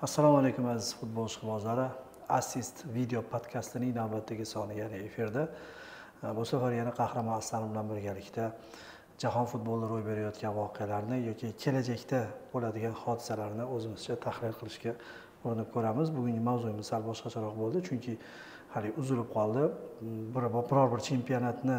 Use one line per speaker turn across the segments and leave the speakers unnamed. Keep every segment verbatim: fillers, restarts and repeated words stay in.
Assalomu alaykum aziz futbol ishqibozlari. Assist video podkastining navbatdagi soni yana efirda. Bu safar yana Qahramon Aslanov bilan birgalikda jahon futbolida ro'y berayotgan voqealarni yoki kelajakda bo'ladigan hodisalarni o'zimizcha tahlil qilishga urinib ko'ramiz. Bugungi mavzuyimiz sal boshqacharoq bo'ldi, chunki hali uzilib qoldi. Biror bir chempionatni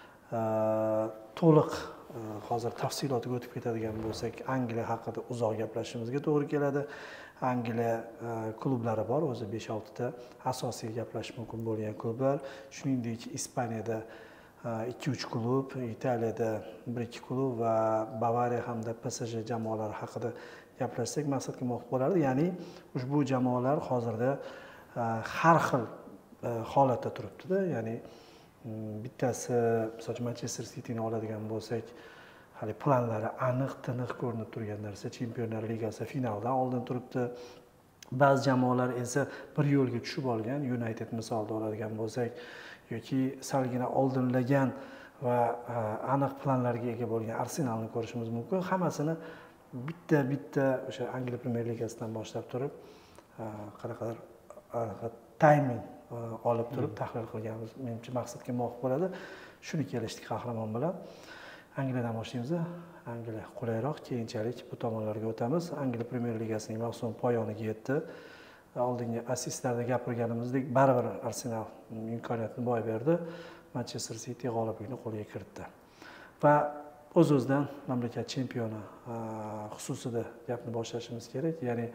to'liq hozir tafsilotiga o'tib ketadigan bo'lsak, Angliya haqida uzoq gaplashishimizga to'g'ri keladi. Angliya klublari bor, o'zi besh olti ta asosiy gaplashish mumkin bo'lgan klublar. Shuningdek, Ispaniyada ikki uch klub, Italiyada bir ikki klub va Bavariya hamda P S J jamoalari haqida gaplashsak maqsadga muvofiq bo'lardi. Ya'ni ushbu jamoalar hozirda har xil holatda turibdi-da. Ya'ni bittasi, masalan, Manchester Cityni oladigan bo'lsak, hali planlari aniq tiniq ko'rinib turgan narsa Chempionlar Ligasi finaldan oldin turibdi. Ba'zi jamoalar esa bir yo'lga tushib olgan, United misolida oladigan bo'lsak, yoki salgina oldinlagan va aniq planlarga ega bo'lgan Arsenalni ko'rishimiz mumkin. Hammasini bitta-bitta o'sha Angliya Premyer Ligasidan boshlab turib, qanaqadir timing olib turib tahlil qilganimiz menimcha maqsadga muvofiq bo'ladi. Shuni kelishdik Qahramon bilan. Angliyadan boshlaymiz. Angliya qulayroq, keyinchalik bu tomonlarga o'tamiz. Angliya Premyer Ligasining mavsum poyoniga yetdi. Oldingi assistlarda gapirganimizdek, baribir Arsenal imkoniyatni boy berdi. Manchester City g'oliblikni qo'lga kiritdi. Va o'z-o'zidan mamlakat chempioni xususida gapni boshlashimiz kerak. Ya'ni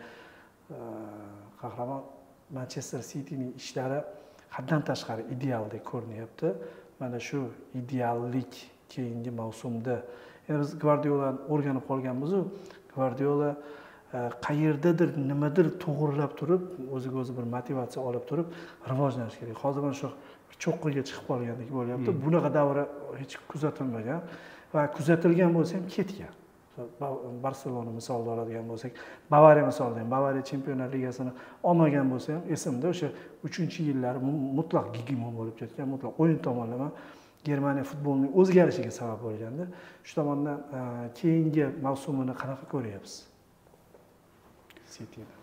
Qahramon Manchester Cityning ishlari haddan tashqari idealdek ko'rinyapti. Mana shu ideallik keyingi mavsumda, endi biz Guardiolani o'rganib qolganmiz-ku, Guardiola qayerdadir nimadir to'g'rilab turib, o'ziga o'zi bir motivatsiya olib turib rivojlanish kerak. Hozir mana shu cho'qqiga chiqib qolgandek bo'lyapti. Bunaqa davri hech kuzatilmagan va kuzatilgan bo'lsa ham ketgan. Barselona misolida oladigan bo'lsak, Bavariya misolida ham, Bavariya Chempionlar Ligasini olmagan bo'lsa ham esimda, o'sha uchinchi yillari mutlaq gigimon bo'lib ketgan, mutlaq o'yin tomonlama Germaniya futbolining o'zgarishiga sabab bo'lganda, shu tomondan keyingi mavsumini qanaqa ko'ryapsiz? Cityni.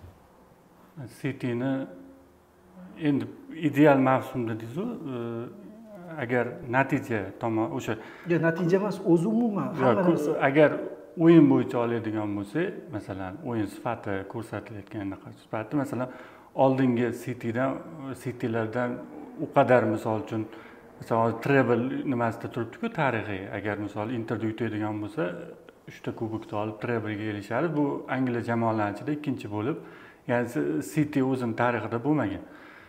Cityni endi ideal mavsumda deysiz-ku, agar natija tomon o'sha
yo'q, natija emas, o'zi umuman hamma narsa.
Agar o'yin bo'yicha oladigan bo'lsak, masalan, o'yin sifati ko'rsatilayotgan sifati, masalan, oldingi Citydan, Citylardan u qadar, misol uchun, masalan, treble nimasida turibdi-ku, tarixiy. Agar misol Interda yutadigan bo'lsa, uchta kubokni olib treblega erishadi. Bu Angliya jamoalari ichida ikkinchi bo'lib, ya'ni City o'zining tarixida bo'lmagan.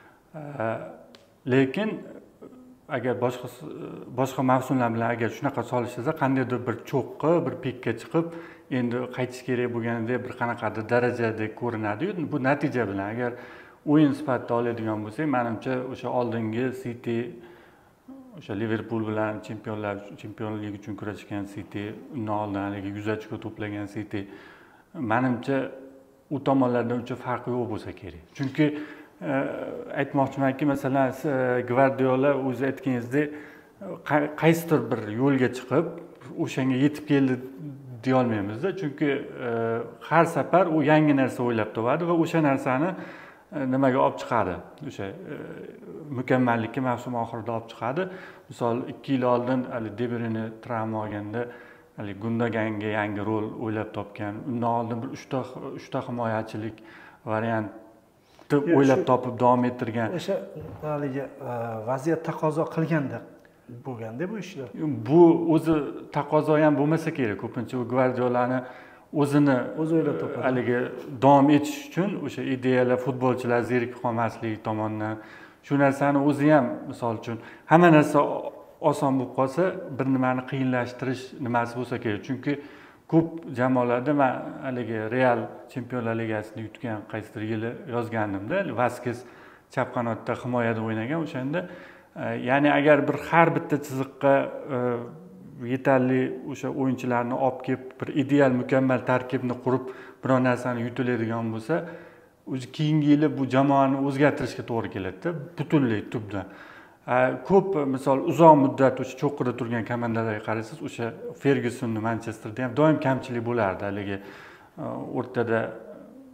Lekin agar boshqa boshqa mavsumlar bilan agar shunaqa solishsa, qandaydir bir cho'qqi, bir pikka chiqib, endi qaytish kerak bo'lganda bir qanaqadir darajada ko'rinadi-yu. Bu natija bilan agar o'yin sifatida oladigan bo'lsak, menimcha o'sha oldingi City, o'sha Liverpool bilan chempionlar chempionlik uchun kurashgan City, undan oldin haligi yuz ochko to'plagan City, menimcha u tomonlardan uncha farqi yo'q bo'lsa kerak. Chunki aytmoqchimanki, masalan, Guardiola o'zi aytganingizdek, qaysidir bir yo'lga chiqib, o'shanga yetib keldi deya olmaymiz-da. Chunki har safar u yangi narsa o'ylab topadi va o'sha narsani nimaga olib chiqadi? O'sha mukammallikka mavsum oxirida olib chiqadi. Misol, ikki yil oldin hali De Bruyne travma olganda, hali Gundoganga yangi rol o'ylab topgan. Undan oldin bir uchta uchta himoyachilik variant o'ylab topib davom ettirgan.
O'sha haligi vaziyat taqozo qilganda bo'lganda bu ishlar.
Bu o'zi taqozo ham bo'lmasa kerak. Ko'pincha u Guardiolani o'zini o'zi o'ylab topadi. Haligi davom etish uchun o'sha ideyalar futbolchilar zerikib qolmasligi tomonidan shu narsani o'zi ham, misol uchun, hamma narsa oson bo'lib qolsa, bir nimani qiyinlashtirish nimasi bo'lsa kerak. Chunki ko'p jamoalarda, men haligi Real Chempionlar Ligasini yutgan qaysidir yili yozganimda, Vaskes chap qanotda himoyada o'ynagan o'shanda, ya'ni agar bir har bitta chiziqqa yetarli o'sha o'yinchilarni olib kelib, bir ideal mukammal tarkibni qurib, biror narsani yutiladigan bo'lsa, o'zi keyingi yili bu jamoani o'zgartirishga to'g'ri keladi-da, butunlay tubdan. Ko'p, misol, uzoq muddat o'sha cho'qqida turgan komandalarga qarasangiz, o'sha Fergusonni Manchesterda ham doim kamchilik bo'lardi. Haligi o'rtada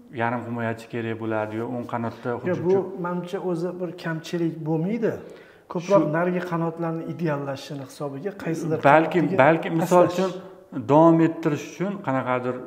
yarim himoyachi kerak bo'ladi yo o'ng qanotda
hujumchi. Bu menimcha o'zi bir kamchilik bo'lmaydi. Ko'proq narigi qanotlarni ideallashishini hisobiga qaysidir
balki balki misol uchun davom ettirish uchun qanaqadir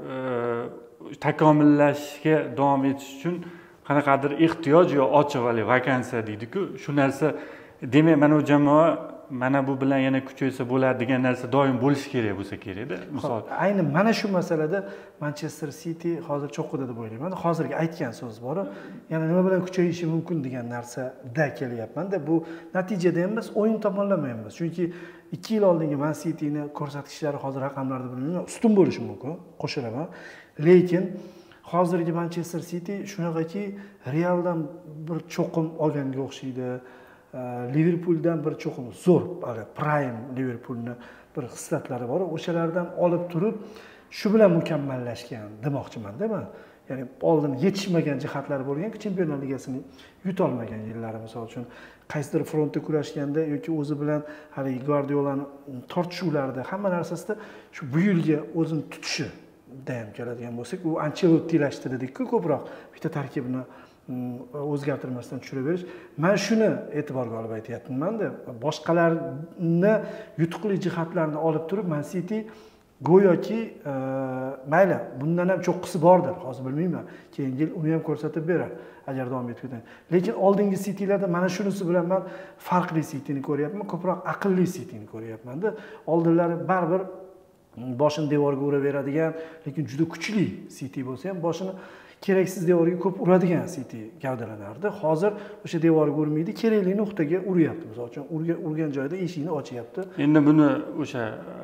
takomillashishga davom etish uchun qanaqadir ehtiyoj yo ochiq vakansiya deydi-ku, shu narsa demak mana bu jamoa mana bu bilan yana kuchaysa bo'ladi degan narsa doim bo'lishi kerak bo'lsa kerakda. Misol
ayni mana shu masalada Manchester City hozir cho'qqida deb o'ylayman. Hozirgi aytgan so'z bor. Yana nima bilan kuchayishi mumkin degan narsada kelyapman-da. Bu natijada emas, o'yin tomonlama emas. Chunki ikki yil oldingi Man Cityni ko'rsatkichlari hozir raqamlarda bilmayman, ustun bo'lishi mumkin, qo'shilaman. Lekin hozirgi Manchester City shunaqaki Realdan bir cho'qim olganga o'xshaydi. Liverpooldan bir cho'qim zo'r, prime Liverpoolni bir xislatlari bor. O'shalardan olib turib, shu bilan mukammallashgan demoqchiman-da men. Ya'ni oldin yetishmagan jihatlari bo'lgan, Chempionlar Ligasini yuta olmagan yillari, misol uchun qaysidir frontda kurashganda yoki o'zi bilan hali Guardiolani tortishuvlarda, hamma narsasida shu bu yilga o'zini tutishida ham keladigan bo'lsak, u Ancelottilashtirdik-ku ko'proq bitta tarkibni o'zgartirmasdan tushiraverish. Men shuni e'tiborga olib aytayapman-da. Boshqalarni yutuqli jihatlarini olib turib, Man City go'yoki mayli, bundan ham cho'qqisi bordir, hozir bilmayman. Keyingi yil uni ham ko'rsatib berar agar davom etib ketadi. Lekin oldingi Citylarda mana shunisi bilan men farqli Cityni ko'ryapman, ko'proq aqlli Cityni ko'ryapman-da. Oldinlari baribir boshini devorga uraveradigan, lekin juda kuchli City bo'lsa ham boshini keraksiz devorga ko'p uradigan City gavdalanardi. Hozir o'sha devorga urmaydi, kerakli nuqtaga uryapti. Misol uchun urgan joyda eshikni ochyapti.
Endi buni o'sha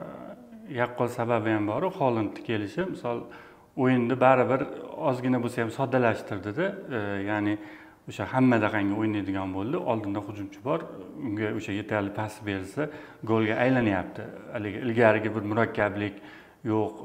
yaqqol sababi ham bor, Holland kelishi. Misol o'yinni baribir ozgina bo'lsa ham soddalashtirdi-da. Ya'ni o'sha hamma daqanga o'ynaydigan bo'ldi. Oldinda hujumchi bor, unga o'sha yetarli pas bersa, golga aylanyapti. Haligi ilgarigi bir murakkablik yo'q.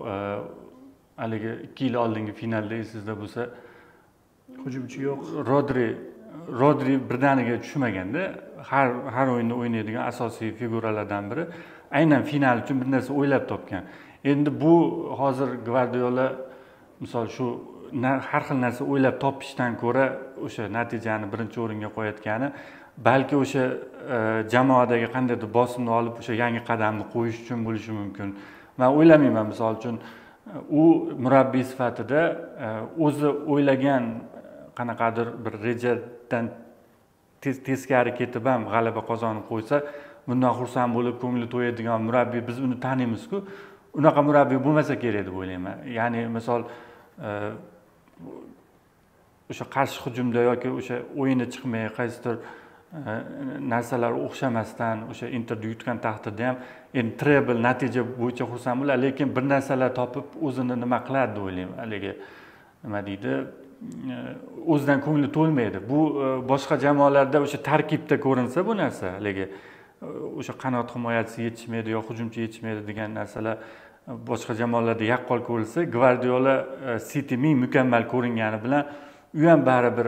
Haligi ikki yil oldingi finalda esingizda bo'lsa,
hujumchi yo'q.
Rodri Rodri birdaniga tushmaganda, har har o'yinda o'ynaydigan asosiy figuralardan biri aynan final uchun bir narsa o'ylab topgan. Endi bu hozir Guardiola misol shu har xil narsa o'ylab topishdan ko'ra o'sha natijani birinchi o'ringa qo'yayotgani, balki o'sha jamoadagi qandaydir bosimni olib o'sha yangi qadamni qo'yish uchun bo'lishi mumkin. Men o'ylamayman, misol uchun u murabbiy sifatida o'zi o'ylagan qanaqadir bir rejadan teskari ketib ham g'alaba qozonib qo'ysa, bundan xursand bo'lib ko'ngli to'yadigan murabbiy biz uni taniymiz-ku. Unaqa murabbiy bo'lmasa kerak deb o'ylayman. Ya'ni misol o'sha qarshi hujumda yoki o'sha o'yini chiqmay qaysidir narsalar o'xshamasdan o'sha Interni yutgan taqdirda ham endi treble natija bo'yicha xursand bo'ladi, lekin bir narsalar topib o'zini nima qiladi deb o'ylayman. Haligi nima deydi, o'zidan ko'ngli to'lmaydi. Bu boshqa jamoalarda o'sha tarkibda ko'rinsa bu narsa, haligi o'sha qanot himoyachisi yetishmaydi yo hujumchi yetishmaydi degan narsalar boshqa jamoalarda yaqqol ko'rilsa, Guardiola City ming mukammal ko'ringani bilan u ham baribir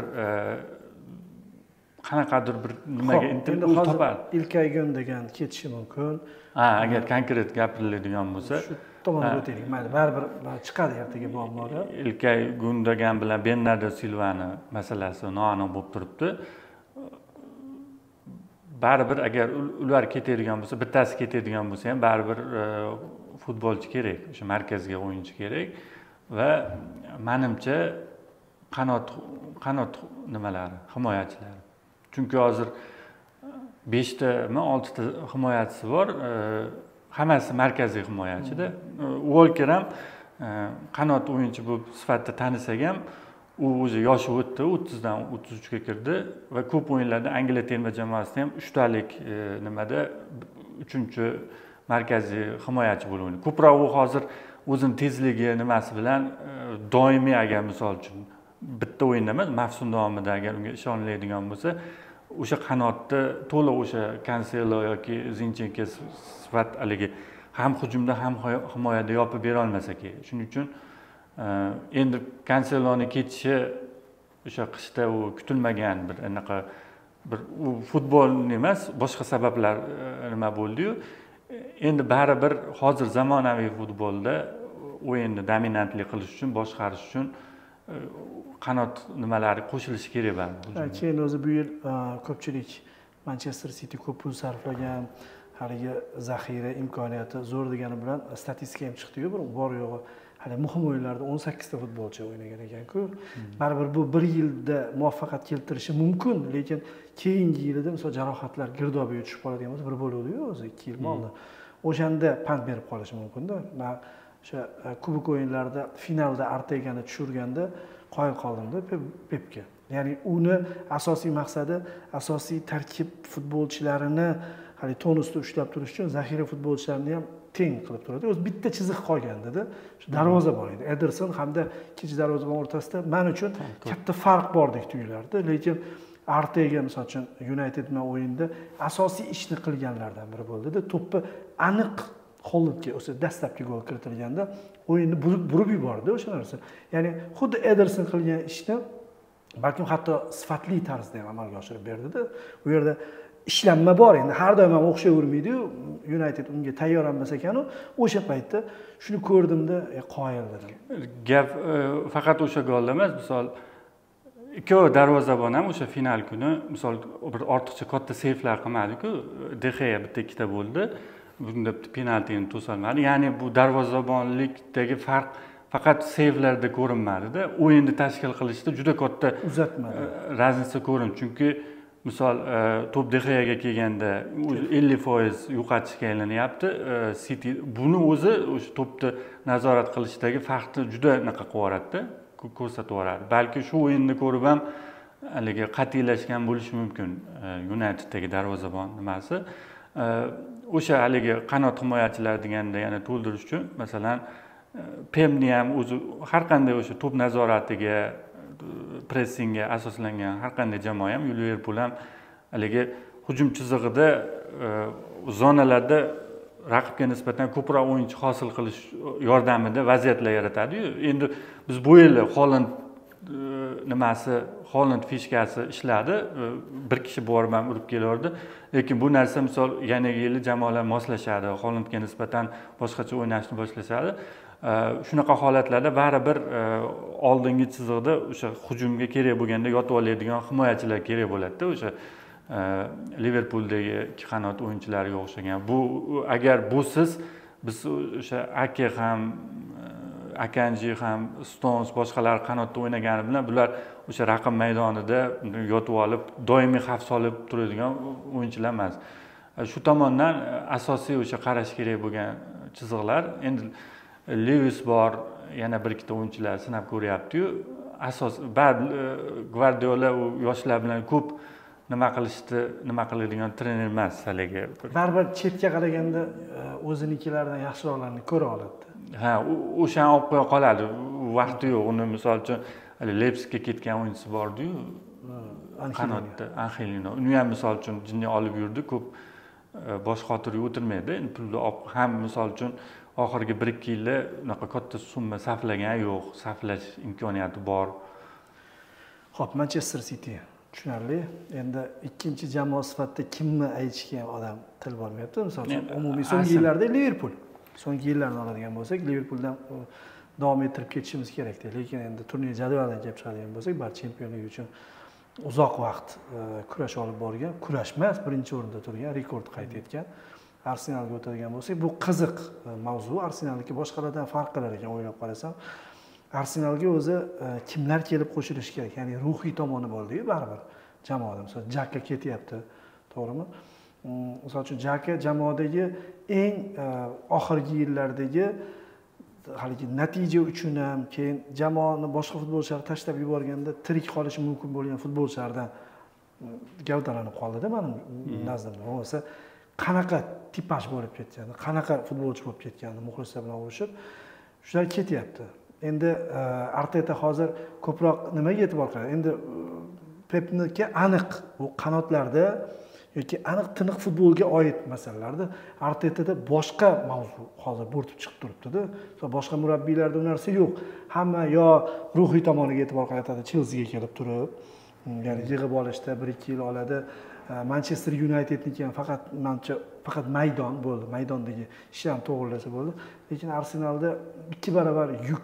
qanaqadir bir nimaga intilib topadi.
Ilkay Gundogan ketishi mumkin.
Ha, agar konkret gapiriladigan bo'lsa,
shu tomonga o'taylik. Mayli, baribir chiqadi ertaga muammolar.
Ilkay Gundogan bilan Bernardo Silvani masalasi noaniq bo'lib turibdi. Baribir agar ular ketadigan bo'lsa, bittasi ketadigan bo'lsa ham baribir futbolchi kerak, o'sha markazga o'yinchi kerak va menimcha qanot qanot nimalari, himoyachilari. Chunki hozir beshtami, oltita himoyachisi bor, hammasi markaziy himoyachida. Walker ham qanot o'yinchi bo'lib sifatida tanisak ham, u o'zi yoshi o'tdi, o'ttizdan o'ttiz uchga kirdi va ko'p o'yinlarda Angliya terma jamoasida ham uchtalik nimada uchinchi markaziy himoyachi bo'lib o'ynaydi. Ko'proq u hozir o'zining tezligi nimasi bilan doimiy, agar misol uchun bitta o'yinda emas, mavsum davomida agar unga ishoniladigan bo'lsa, o'sha qanotda to'liq o'sha Cancelo yoki Zinchenko sifat haligi ham hujumda ham himoyada yopib bera olmasa kerak. Shuning uchun endi Canceloning ketishi o'sha qishda u kutilmagan bir anaqa bir u futbolni emas, boshqa sabablar nima bo'ldi-yu. Endi baribir hozir zamonaviy futbolda o'yinni dominantlik qilish uchun, boshqarish uchun qanot nimalari qo'shilishi kerak baribir.
Keyin o'zi bu yil ko'pchilik Manchester City ko'p pul sarflagan, haligi zaxira imkoniyati zo'r degani bilan statistika ham chiqdi-yu, bir bor yo'g'i hali muhim o'yinlarda o'n sakkizta futbolchi o'ynagan ekan-ku. Baribir bu bir yilda muvaffaqiyat keltirishi mumkin, lekin keyingi yilida misol jarohatlar girdobiga tushib qoladigan bo'lsa, bir bo'ladi-yu o'zi ikki yil oldin. O'shanda pand berib qolishi mumkin-da. Men o'sha kubok o'yinlarida finalda Artegani tushirganda qoyil qoldim-da Pepga. Ya'ni uni asosiy maqsadi, asosiy tarkib futbolchilarini hali tonusda ushlab turish uchun zaxira futbolchilarini ham teng qilib turadi. O'zi bitta chiziq qolganda-da, shu darvoza bor edi. Ederson hamda ikkinchi darvozabon o'rtasida men uchun katta farq bordek tuyulardi, lekin Artega misol uchun United bilan o'yinda asosiy ishni qilganlardan biri bo'ldi-da. To'pni aniq Hollandga o'sha dastlabki gol kiritilganda o'yinni burib yubordi o'sha narsa. Ya'ni xuddi Ederson qilgan ishni balkim hatto sifatli tarzda ham amalga oshirib berdi-da. U yerda ishlanma bor endi, har doim ham o'xshayvermaydi-yu. United unga tayyor emas ekan-u, o'sha paytda shuni ko'rdimda, qoyil dedim.
Gap faqat o'sha golda emas, misol ikkovi darvozabon ham o'sha final kuni misol bir ortiqcha katta seyflar qilmadi-ku, De Gea bitta ikkita bo'ldi. Bunda penaltini to'solmadi. Ya'ni bu darvozabonlikdagi farq faqat seyflarda ko'rinmadi-da, o'yinni tashkil qilishda juda katta
uzatmadi.
Raznica ko'rindi, chunki misol to'p De Geaga kelganda ellik foiz yo'qotishga aylanyapti. City buni o'zi o'sha to'pni nazorat qilishdagi farqni juda naqa qilib yuboradi-da, ko'rsatib yuboradi. Balki shu o'yinni ko'rib ham haligi qat'iylashgan bo'lishi mumkin Uniteddagi darvozabon nimasi. O'sha haligi qanot himoyachilar deganda yana to'ldirish uchun masalan Pepni ham o'zi har qanday o'sha to'p nazoratiga, pressingga asoslangan har qanday jamoa ham Liverpool ham haligi hujum chizig'ida zonalarda raqibga nisbatan ko'proq o'yinchi hosil qilish yordamida vaziyatlar yaratadi-yu. Endi biz bu yil Holland nimasi, Holland fishkasi ishladi. Bir kishi borib ham urib kelardi. Lekin bu narsa misol yangi yili jamoalar moslashadi, Hollandga nisbatan boshqacha o'ynashni boshlashadi. Shunaqa holatlarda baribir oldingi chiziqda o'sha hujumga kerak bo'lganda yotib oladigan himoyachilar kerak bo'ladi-da, o'sha Liverpooldagi ikki qanot o'yinchilariga o'xshagan. Bu agar busiz biz o'sha Ake ham, Akanji ham, Stones boshqalar qanotda o'ynagani bilan bular o'sha raqib maydonida yotib olib, doimiy xavf solib turadigan o'yinchilar emas. Shu tomondan asosiy o'sha qarash kerak bo'lgan chiziqlar. Endi Lewis bor, yana bir ikkita o'yinchilar sinab ko'ryapti-yu. Asos Guardiola u yoshlar bilan ko'p nima qilishni, nima qiladigan trener emas haligi.
Baribir chetga qaraganda o'zinikilardan yaxshiroqlarni ko'ra oladi.
Ha, o'shani olib qo'ya qoladi. Vaqti yo'q. Uni misol uchun Leipzigga ketgan o'yinchisi bor-ku, qanotda Angelino. Uni ham misol uchun jinni olib yurdi, ko'p bosh xotiriga o'tirmaydi. Endi pulni ham misol uchun oxirgi bir ikki yilda unaqa katta summa sarflagan yo'q, sarflash imkoniyati bor.
Xo'p, Manchester City tushunarli. Endi ikkinchi jamoa sifatida kimni aytishga ham odam til bo'lmayapti. Misol uchun umumiy so'nggi yillarda Liverpool. So'nggi yillarni oladigan bo'lsak, Liverpooldan davom ettirib ketishimiz kerak-da. Lekin endi turnir jadvalidan kelib chiqadigan bo'lsak, bar chempionlik uchun uzoq vaqt kurash olib borgan, kurash emas, birinchi o'rinda turgan, rekord qayd etgan. Arsenalga o'tadigan bo'lsak, bu qiziq mavzu. Arsenalniki boshqalardan farq qilar ekan, o'ylab qarasam. Arsenalga o'zi kimlar kelib qo'shilishi kerak? Ya'ni ruhiy tomoni bo'ldi-yu, baribir jamoada. Masalan, Jaka ketyapti, to'g'rimi? Misol uchun Jaka jamoadagi eng oxirgi yillardagi haligi natija uchun ham, keyin jamoani boshqa futbolchilar tashlab yuborganda tirik qolishi mumkin bo'lgan futbolchilardan gavdalanib qoldi-da mening nazdimda. Bo'lmasa qanaqa tipaj bo'lib ketgandi, qanaqa futbolchi bo'lib ketgandi muxlislar bilan urushib, shular ketyapti. Endi Arteta hozir ko'proq nimaga e'tibor qiladi? Endi Pepniki aniq bu qanotlarda yoki aniq tiniq futbolga oid masalalarda Artetada boshqa mavzu hozir bo'rtib chiqib turibdi-da. Boshqa murabbiylarda u narsa yo'q. Hamma yo ruhiy tomoniga e'tibor qaratadi, Chelseaga kelib turib, ya'ni yig'ib olishda bir ikki yil oladi. Manchester Unitedniki ham faqat menimcha faqat maydon bo'ldi, maydondagi ishni ham to'g'rilasa bo'ldi. Lekin Arsenalda ikki barobar yuk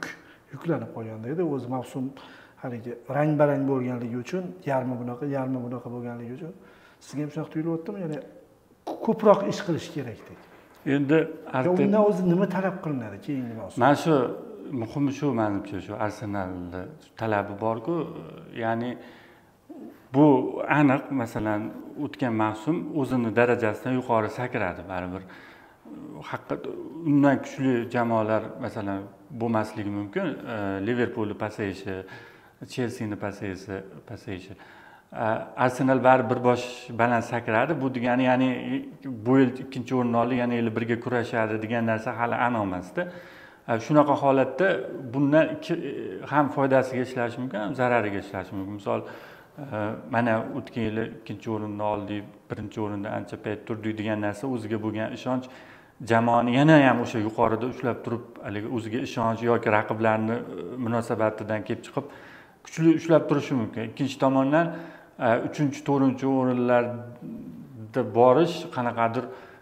yuklanib qolganda edi. O'zi mavsum haligi rang-barang bo'lganligi uchun, yarmi bunaqa, yarmi bunaqa bo'lganligi uchun sizga ham shunaqa tuyulyaptimi? Ya'ni ko'proq ish qilish kerakdek.
Endi
undan o'zi nima talab qilinadi keyingi mavsum?
Mana shu muhimi shu, menimcha shu Arsenalda talabi bor-ku, ya'ni bu aniq. Masalan, o'tgan mavsum o'zini darajasidan yuqori sakradi baribir. Haqiqatdan undan kuchli jamoalar masalan bo'lmasligi mumkin. Liverpoolni pasayishi, Chelseani pasayishi, pasayishi. Arsenal baribir bosh baland sakradi. Bu degani ya'ni bu yil ikkinchi o'rinni oldi, yana yil birga kurashadi degan narsa hali aniq emasda. Shunaqa holatda bundan ham foydasiga ishlashi mumkin, ham zarariga ishlashi mumkin. Misol, mana o'tgan yili ikkinchi o'rinni oldik, birinchi o'rinda ancha payt turdik degan narsa o'ziga bo'lgan ishonch jamoani yana ham o'sha yuqorida ushlab turib, haligi o'ziga ishonch yoki raqiblarni munosabatidan kelib chiqib kuchli ushlab turishi mumkin. Ikkinchi tomondan uchinchi, to'rtinchi o'rinlarda borish qanaqadir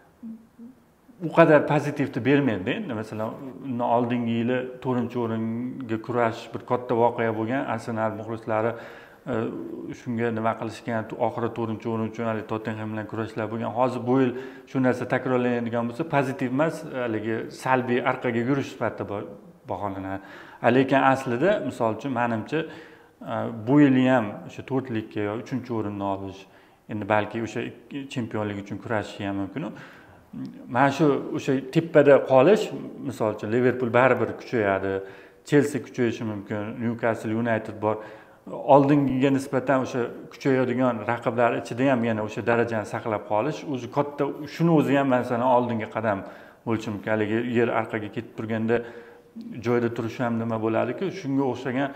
u qadar pozitivni bermaydi. Endi masalan, undan oldingi yili to'rtinchi o'ringa kurash bir katta voqea bo'lgan. Arsenal muxlislari shunga nima qilishgan, oxiri to'rtinchi o'rin uchun hali Tottenham bilan kurashlar bo'lgan. Hozir bu yil shu narsa takrorlanadigan bo'lsa, pozitiv emas, haligi salbiy orqaga yurish sifatida baholanadi. Lekin aslida, misol uchun, menimcha bu yil ham o'sha to'rtlikka yo uchinchi o'rinni olish, endi balki o'sha chempionlik uchun kurashishi ham mumkin. Mana shu o'sha tepada qolish, misol uchun Liverpool baribir kuchayadi, Chelsea kuchayishi mumkin, Newcastle United bor. Oldingiga nisbatan o'sha kuchayadigan raqiblar ichida ham yana o'sha darajani saqlab qolish o'zi katta, shuni o'zi ham masalan oldingi qadam bo'lishi mumkin. Haligi yer orqaga ketib turganda joyda turish ham nima bo'ladi-ku, shunga o'xshagan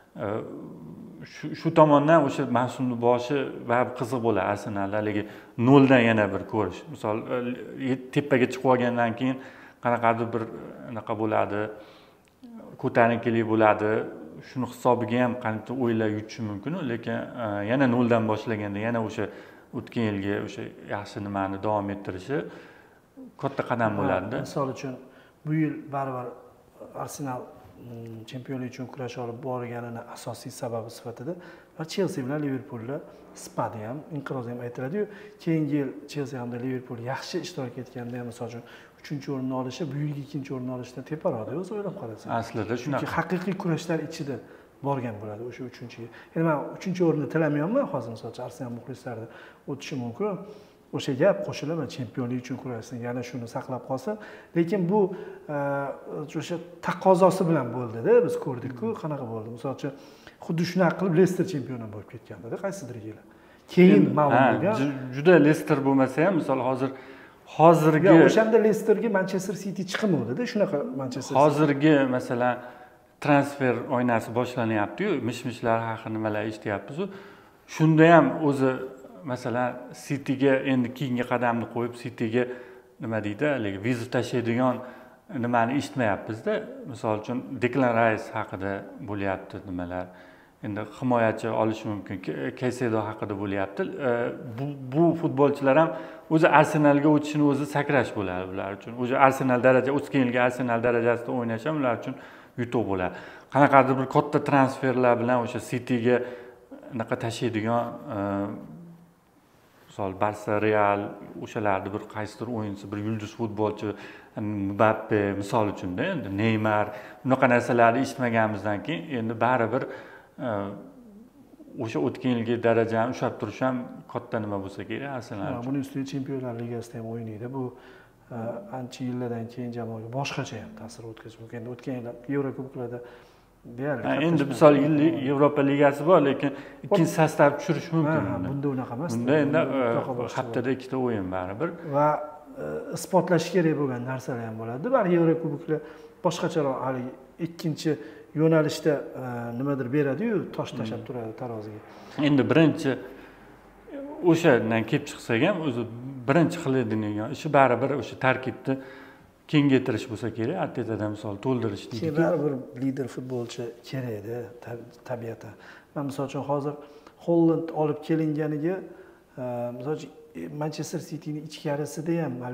shu tomondan o'sha mavsumning boshi va qiziq bo'ladi Arsenalda, haligi noldan yana bir ko'rish. Misol, tepaga chiqib olgandan keyin qanaqadir bir anaqa bo'ladi, ko'tarinkilik bo'ladi. Shuni hisobiga ham qancha o'ylar yutishi mumkin, lekin yana noldan boshlaganda yana o'sha o'tgan yilgi o'sha yaxshi nimani davom ettirishi katta qadam bo'ladi.
Misol uchun bu yil baribir Arsenal chempionlik uchun kurash olib borganini asosiy sababi sifatida va Chelsea bilan Liverpoolda sipadi ham, inqiroz ham aytiladi-yu. Keyingi yil Chelsea hamda Liverpool yaxshi ishtirok etganda ham misol uchun uchinchi o'rinni olishi, bu yilgi ikkinchi o'rinni olishdan teparoqda o'zi o'ylab qarasangiz.
Aslida shunaqa.
Haqiqiy kurashlar ichida borgan bo'ladi o'sha uchinchi yil. Endi men uchinchi o'rinni tilamayapman, hozir misol uchun Arsenal muxlislarida o'tishi mumkin. O'sha gap qo'shilaman, chempionlik uchun kurashsin, yana shuni saqlab qolsin. Lekin bu o'sha taqozosi bilan bo'ldi-da, biz ko'rdik-ku, qanaqa bo'ldi. Misol uchun xuddi shunaqa qilib Leicester chempion bo'lib ketganda, qaysidir yili. Keyin ma'lum bo'lgan.
Juda Leicester bo'lmasa ham, misol hozir hozirgi
o'shanda Leicesterga Manchester City chiqmadi-da, shunaqa Manchester City.
Hozirgi masalan transfer oynasi boshlanyapti-yu, mish-mishlar haqida nimalar eshityapmiz. Shunda ham o'zi masalan Cityga endi keyingi qadamni qo'yib Cityga nima deydi, haligi viza tashlaydigan nimani eshitmayapmiz-da. Misol uchun Declan Rice haqida bo'lyapti nimalar. Endi himoyachi olish mumkin, Caicedo haqida bo'lyapti. Bu bu futbolchilar ham o'zi Arsenalga o'tishini o'zi sakrash bo'ladi ular uchun. O'zi Arsenal daraja, o'tgan yilgi Arsenal darajasida o'ynash ham ular uchun yutuq bo'ladi. Qanaqadir bir katta transferlar bilan o'sha Cityga anaqa tashlaydigan misol Barsa, Real o'shalarni bir qaysidir o'yinchi, bir yulduz futbolchi, Mbappe misol uchun-da, endi Neymar, unaqa narsalarni eshitmaganimizdan keyin endi baribir o'sha o'tgan yilgi darajani ushlab turish ham katta nima bo'lsa kerak Arsenal uchun.
Buning ustiga Chempionlar Ligasida ham o'ynaydi. Bu ancha yillardan keyin jamoaga boshqacha ham ta'sir o'tkazishi mumkin. Endi o'tgan yillar Yevrokuboklarda deyarli.
Endi misol Yevropa Ligasi bor, lekin ikkinchi sostav tushirish mumkin.
Bunda unaqa emas.
Bunda endi haftada ikkita o'yin baribir.
Va isbotlash kerak bo'lgan narsalar ham bo'ladi. Bari Yevrokuboklar boshqacharoq hali ikkinchi yo'nalishda nimadir beradi-yu, tosh tashab turadi taroziga.
Endi birinchi o'shadan kelib chiqsak ham o'zi birinchi qiladigan ishi baribir o'sha tarkibni kengaytirish bo'lsa kerak. Artetadan misol to'ldirish deydi.
Baribir lider futbolchi kerak edi tabiatan. Men misol uchun hozir Holland olib kelinganiga misol uchun Manchester Cityning ichkarisida ham hali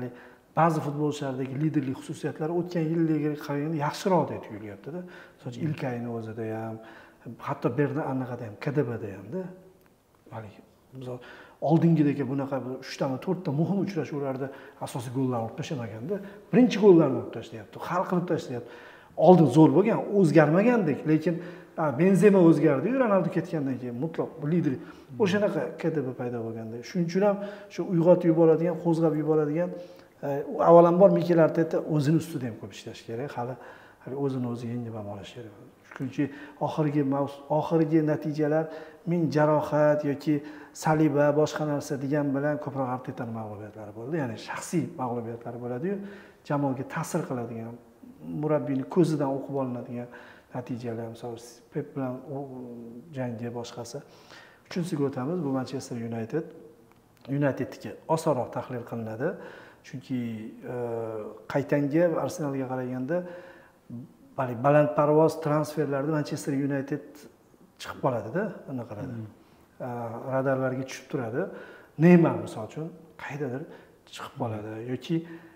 ba'zi futbolchilardagi liderlik xususiyatlari o'tgan yillarga qaraganda yaxshiroqdek tuyulyapti-da. Masalan, Ilkayni o'zida ham, hatto Berna anaqada ham, K D Bda hamda haligi misol oldingidek bunaqa uchtami to'rtta muhim uchrashuvlarda asosiy gollarni urib tashamaganda, birinchi gollarni urib tashlayapti, hal qilib tashlayapti. Oldin zo'r bo'lgan, o'zgarmagandek, lekin Benzema o'zgardi-yu, Ronaldo ketgandan keyin mutlaq lider. O'shanaqa K D B paydo bo'lganda, shuning uchun ham shu uyg'otib yuboradigan, qo'zg'ab yuboradigan avvalambor Mikel Arteta o'zini ustida ham ko'p ishlash kerak, hali hali o'zini o'zi yengib ham olish kerak. Chunki oxirgi oxirgi natijalar men jarohat yoki Saliba boshqa narsa degan bilan ko'proq Artetaning mag'lubiyatlari bo'ldi. Ya'ni shaxsiy mag'lubiyatlari bo'ladi-yu, jamoaga ta'sir qiladigan, murabbiyning ko'zidan o'qib olinadigan natijalar, misol Pep bilan jangi boshqasi. Uchinchisiga o'tamiz. Bu Manchester United. Unitedniki osonroq tahlil qilinadi. Chunki qaytanga Arsenalga qaraganda bali balandparvoz transferlarda Manchester United chiqib qoladi-da, uni qaradi. Radarlarga tushib turadi. Neymar misol uchun qaydadir chiqib qoladi yoki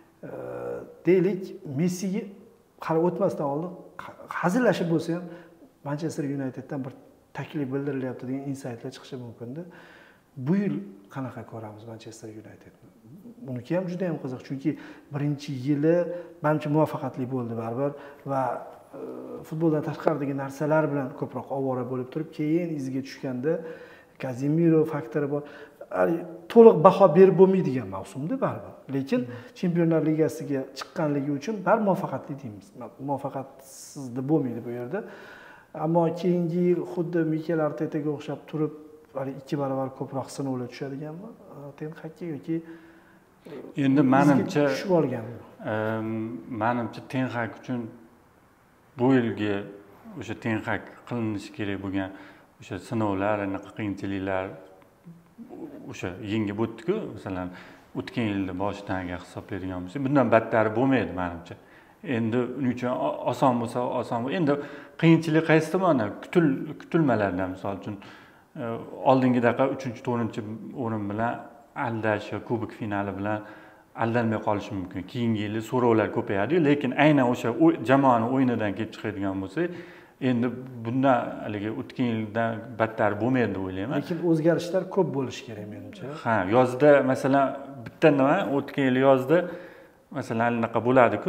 deylik Messiga hali o'tmasdan oldin hazillashib bo'lsa ham Manchester Uniteddan bir taklif bildirilyapti degan insaytlar chiqishi mumkin-da. Bu yil qanaqa ko'ramiz Manchester Unitedni? Uniki ham juda ham qiziq, chunki birinchi yili menimcha muvaffaqiyatli bo'ldi baribir va futboldan tashqaridagi narsalar bilan ko'proq ovora bo'lib turib, keyin iziga tushganda Casemiro faktori bor. To'liq baho berib bo'lmaydigan mavsumda baribir. Lekin Chempionlar Ligasiga chiqqanligi uchun bar muvaffaqiyatli deymiz. Muvaffaqiyatsiz deb bo'lmaydi bu yerda. Ammo keyingi yil xuddi Mikel Artetaga o'xshab turib, ikki barobar ko'proq sinovlar tushadiganmi? Ten Hagga yoki
endi menimcha
tushib olganmi?
Menimcha Ten Hag uchun bu yilgi o'sha Ten Hag qilinishi kerak bo'lgan o'sha sinovlar, anaqa qiyinchiliklar o'sha yengib o'tdi-ku, masalan, o'tgan yilda boshidan hisoblaydigan bo'lsak, bundan battari bo'lmaydi menimcha. Endi uning uchun oson bo'lsa, oson bo'ladi. Endi qiyinchilik qaysi tomondan? Kutil kutilmalardan, misol uchun oldingidaqa uchinchi to'rtinchi o'rin bilan aldash va kubok finali bilan aldanmay qolish mumkin. Keyingi yili so'rovlar ko'payadi, lekin aynan o'sha jamoaning o'yinidan kelib chiqadigan bo'lsak, endi bundan haligi o'tgan yildan battar bo'lmaydi deb o'ylayman.
Lekin o'zgarishlar ko'p bo'lishi kerak menimcha.
Ha, yozda masalan bitta nima, o'tgan yil yozda masalan anaqa bo'ladi-ku,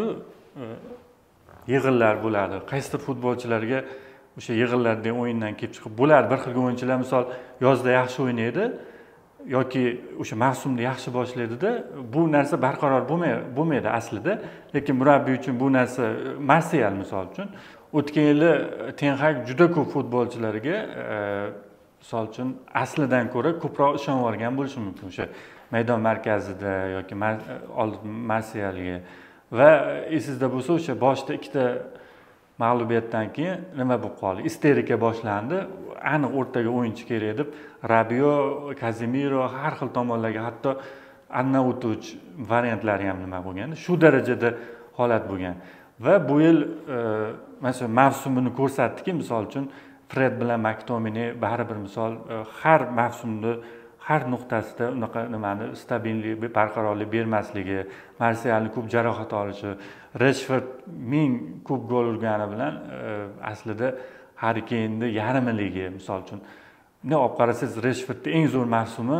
yig'inlar bo'ladi. Qaysidir futbolchilarga o'sha yig'inlardan o'yindan kelib chiqib bo'ladi. Bir xil o'yinchilar misol yozda yaxshi o'ynaydi yoki o'sha mavsumda yaxshi boshlaydi-da, bu narsa barqaror bo'lmaydi, bo'lmaydi aslida. Lekin murabbiy uchun bu narsa Marsiyal misol uchun o'tgan yili Ten Hag juda ko'p futbolchilarga misol uchun aslidan ko'ra ko'proq ishonib olgan bo'lishi mumkin o'sha maydon markazida yoki Marsiyalga. Va esingizda bo'lsa, o'sha boshda ikkita mag'lubiyatdan keyin nima bo'lib qoldi? Isterika boshlandi. Aniq o'rtaga o'yinchi kerak deb Rabio, Casemiro har xil tomonlarga, hatto Arnautovic variantlari ham nima bo'lganda, shu darajada holat bo'lgan. Va bu yil masalan mavsumini ko'rsatdiki, misol uchun Fred bilan McTominay baribir misol har mavsumda har nuqtasida unaqa nimani stabillik, barqarorlik bermasligi, Marsialni ko'p jarohat olishi, Rashford ming ko'p gol urgani bilan aslida Harry Kane'ni yarmiligi misol uchun. Ne olib qarasangiz, Rashfordning eng zo'r mavsumi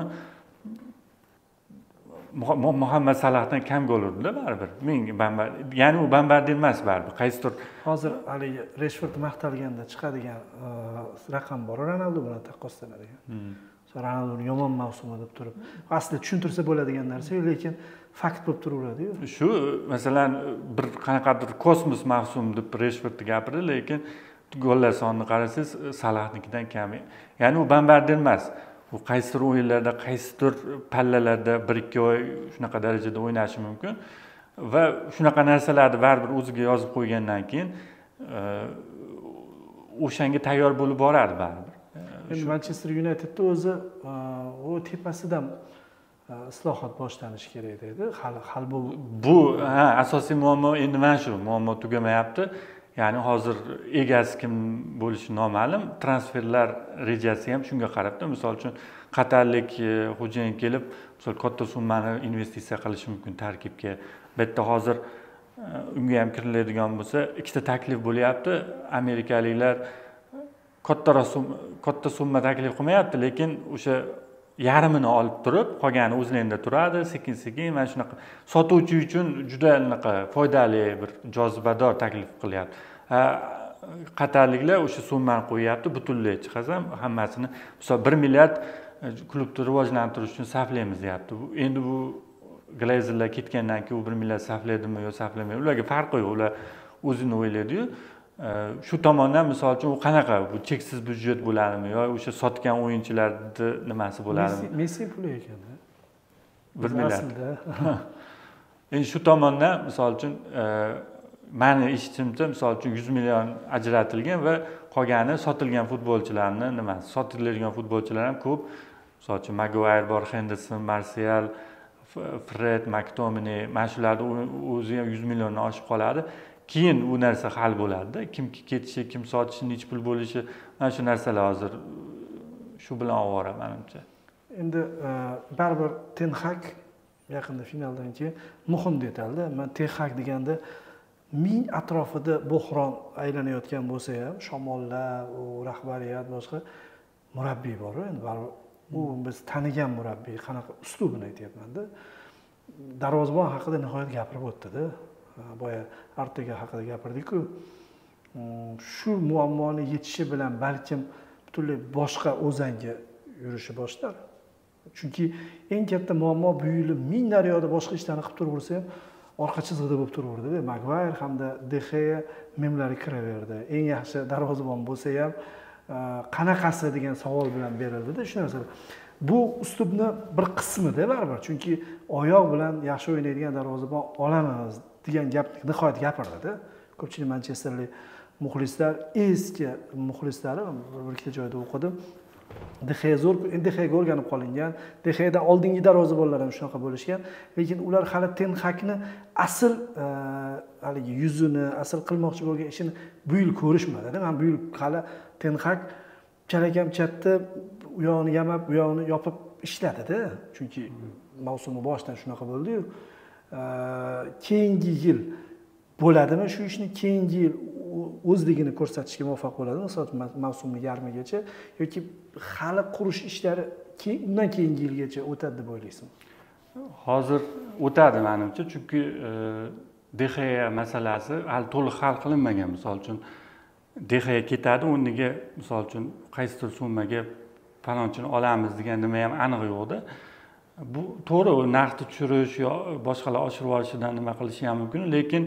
Muhammad Salahdan kam gol urdi baribir. ming bambar. Ya'ni u bambarda emas baribir. Qaysidir
hozir haligi Rashford maqtalganda chiqadigan raqam bor, Ronaldo bilan taqqoslanadigan. Ronaldoning yomon mavsumi deb turib, aslida tushuntirsa bo'ladigan narsa, lekin fakt bo'lib turaveradi-yu.
Shu, masalan, bir qanaqadir kosmos mavsum deb Rashfordni gapirdi, lekin gollar sonini qarasangiz, Salahnikidan kam. Ya'ni u bambarda emas. U qaysidir o'yinlarda, qaysidir pallalarda bir ikki oy shunaqa darajada o'ynashi mumkin va shunaqa narsalarni baribir o'ziga yozib qo'ygandan keyin o'shanga tayyor bo'lib boradi baribir.
Manchester Unitedda o'zi u tepasidan islohot boshlanishi kerak edi. Hali hal bu
bu ha, asosiy muammo endi mana shu muammo tugamayapti. Ya'ni hozir egasi kim bo'lishi noma'lum, transferlar rejasi ham shunga qarabdi. Misol uchun qatarlik xo'jayin kelib, misol katta summani investitsiya qilishi mumkin tarkibga bu yerda hozir unga ham kiriladigan bo'lsa ikkita taklif bo'lyapti. Amerikaliklar kattaroq katta summa taklif qilmayapti, lekin o'sha yarmini olib turib, qolgani o'zlarida turadi, sekin-sekin mana shunaqa sotuvchi uchun juda anaqa foydali bir jozibador taklif qilyapti. Qatarliklar o'sha summani qo'yapti, butunlay chiqasam hammasini, misol bir milliard klubni rivojlantirish uchun sarflaymiz deyapti. Endi bu Glazerlar ketgandan keyin u bir milliard sarflaydimi yo sarflamaydi, ularga farqi yo'q, ular o'zini o'ylaydi-yu. Shu tomondan misol uchun u qanaqa, bu cheksiz byudjet bo'ladimi yo o'sha sotgan o'yinchilarning nimasi bo'ladimi?
Messi puli ekan-da.
bir milliard. Endi shu tomondan misol uchun meni eshitishimcha misol uchun yuz million ajratilgan va qolgani sotilgan futbolchilarning nimasi? Sotiladigan futbolchilar ham ko'p. Misol uchun Maguire bor, Henderson, Martial, Fred, McTominay, mana shularni o'zi ham yuz milliondan oshib qoladi. Keyin u narsa hal bo'ladi-da. Kim ketishi, kim sotishi, nech pul bo'lishi, mana shu narsalar hozir shu bilan ovora menimcha.
Endi baribir Ten Hag yaqinda finaldan keyin muhim detalda, men Ten Hag deganda ming atrofida bo'hron aylanayotgan bo'lsa ham, shamollar, u rahbariyat, boshqa murabbiy bor, endi baribir u biz tanigan murabbiy, qanaqa uslubini aytyapman-da. Darvozabon haqida nihoyat gapirib o'tdi-da. Boya Artega haqida gapirdik-ku. Shu muammoni yechishi bilan balkim butunlay boshqa o'zanga yurishi boshlar. Chunki eng katta muammo bu yil ming daryoda boshqa ishlarni qilib turaversa ham orqa chizg'ida bo'lib turaverdi-da. Maguire hamda De Gea memlari kiraverdi. Eng yaxshi darvozabon bo'lsa ham qanaqasi degan savol bilan berildi-da shu narsa. Bu uslubni bir qismida baribir, chunki oyoq bilan yaxshi o'ynaydigan darvozabon olamiz degan gapni nihoyat gapirdi-da. Ko'pchilik Manchesterlik muxlislar, eski muxlislari bir ikkita joyda o'qidim. De Gea zo'r, De Gea o'rganib qolingan, De Geadan oldingi darvozabonlar ham shunaqa bo'lishgan, lekin ular hali Ten Hagni asl haligi yuzini, asl qilmoqchi bo'lgan ishini bu yil ko'rishmadi-da. Men bu yil hali Ten Hag chalakam chatda u yoqni yamab, bu yoqni yopib ishladida. Chunki mavsumni boshidan shunaqa bo'ldi-yu. Keyingi yil bo'ladimi shu ishni, keyingi yil o'zligini ko'rsatishga muvaffaq bo'ladimi, masalan, mavsumning yarmigacha yoki hali qurish ishlari undan keyingi yilgacha o'tadi deb o'ylaysizmi?
Hozir o'tadi menimcha, chunki De Gea masalasi hali to'liq hal qilinmagan. Misol uchun De Gea ketadi, o'rniga misol uchun qaysidir summaga falonchini olamiz degan nima ham aniq yo'q-da. Bu to'g'ri, narxni tushirish yo boshqalar oshirib olishidan nima qilishi ham mumkin, lekin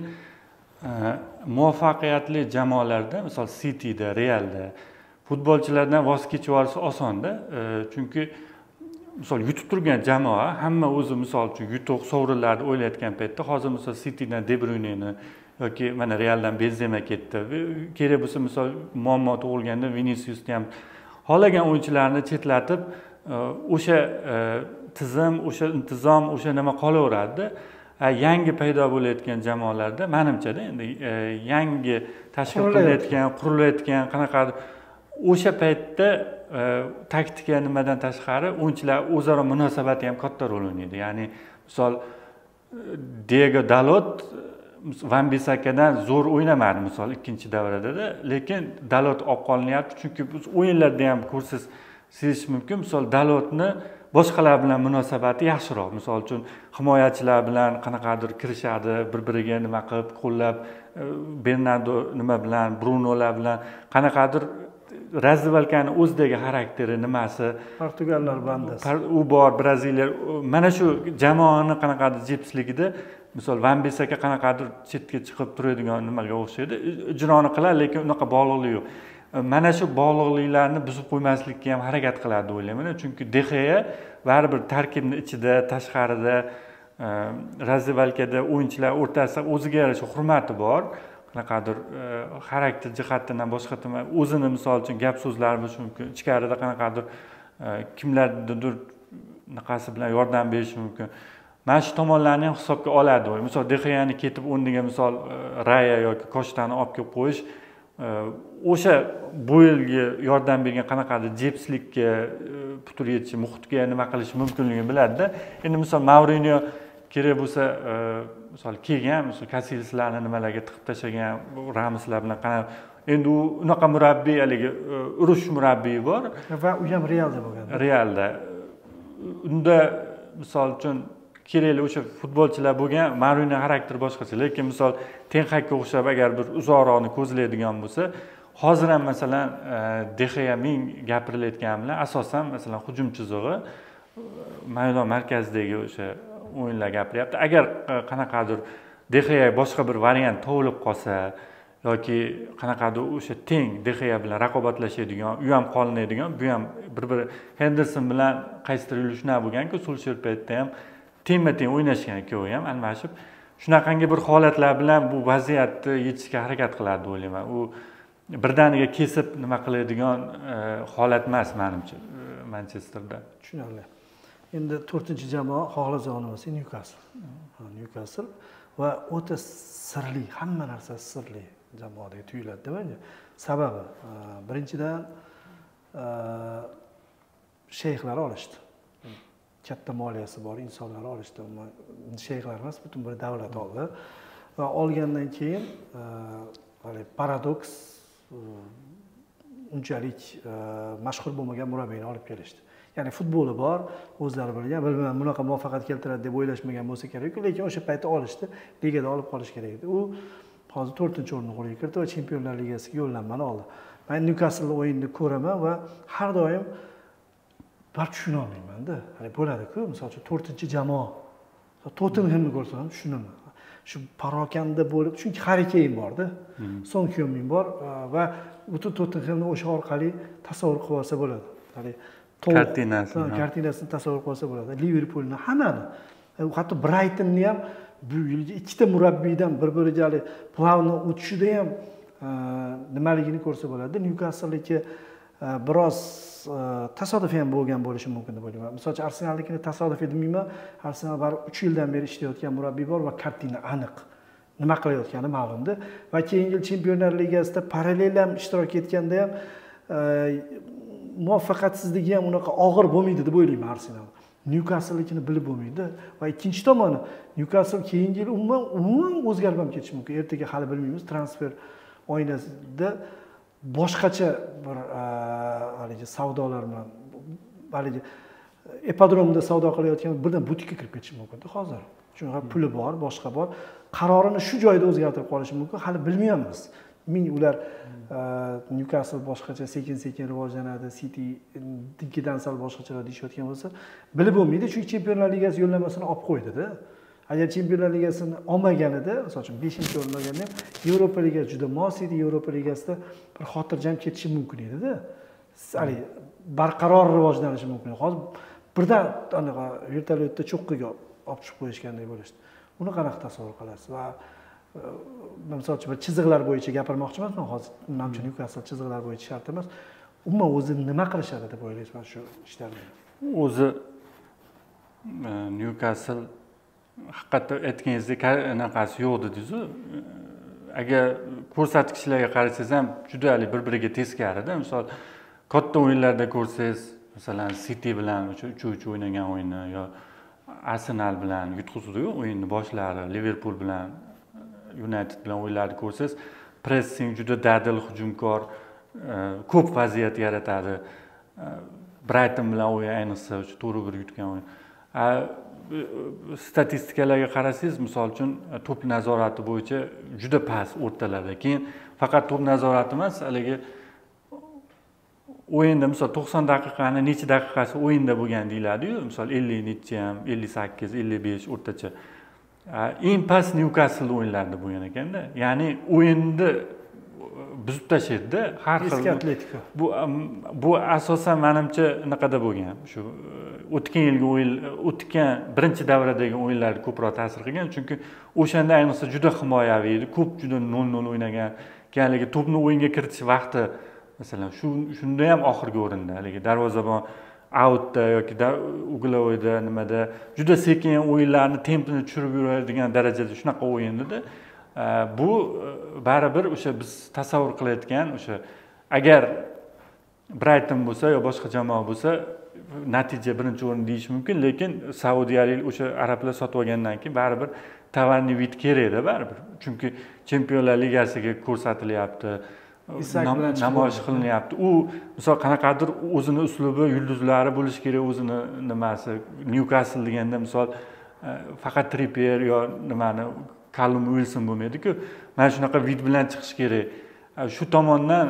muvaffaqiyatli jamoalarda, misol Cityda, Realda futbolchilardan voz kechib olish oson-da. Chunki misol yutib turgan jamoa hamma o'zi misol uchun yutuq sovrinlarni o'ylayotgan paytda hozir misol Citydan De Bruyneni yoki mana Realdan Benzema ketdi. Kerak bo'lsa misol muammo tug'ilganda Viniciusni ham xohlagan o'yinchilarni chetlatib o'sha tizim, o'sha intizom, o'sha nima qolaveradi. Yangi paydo bo'layotgan jamoalarda menimcha-da endi yangi tashkil qilayotgan, qurilayotgan qanaqadir o'sha paytda taktika nimadan tashqari o'yinchilar o'zaro munosabati ham katta rol o'ynaydi. Ya'ni misol Diego Dalot Van Bissakadan zo'r o'ynamadi misol ikkinchi davrada-da, lekin Dalot olib qolinyapti, chunki biz o'yinlarda ham ko'rsiz sezish mumkin. Misol Dalotni boshqalar bilan munosabati yaxshiroq. Misol uchun himoyachilar bilan qanaqadir kirishadi, bir-biriga nima qilib, qo'llab, Bernardo nima bilan, Brunolar bilan qanaqadir razzivalkani o'zidagi xarakteri nimasi,
Portugallar bandasi.
U bor, Braziliya, mana shu jamoani qanaqadir jepsligida misol Van Bissaka qanaqadir chetga chiqib turadigan nimaga o'xshaydi. Ijroni qilar, lekin unaqa bog'liqlik yo'q. Mana shu bog'liqliklarni buzib qo'ymaslikka ham harakat qiladi deb o'ylayman. Chunki De Gea baribir tarkibning ichida, tashqarida, razzivalkada o'yinchilar o'rtasida o'ziga yarasha hurmati bor. Qanaqadir xarakter jihatdan boshqa tomon o'zini misol uchun gap so'zlari bo'lishi mumkin. Ichkarida qanaqadir kimlarnidir naqasi bilan yordam berishi mumkin. Mana shu tomonlarni ham hisobga oladi. Misol De Gea'ni ketib o'rniga misol Raya yoki Koshtani olib kelib qo'yish o'sha bu yilga yordam bergan qanaqadir jepslikka, putur yetishi, muhitga nima qilish mumkinligini biladi-da. Endi misol Mourinho kerak bo'lsa misol kelgan misol Casillaslarni nimalarga tiqib tashlagan Ramoslar bilan qanaqa endi u unaqa murabbiy haligi urush murabbiyi bor
va u ham Realda bo'lgan.
Realda unda misol uchun kerakli o'sha futbolchilar bo'lgan, Mourinyo xarakteri boshqacha, lekin misol Ten Hagga o'xshab agar bir uzoqroqni ko'zlaydigan bo'lsa, hozir ham masalan De Gea ming gapirilayotgani bilan asosan masalan hujum chizig'i maydon markazidagi o'sha o'yinlar gapiryapti. Agar qanaqadir De Gea boshqa bir variant topilib qolsa yoki qanaqadir o'sha teng De Gea bilan raqobatlashadigan, u ham qolinadigan, bu ham bir-bir Henderson bilan qaysidir yo'li shunaqa bo'lgan-ku, Sulsher paytda ham tengma-teng o'ynashgan ikkovi ham almashib, shunaqangi bir holatlar bilan bu vaziyatni yechishga harakat qiladi deb o'ylayman. U birdaniga kesib nima qiladigan holat emas menimcha Manchesterda.
Tushunarli. Endi to'rtinchi jamoa xohlasa olmasa Newcastle. Newcastle va o'ta sirli, hamma narsa sirli jamoadek tuyuladi menga. Sababi birinchidan sheyxlar olishdi. Katta moliyasi bor insonlar olishdi. Sheyxlar emas, butun bir davlat oldi. Va olgandan keyin hali paradoks unchalik mashhur bo'lmagan murabbiyni olib kelishdi. Ya'ni futboli bor, o'zlari bilgan, bilmayman, bunaqa muvaffaqiyat keltiradi deb o'ylashmagan bo'lsa kerak, lekin o'sha paytda olishdi, ligada olib qolish kerak edi. U hozir to'rtinchi o'rinni qo'lga kiritdi va Chempionlar Ligasiga yo'llanmani oldi. Men Newcastle o'yinini ko'raman va har doim bir tushuna olmayman-da. Hani bo'ladi-ku, misol uchun to'rtinchi jamoa. Tottenhamni ko'rsam ham tushunaman. Shu parokanda bo'lib, chunki Harry Kane bor-da, Son Heung-min bor va butun Tottenhamni o'sha orqali tasavvur qilib olsa bo'ladi. Ya'ni
kartinasini
kartinasini tasavvur qilsa bo'ladi. Liverpoolni hammani, hatto Brightonni ham bu yilgi ikkita murabbiydan bir-biriga plavni o'tishida ham nimaligini ko'rsa bo'ladi. Newcastle-niki biroz tasodifiy ham bo'lgan bo'lishi mumkin deb o'ylayman. Misol uchun Arsenalnikini tasodifiy demayman. Arsenal bar uch yildan beri ishlayotgan murabbiy bor va kartina aniq. Nima qilayotgani ma'lumda va keyingi yil Chempionlar Ligasida parallel ham ishtirok etganda ham muvaffaqiyatsizligi ham unaqa og'ir bo'lmaydi deb o'ylayman Arsenal. Newcastle'nikini bilib bo'lmaydi va ikkinchi tomoni Newcastle keyingi yil umuman umuman o'zgarib ham ketishi mumkin. Ertaga hali bilmaymiz, transfer oynasida boshqacha bir haligi savdolar bilan haligi ipodromda savdo qilayotgan birdan butikka kirib ketishi mumkin hozir. Chunki puli bor, boshqa bor. Qarorini shu joyda o'zgartirib qolishi mumkin. Hali bilmaymiz. Ming ular Newcastle boshqacha sekin-sekin rivojlanadi, City dinkidan sal boshqachalar deyishayotgan bo'lsa, bilib bo'lmaydi, chunki Chempionlar Ligasi yo'llanmasini olib qo'ydi-da. Agar Chempionlar Ligasini olmaganida, masalan uchun beshinchi o'rin olganda ham Yevropa Ligasi juda mos edi, Yevropa Ligasida bir xotirjam ketishi mumkin edi-da. Hali barqaror rivojlanishi mumkin. Hozir birdan anaqa vertolyotda cho'qqiga olib chiqib qo'yishganday bo'lishdi. Uni qanaqa tasavvur qilasiz? Va misol uchun bir chiziqlar bo'yicha gapirmoqchi emasman hozir. Menimcha Newcastle chiziqlar bo'yicha shart emas. Umuman o'zi nima qilishadi deb o'ylaysiz shu ishlarni?
O'zi Newcastle haqiqatda aytganingizdek anaqasi yo'q dedingiz. Agar ko'rsatkichlarga qarasangiz ham juda bir-biriga teskarida. Misol katta o'yinlarda ko'rsangiz, masalan City bilan uch uch o'ynagan o'yinni yo Arsenal bilan yutqizdi o'yinni boshlari, Liverpool bilan United bilan o'yinlarni ko'rsangiz, pressing juda dadil, hujumkor, ko'p vaziyat yaratadi. Brighton bilan o'yin ayniqsa to'g'ri bir yutgan o'yin. Statistikalarga qarasangiz, misol uchun to'p nazorati bo'yicha juda past o'rtalarda. Keyin faqat to'p nazorati emas, haligi o'yinda misol to'qson daqiqani necha daqiqasi o'yinda bo'lgan deyiladi-yu, misol ellik necha ham, ellik sakkiz, ellik besh o'rtacha. Eng past Newcastle o'yinlarida bo'lgan ekanda. Ya'ni o'yinni buzib tashlaydi-da, har xil. Bu bu asosan menimcha naqada bo'lgan. Shu o'tgan yilgi o'yin, o'tgan birinchi davradagi o'yinlar ko'proq ta'sir qilgan, chunki o'shanda ayniqsa juda himoyaviy edi, ko'p juda nol nol o'ynagan. Keyin to'pni o'yinga kiritish vaqti masalan shu shunda ham oxirgi o'rinda, haligi darvozabon outda yoki uglovoyda nimada juda sekin o'yinlarni tempini tushirib yuradigan darajada shunaqa o'yin edi. Bu baribir o'sha biz tasavvur qilayotgan o'sha agar Brighton bo'lsa yo boshqa jamoa bo'lsa natija birinchi o'rin deyish mumkin, lekin saudiyalik o'sha arablar sotib olgandan keyin baribir tovarniy vid kerakda baribir. Chunki Chempionlar Ligasiga ko'rsatilyapti, namoyish qilinyapti. U misol qanaqadir o'zini uslubi, yulduzlari bo'lishi kerak, o'zini nimasi. Newcastle deganda misol faqat Trippier yo nimani Callum Wilson bo'lmaydi-ku. Mana shunaqa vid bilan chiqish kerak. Shu tomondan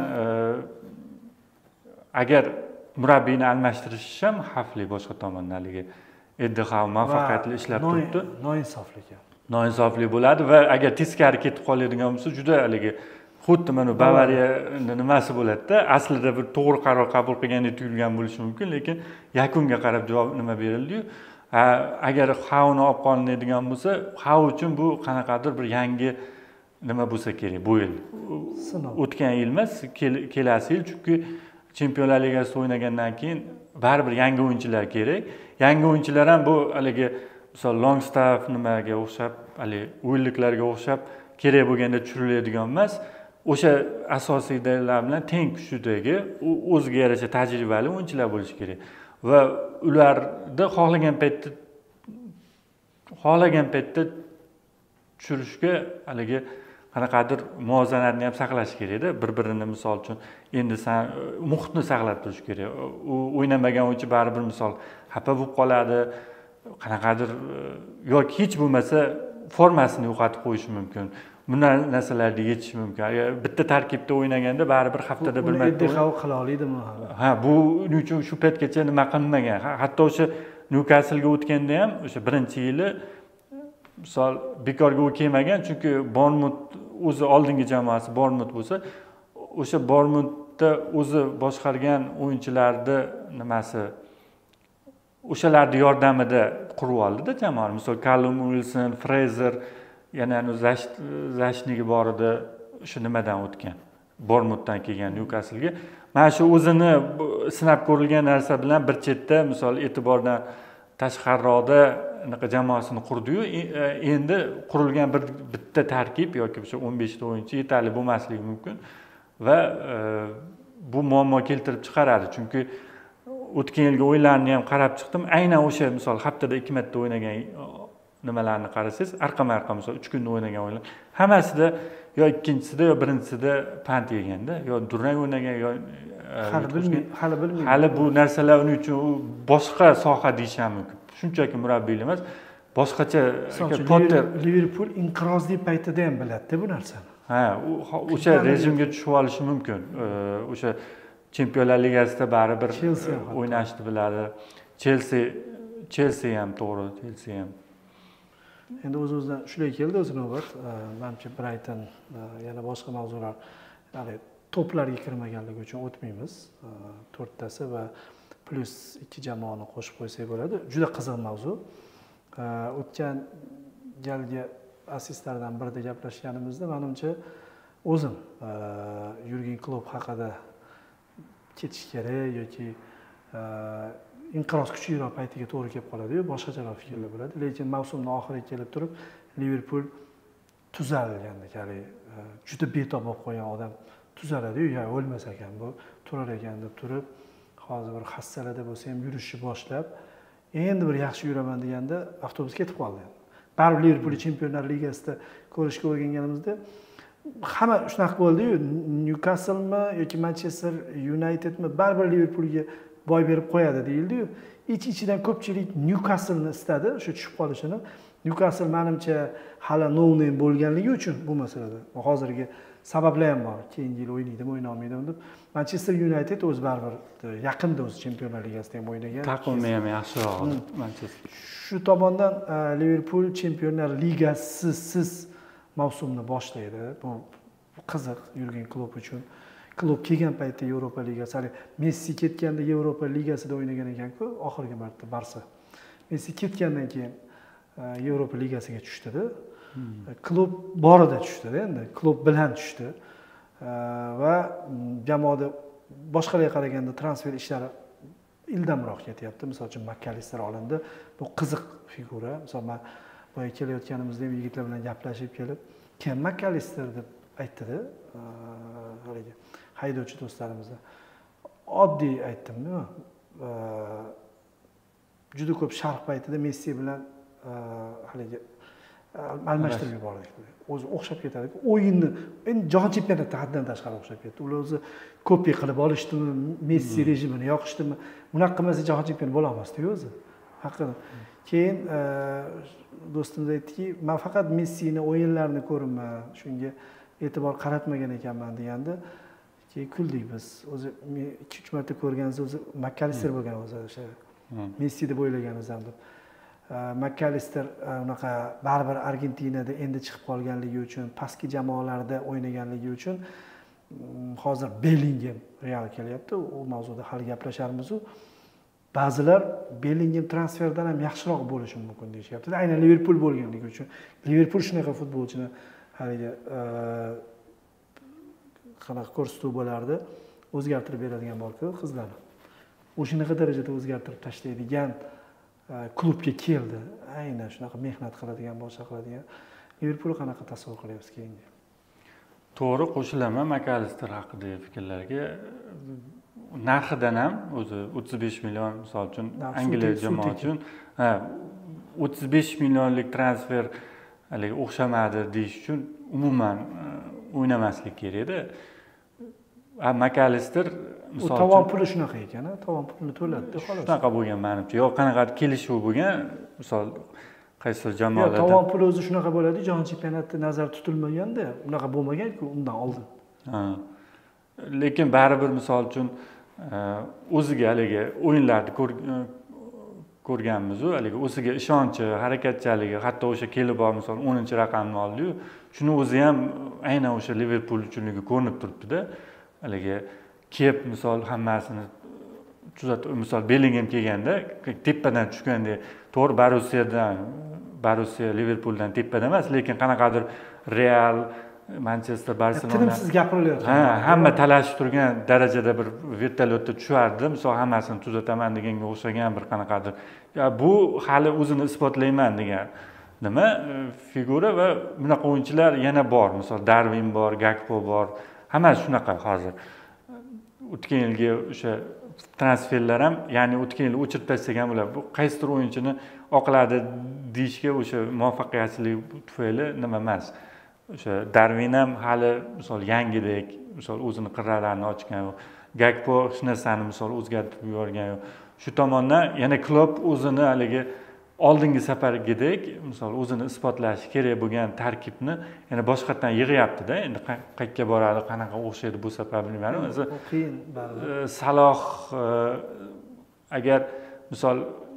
agar murabbiyni almashtirish ham xavfli boshqa tomondan haligi Eddie Howe muvaffaqiyatli ishlab turibdi.
Noinsoflik ham.
Noinsoflik bo'ladi va agar teskari ketib qoladigan bo'lsa, juda haligi xuddi mana Bavariya nimasi bo'ladi-da, aslida bir to'g'ri qaror qabul qilgandek tuyulgan bo'lishi mumkin, lekin yakunga qarab javob nima berildi-yu. Agar Howe'ni olib qolinadigan bo'lsa, Howe uchun bu qanaqadir bir yangi nima bo'lsa kerak bu yil. O'tgan yil emas, kelasi yil, chunki Chempionlar Ligasida o'ynagandan keyin baribir yangi o'yinchilar kerak. Yangi o'yinchilar ham bu haligi misol Longstaff nimaga o'xshab, hali o'yinliklarga o'xshab kerak bo'lganda tushiriladigan emas. O'sha asosiydagilar bilan teng kuchidagi, o'ziga yarasha tajribali o'yinchilar bo'lishi kerak. Va ularni xohlagan paytda xohlagan paytda tushirishga haligi qanaqadir muvozanatni ham saqlash kerak-da. Bir-birini misol uchun endi sen muhitni saqlab turish kerak. U o'ynamagan o'yinchi baribir misol xafa bo'lib qoladi, qanaqadir yoki hech bo'lmasa formasini yo'qotib qo'yishi mumkin. Bunday narsalarni yechish mumkin. Bitta tarkibda o'ynaganda baribir haftada bir marta
Eddie Howe qila oladimi?
Ha, bu uchun shu paytgacha nima qilinmagan. Hatto o'sha Newcastle ga o'tganda ham o'sha birinchi yili misol bekorga u kelmagan, chunki Bournemouth o'zi oldingi jamoasi Bournemouth bo'lsa, o'sha Bournemouthda o'zi boshqargan o'yinchilarni nimasi o'shalarning yordamida qurib oldi-da jamoani. Misol Callum Wilson, Fraser, yana Zashnigi bor edi, o'sha nimadan o'tgan. Bournemouthdan kelgan Newcastle ga. Mana shu o'zini sinab ko'rilgan narsa bilan bir chetda misol e'tibordan tashqariroqda anaqa jamoasini qurdi-yu, endi qurilgan bir bitta tarkib yoki o'sha o'n besh ta o'yinchi yetarli bo'lmasligi mumkin va bu muammo keltirib chiqaradi. Chunki o'tgan yilgi o'yinlarni ham qarab chiqdim. Aynan o'sha misol haftada ikki marta o'ynagan nimalarni qarasangiz, arqama-arqam misol uch kunda o'ynagan o'yinlar hammasida yo ikkinchisida yo birinchisida pand yeganda, yo durang o'ynagan, yo
hali bilmayman, hali bilmayman.
Hali bu narsalar uning uchun boshqa soha deyish ham mumkin. Shunchaki murabbiylik emas, boshqacha
Potter Liverpool inqirozli paytida ham biladi bu narsani.
Ha, o'sha rejimga tushib olishi mumkin. O'sha Chempionlar Ligasida baribir o'ynashni biladi. Chelsea Chelsea ham to'g'ri, Chelsea ham.
Endi o'z-o'zidan shunday keldi o'zi navbat. Menimcha Brighton yana boshqa mavzular, ya'ni toplarga kirmaganligi uchun o'tmaymiz. to'rttasi va plus ikki jamoani qo'shib qo'ysak bo'ladi. Juda qiziq mavzu. O'tgan galgi assistlardan birida gaplashganimizda menimcha o'zim Yurgen Klopp haqida ketish kerak yoki inqiroz kuchliroq paytiga to'g'ri kelib qoladi-yu, boshqacharoq fikrlar bo'ladi. Lekin mavsumning oxiriga kelib turib Liverpool tuzalgandek, ya'ni juda betob bo'lib qolgan odam tuzaladi-yu, ya o'lmas ekan bu, turar ekan deb turib, hozir bir hassalada bo'lsa ham yurishni boshlab, endi bir yaxshi yuraman deganda avtobus ketib qoldi. Baribir Liverpool Chempionlar Ligasida ko'rishga o'rganganimizda hamma shunaqa bo'ldi-yu, Newcastlemi yoki Manchester Unitedmi baribir Liverpoolga boy berib qo'yadi deyildi-yu. Ich-ichidan ko'pchilik Newcastleni istadi, o'sha tushib qolishini. Newcastle menimcha hali no name bo'lganligi uchun bu masalada. Hozirgi sabablar ham bor. Keyingi yil o'ynaydimi, o'ynay olmaydimi deb. Manchester United o'z baribir yaqinda o'z Chempionlar Ligasida ham o'ynagan.
Taqvimi ham yaxshiroq Manchester.
Shu tomondan Liverpool Chempionlar Ligasisiz mavsumni boshlaydi. Bu qiziq Yurgen Klopp uchun. Klopp kelgan paytda Yevropa Ligasi, hali Messi ketganda Yevropa Ligasida o'ynagan ekan-ku, oxirgi marta Barsa. Messi ketgandan keyin Yevropa Ligasiga tushdi-da. Klopp borida tushdi-da endi. Klopp bilan tushdi. Va jamoada boshqalarga qaraganda transfer ishlari ildamroq ketyapti. Misol uchun McAllister olindi. Bu qiziq figura. Misol men boya kelayotganimizda ham yigitlar bilan gaplashib kelib, "Kim McAllister?" deb aytdi-da. Haligi haydovchi do'stlarimizga. Oddiy aytdim, nima? juda ko'p sharh paytida Messi bilan haligi almashtirib yubordik. O'zi o'xshab ketadi. O'yinni endi jahon chempionatida haddan tashqari o'xshab ketdi. Ular o'zi kopiya qilib olishdimi, Messi rejimini yoqishdimi? Bunaqa qilmasa jahon chempioni bo'la olmasdi o'zi. Haqiqatan. Keyin do'stimiz aytdiki, men faqat Messini o'yinlarini ko'raman, shunga e'tibor qaratmagan ekanman deganda, keyin kuldik biz. O'zi ikki uch marta ko'rganimiz o'zi McAllister bo'lgan o'zi o'sha Messi deb o'ylaganimiz ham deb. McAllister unaqa baribir Argentinada endi chiqib qolganligi uchun, pastki jamoalarda o'ynaganligi uchun hozir Bellingham Real kelyapti. U mavzuda hali gaplasharmiz. Ba'zilar Bellingham transferdan ham yaxshiroq bo'lishi mumkin deyishyapti. Aynan Liverpool bo'lganligi uchun. Liverpool shunaqa futbolchini haliga qanaqa ko'rsatuv bo'lardi, o'zgartirib beradigan bor-ku qizlarni. O'shanaqa darajada o'zgartirib tashlaydigan klubga keldi. Aynan shunaqa mehnat qiladigan, boshqa qiladigan. Liverpool qanaqa tasavvur qilyapsiz keyingi?
To'g'ri, qo'shilaman McAllister haqidagi fikrlarga. Narxidan ham o'zi o'ttiz besh million, misol uchun Angliya jamoasi uchun, ha, o'ttiz besh millionlik transfer hali o'xshamadi deyish uchun umuman o'ynamaslik kerak-da. McAllister
misol uchun tovon puli shunaqa ekan, tovon pulini to'ladi, xolos.
Shunaqa bo'lgan menimcha. Yo'q, qanaqadir kelishuv bo'lgan, misol qaysi jamoalarda
tovon puli o'zi shunaqa bo'ladi, jahon chempionatida nazarda tutilmaganda, unaqa bo'lmagan-ku undan oldin.
Ha. Lekin baribir misol uchun o'ziga haligi o'yinlarni ko'rganmiz-ku, haligi o'ziga ishonchi, harakatchanligi, hatto o'sha kelib bor misol o'ninchi raqamni oldi-yu, shuni o'zi ham aynan o'sha Liverpool uchunligi ko'rinib turibdi-da. Haligi kelib misol hammasini tuzatib, misol Bellingham kelganda tepadan tushganda, to'g'ri Borussiyadan, Borussiya Liverpooldan tepada emas, lekin qanaqadir Real, Manchester, Barselona
tinimsiz gapirilyapti.
Ha, hamma talashib turgan darajada bir vertolyotda tushardi, misol hammasini tuzataman deganga o'xshagan bir qanaqadir. Ya bu hali o'zini isbotlayman degan nima figura va bunaqa o'yinchilar yana bor. Misol Darwin bor, Gakpo bor. Hammasi shunaqa hozir. O'tgan yilgi o'sha transferlar ham, ya'ni o'tgan yil o'chirib tashlagan bular. Bu qaysidir o'yinchini oqladi deyishga o'sha muvaffaqiyatchilik tufayli nima emas. O'sha Darwin ham hali misol yangidek, misol o'zini qirralarini ochgan, Gakpo hech narsani misol o'zgartirib yuborgan. Shu tomondan yana Klopp o'zini haligi oldingi safargidek, misol o'zini isbotlashi kerak bo'lgan tarkibni yana boshqatdan yig'yapti-da. Endi qayerga boradi, qanaqa o'xshaydi bu safar bilmayman. O'zi
qiyin baribir.
Saloh agar misol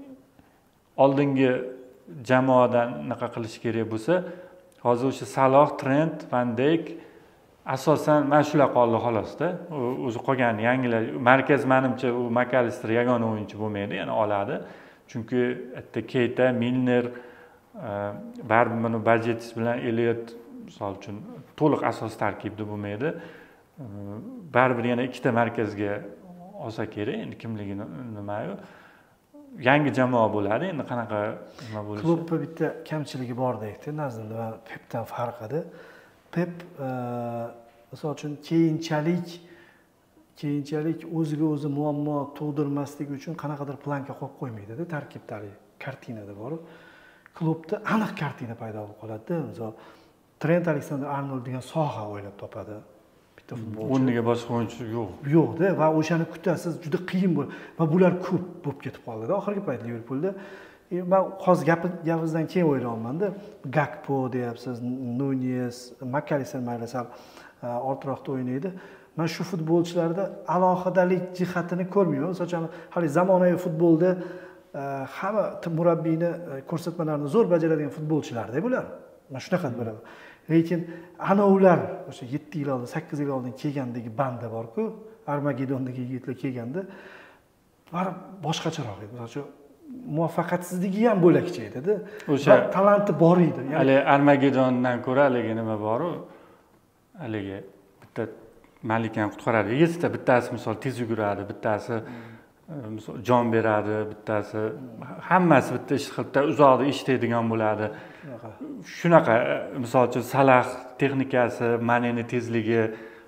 oldingi jamoadan naqa qilish kerak bo'lsa, hozir o'sha Saloh, Trent, Van Dijk asosan mana shular qoldi xolos-da. O'zi qolgan yangilar markaz menimcha u McAllister yagona o'yinchi bo'lmaydi, yana oladi. Chunki bitta Keita, Milner, baribir mana Bajetis bilan Elliot misol uchun to'liq asos tarkibda bo'lmaydi. Baribir yana ikkita markazga olsa kerak, endi kimligi nima-yu. Yangi jamoa bo'ladi, endi qanaqa nima bo'lishi.
Klubda bitta kamchiligi bor deydi, nazdimda va Pepdan farqi. Pep misol uchun keyinchalik keyinchalik o'ziga o'zi muammo tug'dirmaslik uchun qanaqadir planka qo'yib qo'ymaydi-da, tarkibdagi kartinada bor. Klubda aniq kartina paydo bo'lib qoladi-da. Misol Trent Alexander-Arnold degan soha o'ylab topadi. Bitta futbolchi.
O'rniga boshqa o'yinchi yo'q.
Yo'q-da va o'shani kutasiz, juda qiyin bo'ladi va bular ko'p bo'lib ketib qoldi-da oxirgi payt Liverpoolda. Men hozir gapingizdan keyin o'ylayapman-da. Gakpo deyapsiz, Nunez, McAllister mayli sal ortiroqda o'ynaydi. Men shu futbolchilarda alohidalik jihatini ko'rmayman. Masalan, hali zamonaviy futbolda hamma murabbiyni ko'rsatmalarini zo'r bajaradigan futbolchilarda bular. Men shunaqa bilaman. Lekin ana ular o'sha yetti yil oldin, sakkiz yil oldin kelgandagi banda bor-ku, Armagedondagi yigitlar kelganda var boshqacharoq edi. Masalan, muvaffaqiyatsizligi ham bo'lakcha edi-da. O'sha talanti bor edi.
Hali Armagedondan ko'ra haligi nima bor-u? Haligi bitta malikani qutqaradi. Ikkita bittasi misol tez yuguradi, bittasi misol jon beradi, bittasi hammasi bitta ish qilib, uzoqda ishlaydigan bo'ladi. Shunaqa misol uchun Salah texnikasi, Manening tezligi,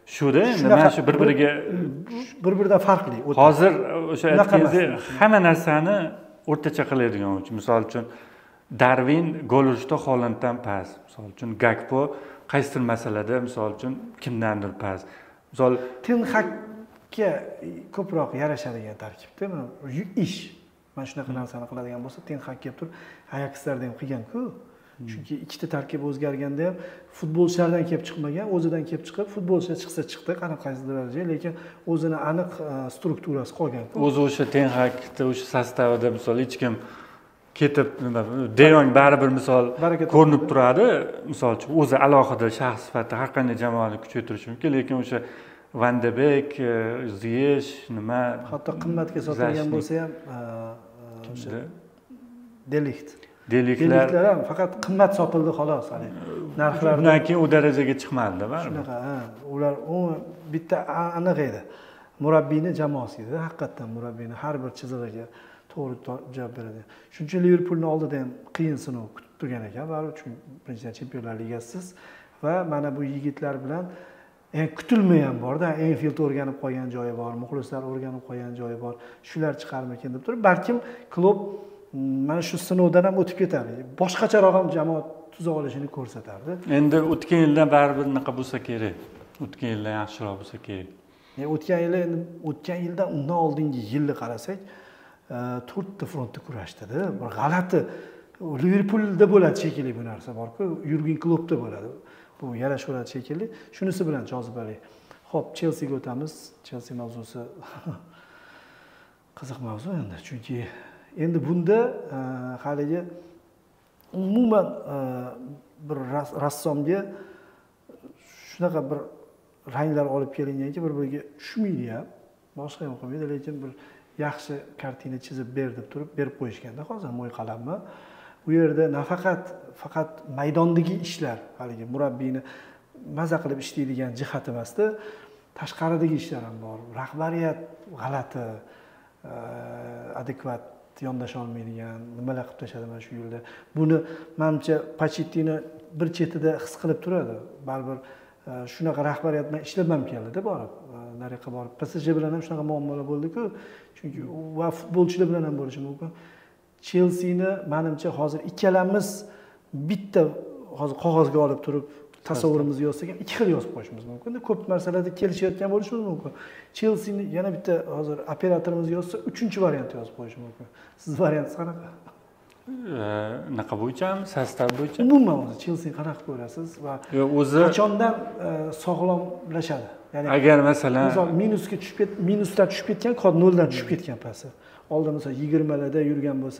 shuda endi mana shu bir biriga
bir biridan farqli.
hozir o'sha aytganingizdek hamma narsani o'rtacha qiladigan o'yinchi. Misol uchun Darwin gol urishda Holanddan past. Misol uchun Gakpo qaysidir masalada misol uchun kimdandir past. Misol
Ten Hagga ko'proq yarashadigan tarkibda mana ish. Mana shunaqa narsani qiladigan bo'lsa, Ten Hag kelib turib Ajaxlarda ham qilgan-ku. Chunki ikkita tarkib o'zgarganda ham futbolchilardan kelib chiqmagan, o'zidan kelib chiqib, futbolchilar chiqsa chiqdi, qanaqasidir darajaga, lekin o'zini aniq strukturasi qolgan-ku.
O'zi o'sha Ten Hagda o'sha sostavida misol hech kim ketib nima De Jong baribir misol ko'rinib turadi, misol uchun o'zi alohida shaxs sifatida har qanday jamoani kuchaytirishi mumkin, lekin o'sha Van de Beek, Ziyech nima
hatto qimmatga sotilgan bo'lsa ham o'sha De Ligt.
Deliklar
ham faqat qimmat sotildi xolos, hali narxlar
undan keyin u darajaga chiqmadi, baribir.
Shunaqa, ha, ular u bitta aniq edi. Murabbiyni jamoasi edi, haqiqatan murabbiyni har bir chizig'iga to'g'ri javob beradi. Shuning uchun Liverpoolning oldida ham qiyin sinov kutib turgan ekan, baribir, chunki birinchidan Chempionlar Ligasisiz va mana bu yigitlar bilan eng kutilmagan borda, Enfield o'rganib qolgan joyi bor, muxlislar o'rganib qolgan joyi bor. Shular chiqarmikin deb turib, balkim klub mana shu sinovdan ham o'tib ketadi. Boshqacharoq ham jamoa tuza olishini ko'rsatardi.
Endi o'tgan yildan baribir unaqa bo'lsa kerak. O'tgan yildan yaxshiroq bo'lsa kerak.
Yani o'tgan yil endi o'tgan yildan undan oldingi yilni qarasak, to'rtta frontda kurashdida. Bir g'alati Liverpoolda bo'ladi shekilli bu narsa bor-ku, Yurgen Kloppda bo'ladi. Bu yarashaveradi shekilli. Shunisi bilan jozibali. Xo'p, Chelsea ga o'tamiz. Chelsea mavzusi qiziq mavzu endi, chunki endi bunda haligi umuman bir rassomga shunaqa bir ranglar olib kelinganki, bir-biriga tushmaydi ham, boshqa ham qilmaydi, lekin bir yaxshi kartina chizib ber deb turib berib qo'yishganda hozir mo'y qalammi. Bu yerda nafaqat faqat maydondagi ishlar, haligi murabbiyni maza qilib ishlaydigan jihati emasda, tashqaridagi ishlar ham bor. Rahbariyat g'alati, adekvat yondasha olmaydigan, nimalar qilib tashladi mana shu yo'lda. Buni menimcha Pochettino bir chetida his qilib turadi. Baribir shunaqa rahbariyat bilan ishlab ham keldi-da borib, nariyoqqa borib. P S J bilan ham shunaqa muammolar bo'ldi-ku, chunki va futbolchilar bilan ham bo'lishi mumkin. Chelsea'ni menimcha hozir ikkalamiz bitta hozir qog'ozga olib turib tasavvurimizni yozsak ham ikki xil yozib qo'yishimiz mumkin. Ko'p narsalarda kelishayotgan bo'lishimiz mumkin. Chelsea'ni yana bitta hozir operatorimiz yozsa, uchinchi variant yozib qo'yishi mumkin. Siz variantingiz qanaqa?
Naqa bo'yichami, sostav bo'yicha?
Umuman o'zi Chelsea qanaqa ko'rasiz va
o'zi
qachondan sog'lomlashadi? Ya'ni
agar masalan
misol minusga tushib ket, minusdan tushib ketgan, hozir noldan tushib ketgan pasi. Oldin misol yigirmalarda yurgan bo'lsa,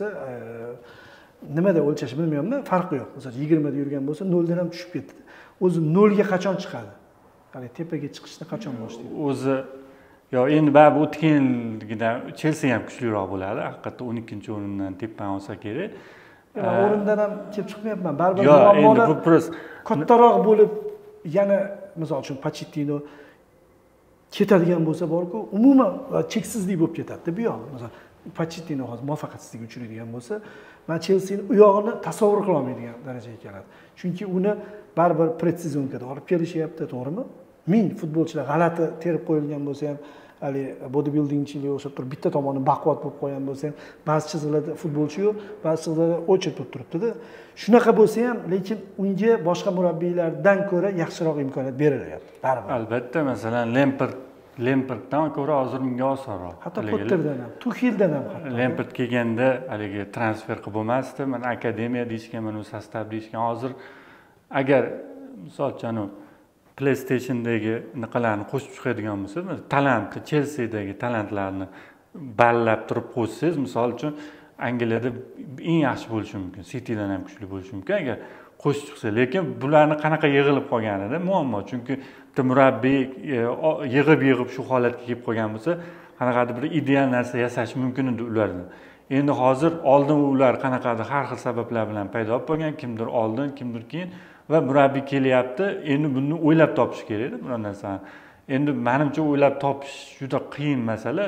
nimada o'lchash bilmayman, farqi yo'q. Misol yigirmada yurgan bo'lsa, noldan ham tushib ketdi. O'zi nolga qachon chiqadi? Ya'ni tepaga chiqishni qachon boshlaydi?
O'zi yo endi baribir o'tgan yilgidan Chelsea ham kuchliroq bo'ladi. Haqiqatda o'n ikkinchi o'rindan tepdan olsa kerak.
O'rindan ham kelib chiqmayapman. Baribir
muammolar
kattaroq bo'lib, yana misol uchun Pochettino ketadigan bo'lsa borku, umuman cheksizlik bo'lib ketadi bu yoq. Misol Pochettino hozir muvaffaqiyatsizlikka uchraydigan bo'lsa, men Chelsea'ni u yog'ini tasavvur qila olmaydigan darajaga keladi. Chunki uni baribir pretsizionkada olib kelishyapti, to'g'rimi? Ming futbolchilar g'alati terib qo'yilgan bo'lsa ham, hali bodybuildingchilik o'xshab turib bitta tomoni baquvvat bo'lib qolgan bo'lsa ham, ba'zi chiziqlarda futbolchi yo'q, ba'zi chiziqlarda o'chib bo'lib turibdi-da. Shunaqa bo'lsa ham, lekin unga boshqa murabbiylardan ko'ra yaxshiroq imkoniyat berilyapti. Baribir.
Albatta, masalan, Lampard Lamparddan ko'ra hozir menga osonroq.
Hatto Potterdan ham, Tucheldan ham hatto.
Lampard kelganda haligi transfer qilib bo'lmasdi, mana akademiya deyishgan, mana sostav deyishgan. Hozir agar misol uchun PlayStation'dagi niqalarni qo'shib chiqadigan bo'lsa, talantli Chelsea'dagi talantlarni ballab turib qo'ysangiz, misol uchun Angliyada eng yaxshi bo'lishi mumkin, Citydan ham kuchli bo'lishi mumkin agar qo'shib chiqsa. Lekin bularni qanaqa yig'ilib qolganida muammo, chunki bitta murabbiy yig'ib-yig'ib shu holatga kelib qolgan bo'lsa, qanaqadir bir ideal narsa yasash mumkin edi ulardan. Endi hozir oldin ular qanaqadir har xil sabablar bilan paydo bo'lgan, kimdir oldin, kimdir keyin va murabbiy kelyapti. Endi buni o'ylab topish kerak-da bir narsani. Endi menimcha o'ylab topish juda qiyin masala.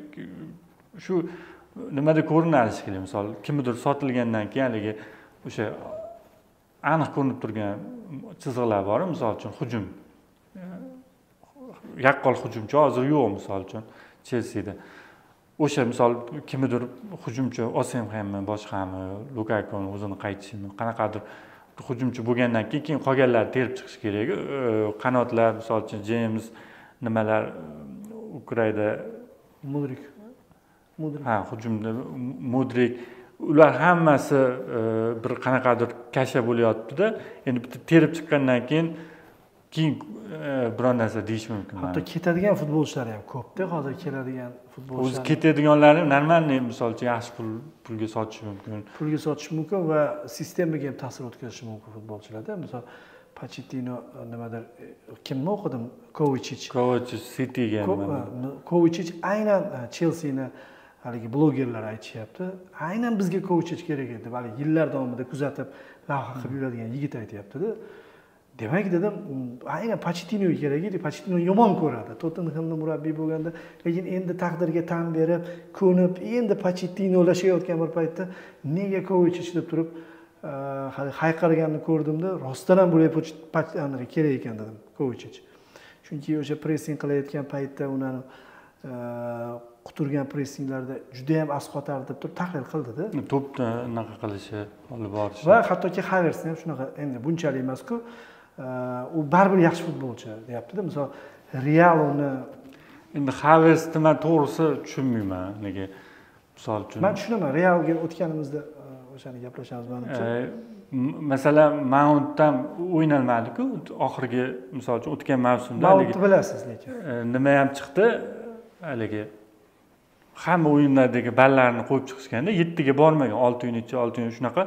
Shu nimada ko'rinadi kerak, misol kimdir sotilgandan keyin haligi o'sha aniq ko'rinib turgan chiziqlar bor, misol uchun hujum yaqqol hujumchi hozir yo'q misol uchun Chelseada. O'sha misol kimnidir hujumchi Osimhenmi, boshqami, Lukakuning o'zini qaytishimi, qanaqadir hujumchi bo'lgandan keyin keyin qolganlar terib chiqish kerak. Qanotlar misol uchun James nimalar Ukrainada
Mudrik. Mudrik.
Ha, hujumda Mudrik ular hammasi bir qanaqadir kasha bo'lyapti-da. Endi bitta terib chiqqandan keyin keyin biron narsa deyish mumkin.
Hatto ketadigan futbolchilar ham ko'p-da, hozir keladigan futbolchilar.
O'zi ketadiganlarni normalniy misol uchun yaxshi pul pulga sotish mumkin.
Pulga sotish mumkin va sistemaga ham ta'sir o'tkazishi mumkin futbolchilarda. Misol Pochettino nimadir kimni o'qidim? Kovacic.
Kovacic Cityga.
Kovacic aynan Chelsea'ni haligi blogerlar aytishyapti. Aynan bizga Kovacic kerak edi. Hali yillar davomida kuzatib, lavha qilib yuradigan yigit aytyapti-da. Demak dedim, aynan Pochettino kerak edi. Pochettino yomon ko'radi. Tottenhamning murabbiy bo'lganda, lekin endi taqdirga tan berib, ko'nib, endi Pochettinolashayotgan bir paytda nega Kovacic deb turib hali hayqirganini ko'rdimda, rostdan ham bo'lib Pochettino kerak ekan dedim, Kovacic. Chunki o'sha pressing qilayotgan paytda ularni quturgan pressinglarda juda ham asqotar deb turib tahlil qildi-da.
To'pni unaqa qilishi, olib borishi.
Va hattoki Havertsni ham shunaqa, endi bunchalik emas-ku, u baribir yaxshi futbolchi deyapti-da. Misol Real uni
endi Havertsni men to'g'risi tushunmayman, nega? Misol uchun
men tushunaman, Realga o'tganimizda o'shani gaplashamiz menimcha.
Masalan, Mountdan o'ynalmadi-ku, oxirgi misol uchun o'tgan mavsumda
Mountni bilasiz lekin.
Nima ham chiqdi? Haligi hamma o'yinlardagi ballarni qo'yib chiqishganda yettiga bormagan, olti o'yin ichi, olti o'yin shunaqa.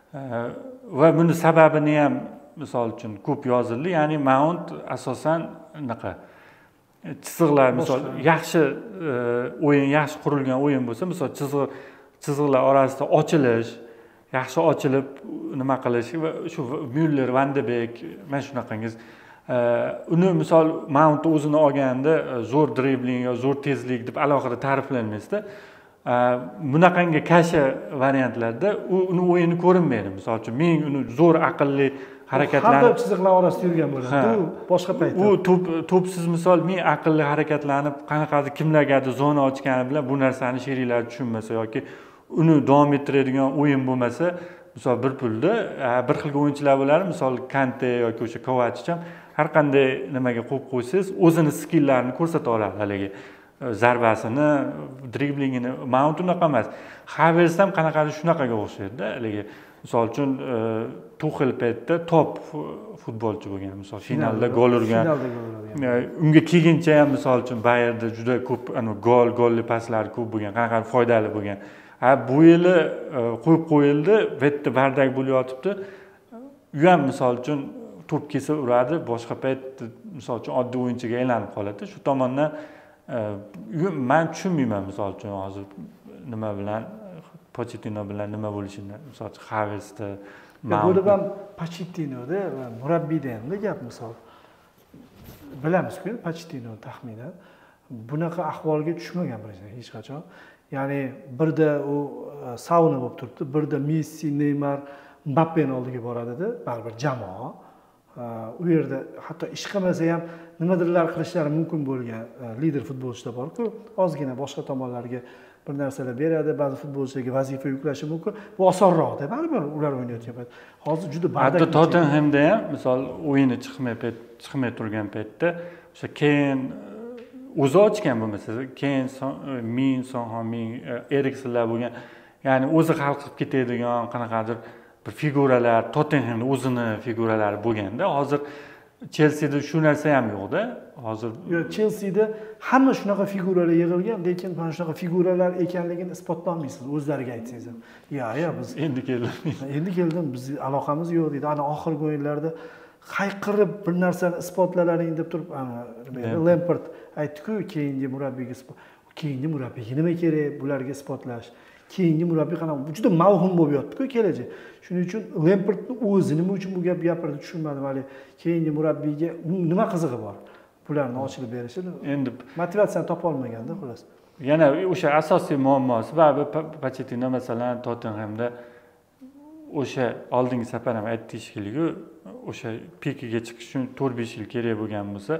Va buni sababini ham misol uchun ko'p yozildi. Ya'ni Mount asosan unaqa chiziqlar, misol yaxshi o'yin, yaxshi qurilgan o'yin bo'lsa, misol chiziq chiziqlar orasida ochilish, yaxshi ochilib nima qilish va shu Müller, Van de Beek, mana shunaqangiz uni misol Mount o'zini olganda zo'r dribling yo zo'r tezlik deb alohida ta'riflanmaydi-da. Bunaqangi kasha variantlarda uni o'yini ko'rinmaydi. Misol uchun men uni zo'r aqlli harakatlanib
har chiziqlar orasida yurgan bo'ladi. U boshqa paytda.
U to'p to'psiz misol men aqlli harakatlanib qanaqadir kimlargadir zona ochgani bilan bu narsani sheriklar tushunmasa yoki uni davom ettiradigan o'yin bo'lmasa, misol bir pulda bir xil o'yinchilar bo'lar, misol Kante yoki o'sha Kovacic ham har qanday nimaga qo'yib qo'ysangiz, o'zini skilllarini ko'rsata oladi haligi. Zarbasini, driblingini, Mount unaqa emas. Havertz ham qanaqadir shunaqaga o'xshaydi-da, haligi. Misol uchun Tuchel paytda top futbolchi bo'lgan, misol finalda gol urgan. Unga kelguncha ham misol uchun Bayernda juda ko'p ana gol, golli paslar ko'p bo'lgan, qanaqadir foydali bo'lgan. Ha, bu yili qo'yib qo'yildi, bu yerda bardak bo'layotibdi. U ham misol uchun to'p kelsa uradi, boshqa payt misol uchun oddiy o'yinchiga aylanib qoladi. Shu tomondan men tushunmayman misol uchun hozir nima bilan Pochettino bilan nima bo'lishini, misol uchun Havertzda,
Mount ham Pochettinoda va murabbiyda ham gap misol. Bilamiz-ku, Pochettino taxminan bunaqa ahvolga tushmagan birinchidan hech qachon. Ya'ni birda u sauna bo'lib turibdi, birda Messi, Neymar, Mbappeni oldiga boradi-da, baribir jamoa. U yerda hatto ish qilmasa ham nimadirlar qilishlari mumkin bo'lgan lider futbolchilar bor-ku, ozgina boshqa tomonlarga bir narsalar beradi, ba'zi futbolchilarga vazifa yuklashi mumkin. Bu osonroq-da, baribir ular o'ynayotgan payt. Hozir juda bardak.
Hatto Tottenhamda ham misol o'yini chiqmay payt, chiqmay turgan paytda o'sha Kane o'zi ochgan bo'lmasa, Kane, Min, Son Heung-min, Eriksenlar bo'lgan, ya'ni o'zi hal qilib ketadigan qanaqadir bir figuralar, Tottenhamda o'zini figuralari bo'lganda, hozir Chelseada shu narsa ham yo'q-da. Hozir
yo'q, Chelseada hamma shunaqa figuralar yig'ilgan, lekin mana shunaqa figuralar ekanligini isbotlolmaysiz, o'zlariga aytsangiz ham. Ya, ya biz
endi keldim.
Endi keldim, biz aloqamiz yo'q deydi. Ana oxirgi o'yinlarda hayqirib bir narsani isbotlalaring deb turib, ana Lampard aytdi-ku, keyingi murabbiyga keyingi murabbiyga nima kerak bularga isbotlash. Keyingi murabbiy qanaqa juda mavhum bo'lib yotdi-ku kelajak. Shuning uchun Lampardning o'zi nima uchun bu gap gapirdi tushunmadim hali. Keyingi murabbiyga nima qizig'i bor? Bularni ochilib berishi endi motivatsiyani topa olmaganda xolos.
Yana o'sha asosiy muammosi va Pochettino masalan Tottenhamda o'sha oldingi safar ham aytdi shekilli, o'sha pikiga chiqish uchun to'rt besh yil kerak bo'lgan bo'lsa,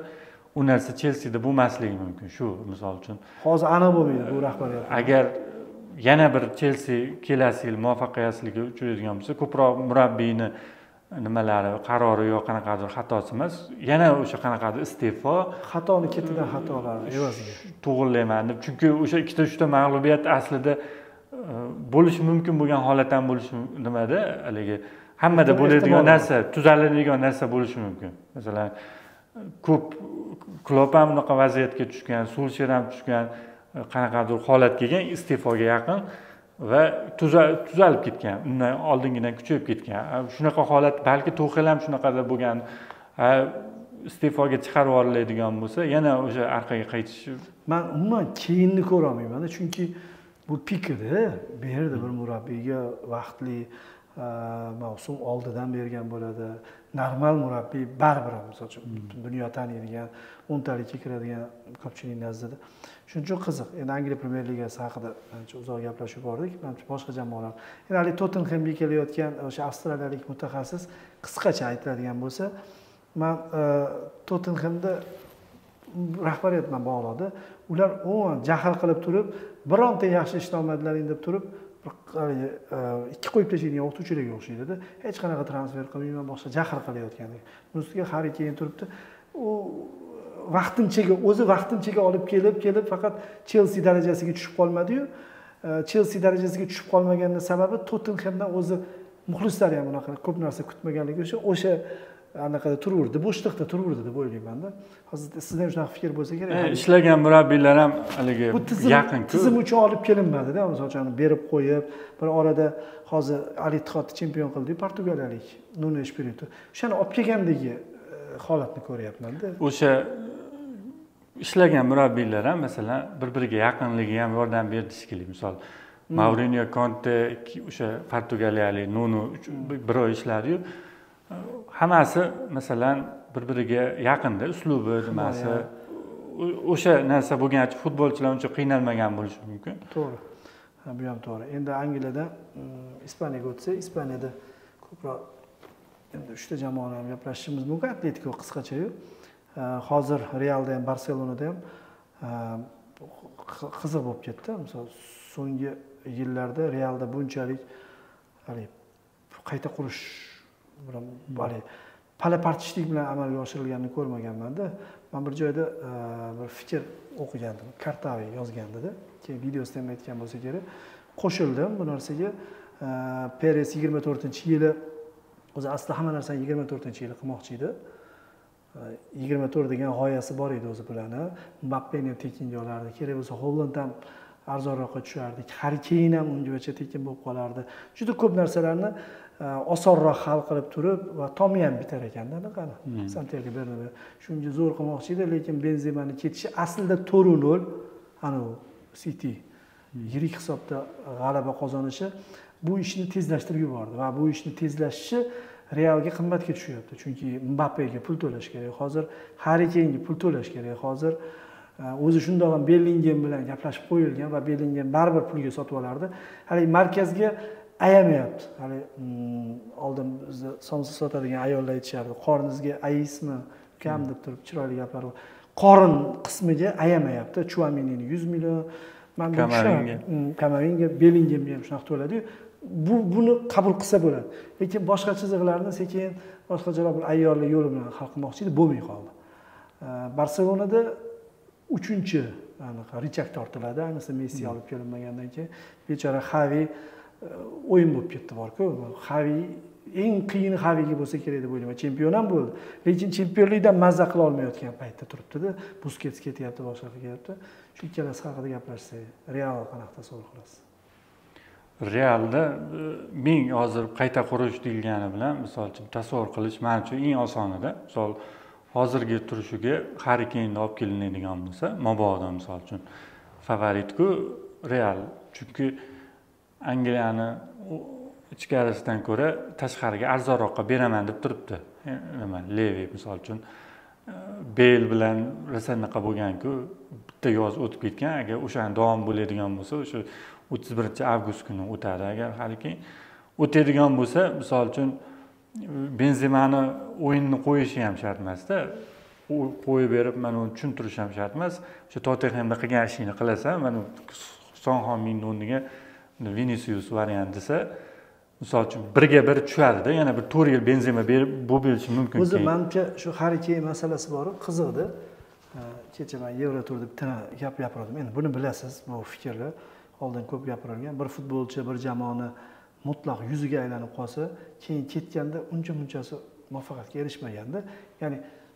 u narsa Chelsea da bo'lmasligi mumkin shu misol uchun.
Hozir ana bo'lmaydi bu rahbariyat.
Agar yana bir Chelsea kelasi yil muvaffaqiyatsizlikka uchraydigan bo'lsa, ko'proq murabbiyni nimalari, qarori yo qanaqadir xatosi emas, yana o'sha qanaqadir iste'fo,
xatoni ketidan xatolar evaziga
to'g'rilayman deb. Chunki o'sha ikkita uchta mag'lubiyat aslida bo'lishi mumkin bo'lgan holat ham bo'lishi nimada, haligi hammada bo'ladigan narsa, tuzaladigan narsa bo'lishi mumkin. Masalan, ko'p Klopp ham bunaqa vaziyatga tushgan, Solskjaer ham tushgan, qanaqadir holat kelgan, iste'foga yaqin va tuzalib ketgan, undan oldingidan kuchayib ketgan. Shunaqa holat balki Tuxel ham shunaqada bo'lgan, iste'foga chiqarib yuboriladigan bo'lsa, yana o'sha orqaga qaytish.
Men umuman keyinni ko'ra olmayman, chunki bu pikida bu yerda bir murabbiyga vaqtli mavsum oldidan bergan bo'ladi. Normal murabbiy baribir, misol uchun dunyo taniydigan, o'ntalikka kiradigan ko'pchilik nazdida. Shuning uchun qiziq. Endi Angliya Premyer Ligasi haqida ancha uzoq gaplashib bordik. Menimcha boshqa jamoalar. Endi hali Tottenhamga kelayotgan o'sha avstraliyalik mutaxassis qisqacha aytiladigan bo'lsa, men Tottenhamda rahbariyat bilan bog'ladi. Ular umuman jahl qilib turib, bironta yaxshi ishni olmadilaring deb turib, ikki qo'yib tashlaydigan o'qituvchilarga o'xshaydi. Hech qanaqa transfer qilmayman, boshqa jahl qilayotgandek. Ustiga Harry Kane turibdi. U vaqtinchaga, o'zi vaqtinchaga olib kelib, kelib faqat Chelsea darajasiga tushib qolmadi-yu. Chelsea darajasiga tushib qolmaganining sababi Tottenhamdan o'zi muxlislari ham unaqa ko'p narsa kutmaganligi o'sha o'sha anaqada turaverdi, bo'shliqda turaverdi deb o'ylayman-da. Hozir sizda ham shunaqa fikr bo'lsa kerak.
Ishlagan murabbiylar ham haligi yaqin-ku.
Tizim uchun olib kelinmadi-da, misol uchun berib qo'yib, bir orada hozir Al-Ittihod chempion qildi, Portugaliyalik Nuno Espirito. O'shani olib kelgandagi holatni ko'ryapman-da.
O'sha ishlagan murabbiylar ham masalan bir-biriga yaqinligi ham yordam berdi shekilli. Misol Mourinho, Conte, o'sha Portugaliyalik Nuno bir oy ishladi-yu. Hammasi masalan bir-biriga yaqinda, uslubi, nimasi. O'sha narsa bo'lgancha futbolchilar uncha qiynalmagan bo'lishi mumkin.
To'g'ri. Bu ham to'g'ri. Endi Angliyada Ispaniyaga o'tsa, Ispaniyada ko'proq endi uchta jamoani ham gaplashishimiz mumkin. Atletico qisqacha-yu. Hozir Realda ham, Barselonada ham qiziq bo'lib ketdi. Misol so'nggi yillarda Realda bunchalik hali qayta qurish bari pala-partishlik bilan amalga oshirilganini ko'rmaganman-da. Men bir joyda bir fikr o'qigandim. Kartavi yozgandida, keyin videosida ham aytgan bo'lsa kerak. Qo'shildim bu narsaga. Perez yigirma to'rtinchi yili o'zi asli hamma narsani yigirma to'rtinchi yili qilmoqchi edi. yigirma to'rt degan g'oyasi bor edi o'zi bilan. Mbappeni ham tekinga olardi. Kerak bo'lsa Holland ham arzonroqqa tushardik. Harry Kane ham ungacha tekin bo'lib qolardi. Juda ko'p narsalarni osonroq hal qilib turib va Tomi ham bitar ekanda, qani. Santiago Bernabeu shunga zo'r qilmoqchi edi, lekin Benzemani ketishi aslida to'rt nol ana u City yirik hisobda g'alaba qozonishi bu ishni tezlashtirib yubordi va bu ishni tezlashishi Realga qimmatga tushyapti. Chunki Mbappega pul to'lash kerak. Hozir Harry Kane'ga pul to'lash kerak. Hozir o'zi shundoq ham Bellingham bilan gaplashib qo'yilgan va Bellingham baribir pulga sotib olardi. Hali markazga ayamayapti. Hali oldin bizni somsa sotadigan ayollar aytishardi, qorningizga ayismi, kam deb turib chiroyli gaplar bor. Qorin qismiga ayamayapti. Chouamenining yuz million, men Kamavinga, Bellinghamga ham shunaqa to'ladi-yu. Bu buni qabul qilsa bo'ladi. Lekin boshqa chiziqlarni sekin boshqacharoq bir ayyorlik yo'li bilan hal qilmoqchi edi, bo'lmay qoldi. Barselonada uchinchi aniq richak tortiladi, ayniqsa Messi olib kelinmagandan keyin bechora Xavi o'yin bo'lib ketdi bor-ku. Xavi eng qiyini Xaviga bo'lsa kerak deb o'ylayman. Chempion ham bo'ldi, lekin chempionlikdan mazza qila olmayotgan paytda turibdi-da. Busquets ketyapti, boshqa qilyapti. Shu ikkalasi haqida gaplashsak, Real qanaqa tasavvur qilasiz?
Realda ming hozir qayta qurish deyilgani bilan misol uchun tasavvur qilish men uchun eng osonida. Misol hozirgi turishiga Harry Kane olib kelinadigan bo'lsa, mabodo misol uchun favoritku Real. Chunki Angliyani ichkarisidan ko'ra tashqariga arzonroqqa beraman deb turibdi. Nima, Levi misol uchun Bale bilan rasanaqa bo'lgan-ku, bitta yoz o'tib ketgan. Agar o'shani davom bo'ladigan bo'lsa, o'sha o'ttiz birinchi avgust kuni o'tadi. Agar hali keyin o'tadigan bo'lsa, misol uchun Benzemani o'yinni qo'yishi ham shart emas-da. qo'yib berib mana uni tushuntirish ham shart emas. O'sha Tottenhamda qilgan ishingni qilasan, mana Son Heung-min o'rniga Vinicius variant desa, misol uchun birga bir tushadi-da, yana bir to'rt yil Benzema berib bu berishi mumkin.
O'zi menimcha shu Harry Kane masalasi bor, qiziqdi. Kecha men Yevroturda bitta gap gapirdim. Endi buni bilasiz, bu fikrlar oldin ko'p gapirilgan. Bir futbolchi bir jamoani mutlaq yuziga aylanib qolsa, keyin ketganda uncha-munchasi muvaffaqiyatga erishmaganda, ya'ni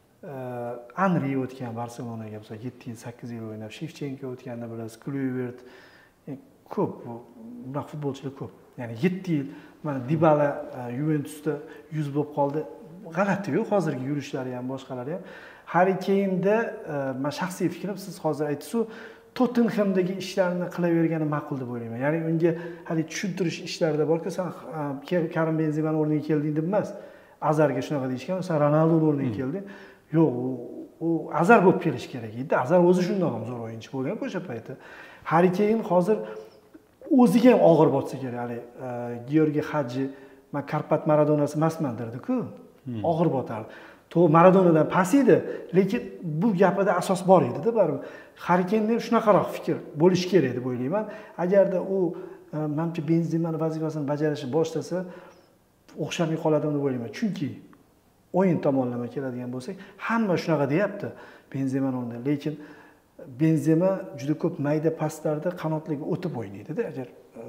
Henry o'tgan Barselonaga bo'lsa yetti yil, sakkiz yil o'ynab, Shevchenko o'tganini bilasiz, Kluivert ko'p, bunaqa futbolchilar ko'p. Ya'ni yetti yil mana Dybala Juventusda yuz bo'lib qoldi. G'alati-ku hozirgi yurishlari ham, boshqalari ham. Harry Kane'da men shaxsiy fikrim, siz hozir aytdingiz-ku, Tottenhamdagi ishlarni qilavergani ma'qul deb o'ylayman. Ya'ni unga hali tushuntirish ishlarida borki, sen Karim Benzemani o'rniga kelding deb emas. Azarga shunaqa deyishgan, sen Ronaldoning o'rniga kelding. Yo'q, u Azar bo'lib kelish kerak edi. Azar o'zi shundoq ham zo'r o'yinchi bo'lgan o'sha paytda. Harry Kane hozir o'ziga ham og'ir botsa kerak. Hali Georgi Hadji, men Karpat Maradonasi emasman derdi-ku. Og'ir botardi. To Maradonadan past edi, lekin bu gapida asos bor edi-da baribir. Harry Kane'da ham shunaqaroq fikr bo'lish kerak deb o'ylayman. Agarda u menimcha Benzemani vazifasini bajarishni boshlasa, o'xshamay qoladi deb o'ylayman. Chunki o'yin tomonlama keladigan bo'lsak, hamma shunaqa deyapti Benzemani o'rnida, lekin Benzema juda ko'p mayda pastlarda qanotlarga o'tib o'ynaydi-da, agar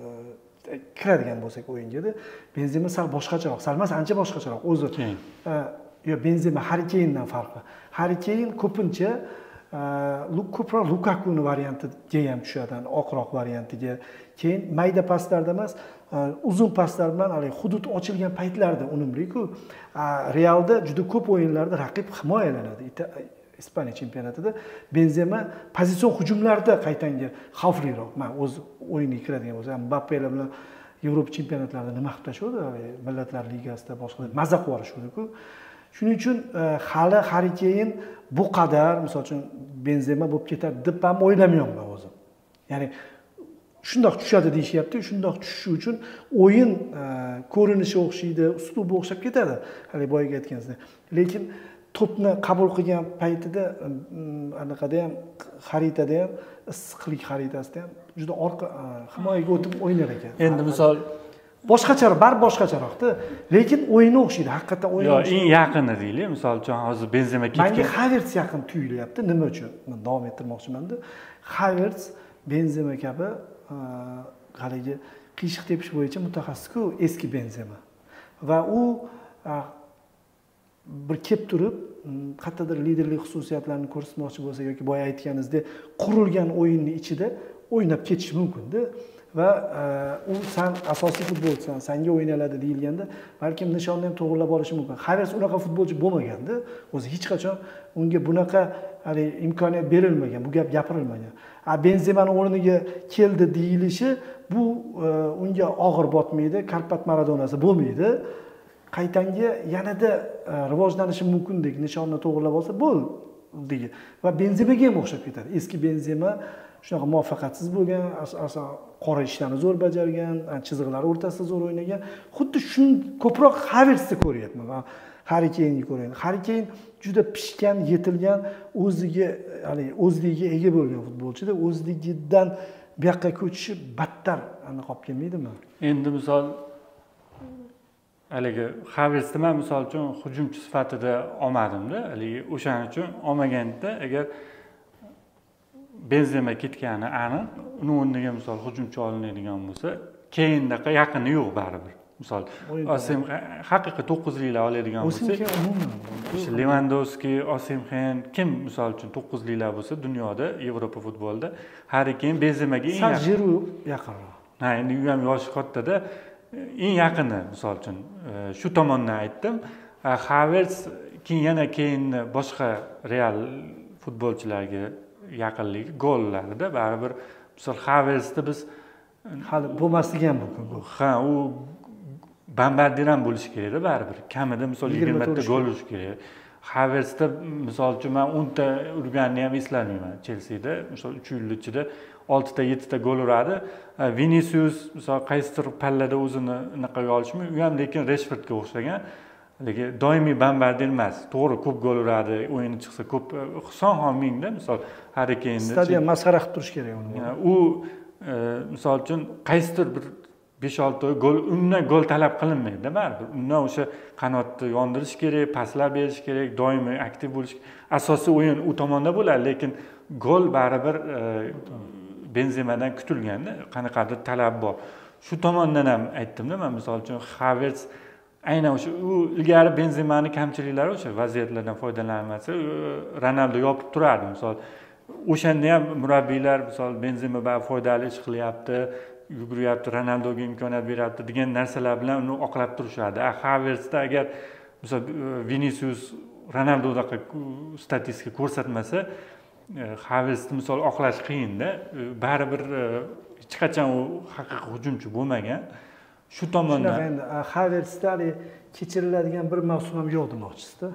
kiradigan bo'lsak o'yinga-da. Benzema sal boshqacharoq, sal emas, ancha boshqacharoq o'zi. Yo, Benzema Harry Kane'dan farqi. Harry Kane ko'pincha ko'proq Lukakuning variantiga ham tushadi, oqroq variantiga. Keyin mayda pastlarda emas, uzun pastlar bilan hali hudud ochilgan paytlarda unumli-ku. Realda juda ko'p o'yinlarda raqib himoyalanadi. Ispaniya chempionatida Benzema pozitsion hujumlarda qaytanga xavfliroq. Men o'z o'yiniga kiradigan bo'lsam, Mbappe bilan Yevropa chempionatlarida nima qilib tashlaydi? Millatlar ligasida boshqa maza qilib yuborishdi-ku. Shuning uchun hali Harry Kane bu qadar, misol uchun Benzema bo'lib ketadi deb ham o'ylamayman o'zim. Ya'ni shundoq tushadi deyishyapti, shundoq tushishi uchun o'yin ko'rinishi o'xshaydi, uslubi o'xshab ketadi. Hali boyaga aytganingizdek. Lekin to'pni qabul qilgan paytida anaqada ham, xaritada ham, issiqlik xaritasida ham juda orqa himoyaga o'tib o'ynar ekan.
Endi misol
boshqacharoq, bar boshqacharoqda, lekin o'yini o'xshaydi, haqiqatan o'yin o'xshaydi.
Yo, eng yaqini deylik, misol uchun hozir Benzema ketgan.
Menga Havertz yaqin tuyulyapti. Nima uchun? Men davom ettirmoqchiman-da. Havertz Benzema kabi haligi qiyshiq tepish bo'yicha mutaxassis-ku, eski Benzema. Va u bir kelib turib, qayerdadir liderlik xususiyatlarini ko'rsatmoqchi bo'lsa yoki boya aytganingizdek, qurilgan o'yinning ichida o'ynab ketish mumkin-da. Va u sen asosiy futbolchisan, senga o'ynaladi deyilganda, balkim nishonni ham to'g'rilab olishi mumkin. Havertz unaqa futbolchi bo'lmaganda, o'zi hech qachon unga bunaqa hali imkoniyat berilmagan, bu gap gapirilmagan. A Benzemani o'rniga keldi deyilishi, bu unga og'ir botmaydi, Karpat Maradonasi bo'lmaydi. Qaytanga yanada rivojlanishi mumkindek nishonni to'g'rilab olsa bo'ldi. Va Benzemaga ham o'xshab ketadi. Eski Benzema shunaqa muvaffaqiyatsiz bo'lgan, asosan qora ishlarni zo'r bajargan, chiziqlar o'rtasida zo'r o'ynagan. Xuddi shuni ko'proq Havertzda ko'ryapman. Va Harry Kane'ni ko'ryapman. Harry Kane juda pishgan, yetilgan, o'ziga, ya'ni o'zligiga ega bo'lgan futbolchida, o'zligidan bu yoqqa ko'chishi battar aniq olib kelmaydimi?
Endi misol haligi Havertzda men misol uchun hujumchi sifatida olmadim-da, haligi o'shaning uchun olmaganda agar Benzema ketgani aniq, uni o'rniga misol hujumchi olinadigan bo'lsa, keyindaqa yaqini yo'q baribir. Misol, Osim haqiqiy to'qqizliklar oladigan bo'lsa, o'sha Lewandowski, Osimhen kim misol uchun to'qqizliklar bo'lsa dunyoda, Yevropa futbolida Harry Kane Benzemaga eng
yaqin. Jiru yaqinroq.
Ha, endi u ham yoshi kattada eng yaqini misol uchun shu tomondan aytdim. Havertz keyin yana keyinni boshqa real futbolchilarga yaqinligi gollarida baribir misol Havertzda biz
hali bo'lmasligi ham mumkin bu.
Ha, u bombardier ham bo'lishi kerak-da baribir. Kamida misol yigirma ta gol urish kerak. Havertzda misol uchun men o'n ta urganini ham eslayman. Chelseada misol uch yil ichida olti ta yetti ta gol uradi. Vinicius misol qaysidir pallada o'zini naqaga olishmi, u ham lekin Rashfordga o'xshagan haligi doimiy bombardier emas. To'g'ri, ko'p gol uradi, o'yini chiqsa ko'p Son Heung-minda misol Harry Kane'da
stadion masxara qilib turish kerak uni.
U misol uchun qaysidir bir besh olti gol undan gol talab qilinmaydi baribir. Undan o'sha qanotni yondirish kerak, paslar berish kerak, doimiy aktiv bo'lish. Asosiy o'yin u tomonda bo'ladi, lekin gol baribir Benzemadan kutilganda qanaqadir talab bor. Shu tomondan ham aytdim-da, men misol uchun Havertz aynan o'sha u ilgari Benzemaning kamchiliklari o'sha vaziyatlardan foydalanmasa, Ronaldo yopib turardi. Misol o'shanda ham murabbiylar misol Benzema ba foydali ish qilyapti, yuguryapti, Ronaldoga imkoniyat beryapti degan narsalar bilan uni oqlab turishardi. Havertzda agar misol Vinicius Ronaldodaqa statistika ko'rsatmasa, Havertzni misol oqlash qiyin-da. Baribir hech qachon u haqiqiy hujumchi bo'lmagan. Shu tomondan
endi Havertzda kechiriladigan bir mavsum ham yo'q demoqchisiz-da.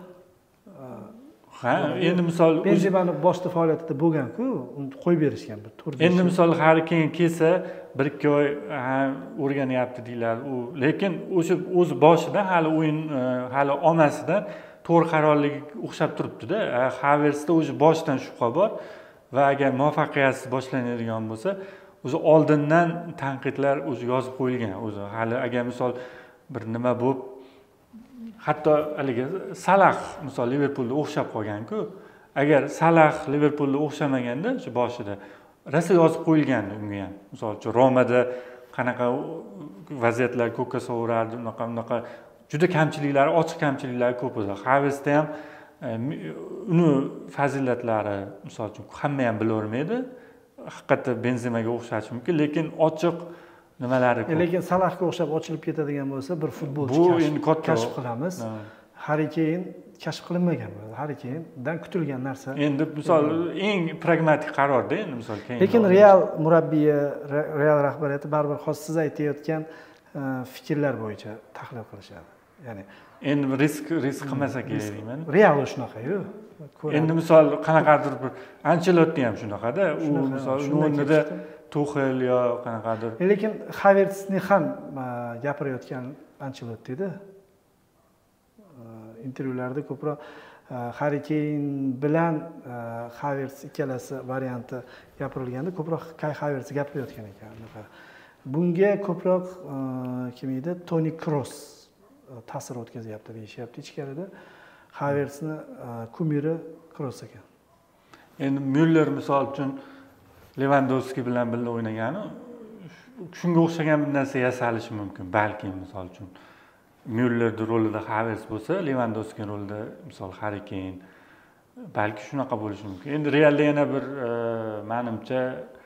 Ha, endi misol
Benzemani boshda faoliyatida bo'lgan-ku, uni qo'yib berishgan bir tur.
Endi misol Harry Kane kelsa, bir ikki oy o'rganyapti deyiladi. U lekin o'sha o'z boshida hali o'yin hali omasidan to'g'ri qarorligi o'xshab turibdi-da. Havertzda o'sha boshidan shubha bor va agar muvaffaqiyatsiz boshlanadigan bo'lsa, o'zi oldindan tanqidlar o'zi yozib qo'yilgan. O'zi hali agar misol bir nima bo'lib hatto haligi Salah misol Liverpoolda o'xshab qolgan-ku. Agar Salah Liverpoolda o'xshamaganda o'sha boshida rosa yozib qo'yilgandi unga ham. Misol uchun Romada qanaqa vaziyatlar ko'kka sovurardi, unaqa unaqa juda kamchiliklari, ochiq kamchiliklari ko'p edi. Havertzda ham uni fazilatlari misol uchun hamma ham bilavermaydi. Haqiqatda Benzemaga o'xshashi mumkin, lekin ochiq nimalari ko'p.
Lekin Salahga o'xshab ochilib ketadigan bo'lsa, bir futbolchi
bu endi katta
kashf qilamiz. Harry Kane kashf qilinmagan. Harry Kane'dan kutilgan narsa.
Endi misol eng pragmatik qarorda endi misol Kane.
Lekin Real murabbiyi, Real rahbariyati baribir hozir siz aytayotgan fikrlar bo'yicha tahlil qilishadi. Ya'ni
endi risk risk qilmasa kerak deyman.
Real shunaqa-yu.
Endi misol qanaqadir bir Ancelotti ham shunaqada, u misol o'rnida Tuchel yo qanaqadir.
Lekin Havertzning ham gapirayotgan Ancelottida intervyularda ko'proq Harry Kane bilan Havertz ikkalasi varianti gapirilganda ko'proq Kai Havertz gapirayotgan ekan. Bunga ko'proq kim edi? Toni Kroos ta'sir o'tkazyapti deyishyapti ichkarida. Havertzning kumiri Kroos ekan.
Endi Müller misol uchun Lewandowski bilan birga o'ynagani shunga o'xshagan bir narsa yasalishi mumkin, balki misol uchun Müller rolida Havertz bo'lsa, Lewandowski rolida misol Harry Kane balki shunaqa bo'lishi mumkin. Endi Realda yana bir menimcha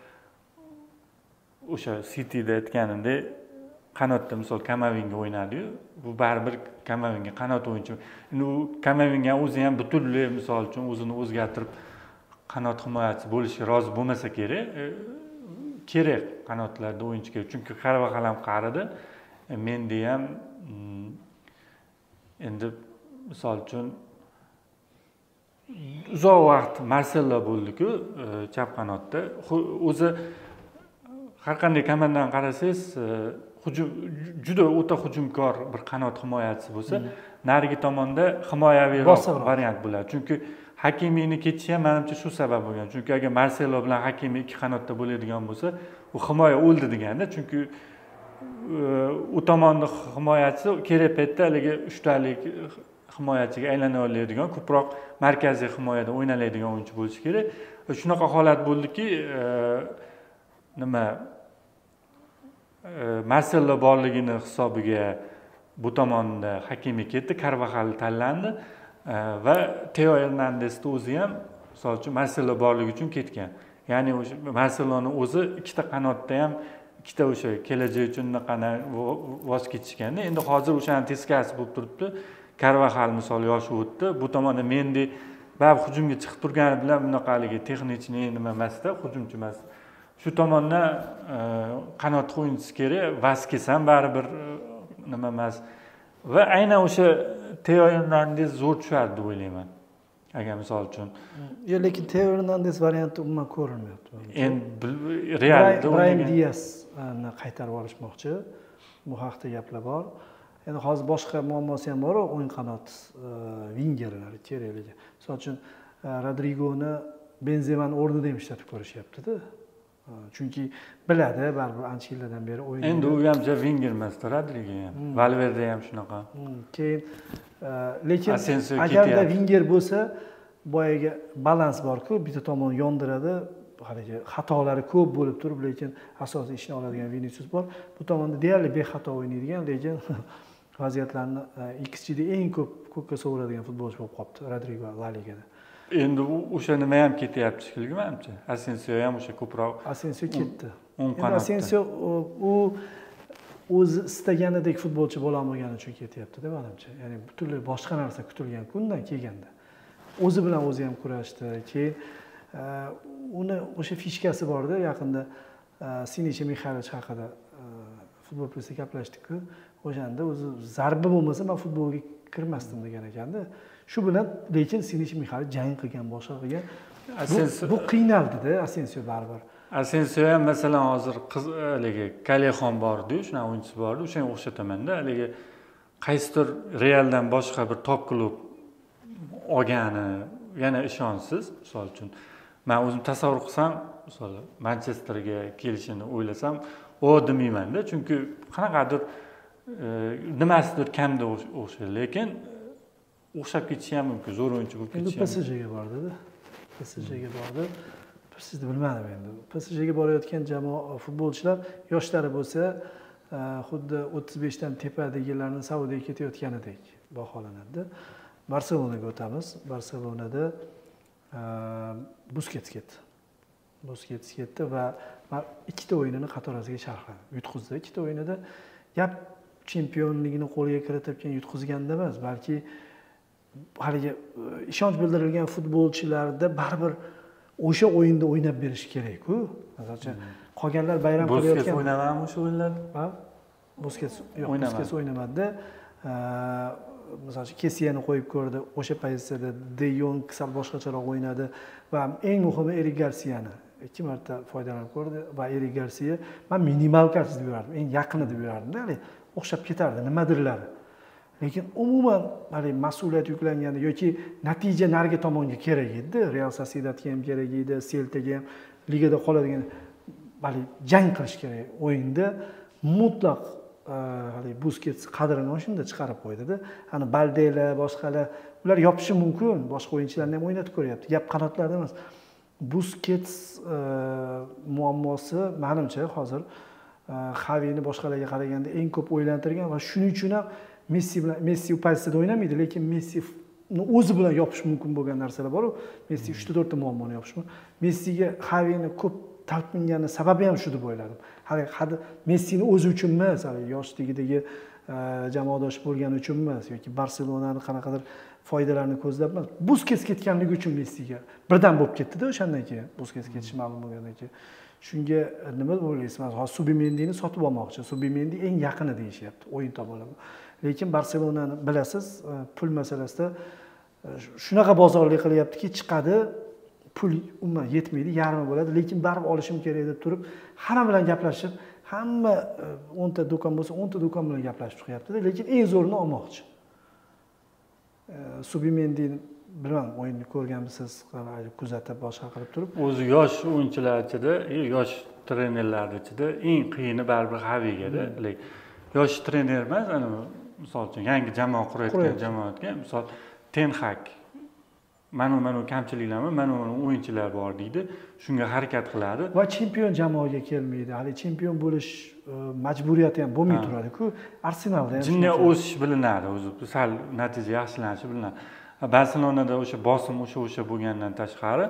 o'sha Cityda aytganimdek qanotda misol Kamavinga o'ynadi-yu, bu baribir Kamavinga qanot o'yinchi. Endi u Kamavinga o'zi ham butunlay misol uchun o'zini o'zgartirib qanot himoyachisi bo'lishga rozi bo'lmasa kerak. Kerak qanotlarda o'yinchi kerak. Chunki Carvajal ham qaridi, Mendy ham endi misol uchun uzoq vaqt Marcelo bo'ldi-ku chap qanotda. O'zi har qanday komandadan qarasangiz, hujum juda o'ta hujumkor bir qanot himoyachisi bo'lsa, narigi tomonda himoyaviyroq variant bo'ladi. Chunki Hakimiyni ketishi ham menimcha shu sabab bo'lgan. Chunki agar Marcelo bilan Hakimi ikki qanotda bo'ladigan bo'lsa, u himoya o'ldi deganda. Chunki u tomonning himoyachisi kerak paytda haligi uchtalik himoyachiga aylana oladigan, ko'proq markaziy himoyada o'ynaladigan o'yinchi bo'lishi kerak. Shunaqa holat bo'ldiki, nima Marcelo borligini hisobiga bu tomonda Hakimi ketdi, Carvajal tanlandi va Teo Hernandezning o'zi ham misol uchun Marcelo borligi uchun ketgan. Ya'ni o'sha Marceloning o'zi ikkita qanotda ham ikkita o'sha kelajak uchun qana voz kechishganda, endi hozir o'shani teskarisi bo'lib turibdi. Carvajal misol yoshi o'tdi, bu tomonda Mendy ba'zi hujumga chiqib turgani bilan bunaqaligi texnichniy nima emasda, hujumchi emas. Shu tomondan qanot o'yinchisi kerak, Vaskes ham baribir nima emas. Va aynan o'sha Teo Hernandez zo'r tushardi deb o'ylayman. Agar misol uchun.
Yo'q, lekin Teo Hernandez varianti umuman ko'rinmayapti.
Endi Realda
Brahim Diazni qaytarib olishmoqchi. Bu haqda gaplar bor. endi hozir boshqa muammosi ham bor, o'ng qanot vingerlari kerakligi. Misol uchun Rodrigoni Benzemani o'rnida ham ishlatib ko'rishyapti-da. Chunki biladi, baribir ancha yillardan beri o'yin.
Endi u ham vinger emasda, Rodrigo ham. Valverde ham shunaqa.
Keyin lekin agarda vinger bo'lsa, boyaga balans bor-ku, bitta tomon yondiradi, haligi xatolari ko'p bo'lib turib, lekin asosiy ishni oladigan Vinicius bor. Bu tomonda deyarli bexato o'ynaydigan, lekin vaziyatlarni X G da eng ko'p ko'kka sovuradigan futbolchi bo'lib qolibdi Rodrigo La Ligada.
Endi o'sha nima ham ketyapti shekilli menimcha. Asensio ham o'sha ko'proq.
Asensio ketdi. Endi Asensio u o'zi istaganidek futbolchi bo'la olmagani uchun ketyapti-da menimcha. Ya'ni butunlay boshqa narsa kutilgan kundan kelganda. O'zi bilan o'zi ham kurashdi. Keyin uni o'sha fishkasi bor-da, yaqinda Sinicha Mixaylovich haqida futbol plusda gaplashdik-ku. O'shanda o'zi zarba bo'lmasa men futbolga kirmasdim degan ekanda. Shu bilan lekin Sinicha Mixaylovich jang qilgan, boshqa qilgan. Bu qiynaldi-da Asensio baribir.
Asensio ham masalan hozir qiz haligi Kalexon bor-ku, shunaqa o'yinchisi bor-ku, o'shanga o'xshataman-da, haligi qaysidir Realdan boshqa bir top klub olgani yana ishonsiz, misol uchun. Men o'zim tasavvur qilsam, misol Manchesterga kelishini o'ylasam, o demayman-da, chunki qanaqadir nimasidir kamda o'xshaydi, lekin o'xshab ketishi ham mumkin, zo'r o'yinchi bo'lib ketishi.
Endi P S G'ga bordi-da. P S G'ga bordi. Sizni bilmadim endi. P S G'ga borayotgan jamoa futbolchilar yoshlari bo'lsa, xuddi o'ttiz besh dan tepadagilarning Saudiyaga ketayotganidek baholanadi. Barselonaga o'tamiz. Barselonada Busquets ketdi. Busquets ketdi va ikkita o'yinini qatorasiga sharhladim. Yutqizdi ikkita o'yinida. Gap chempionligini qo'lga kiritayotgan yutqizganda emas, balki haligi ishonch bildirilgan futbolchilarda baribir o'sha o'yinda o'ynab berish kerak-ku. Masalan, qolganlar bayram qilayotgan.
Busquets o'ynamami o'sha o'yinlarda?
Ha? Busquets yo'q, Busquets o'ynamadi. Masalan, Kesiyani qo'yib ko'rdi. O'sha pozitsiyada De Jong sal boshqacharoq o'ynadi va eng muhimi Erik Garsiyani ikki marta foydalanib ko'rdi va Erik Garsiya men minimal kars deb yurardim, eng yaqini deb yurardim-da, hali o'xshab ketardi nimadirlari. Lekin umuman hali mas'uliyat yuklanganda yoki natija narigi tomonga kerak edi, Real Sociedadga ham kerak edi, Celtaga ham ligada qoladigan hali jang qilish kerak o'yinda mutlaq hali Busquets qadrini o'shunda chiqarib qo'ydi-da. Ana Baldelar, boshqalar ular yopishi mumkin, boshqa o'yinchilarni ham o'ynatib ko'ryapti. Gap qanotlarda emas. Busquets muammosi menimcha hozir Xavini boshqalarga qaraganda eng ko'p o'ylantirgan va shuning uchun ham Messi bilan Messi u pozitsiyada o'ynamaydi, lekin Messi o'zi bilan yopish mumkin bo'lgan narsalar bor-ku. Messi uch ta to'rt ta muammoni yopish mumkin. Messiga Xavini ko'p talpingani sababi ham shu deb o'yladim. Hali Messini o'zi uchun emas, hali yoshligidagi jamoadosh bo'lgani uchun emas yoki Barselonani qanaqadir foydalarni ko'zlab emas. Busquets ketganligi uchun Messiga birdan bo'lib ketdi-da o'shandan keyin. Busquets ketishi ma'lum bo'lgandan keyin. Shunga nima o'ylaysiz? Hozir Subimendini sotib olmoqchi. Subimendi eng yaqini deyishyapti o'yin tomonlama. Lekin Barselonani bilasiz, pul masalasida shunaqa bozorlik qilyaptiki, chiqadi, pul umuman yetmaydi, yarmi bo'ladi, lekin baribir olishim kerak deb turib, hamma bilan gaplashib, hamma o'n ta do'kon bo'lsa, o'n ta do'kon bilan gaplashib chiqyapti-da, lekin eng zo'rini olmoqchi. Subimendini bilmem o'yinni ko'rganmisiz, kuzatib boshqa qilib turib.
O'zi yosh o'yinchilar ichida, yosh trenerlar ichida eng qiyini baribir Xavigada. Yosh trener emas, ana misol uchun yangi jamoa qurayotgan jamoatga, misol Ten Hag mana mana kamchiliklarmi, mana mana o'yinchilar bor deydi, shunga harakat qiladi
va chempion jamoaga kelmaydi. Hali chempion bo'lish majburiyati ham bo'lmay turadi-ku. Arsenalda ham
jinni o'sish bilinadi, o'zi sal natija yaxshilanishi bilinadi. Barselonada o'sha bosim o'sha o'sha bo'lgandan tashqari,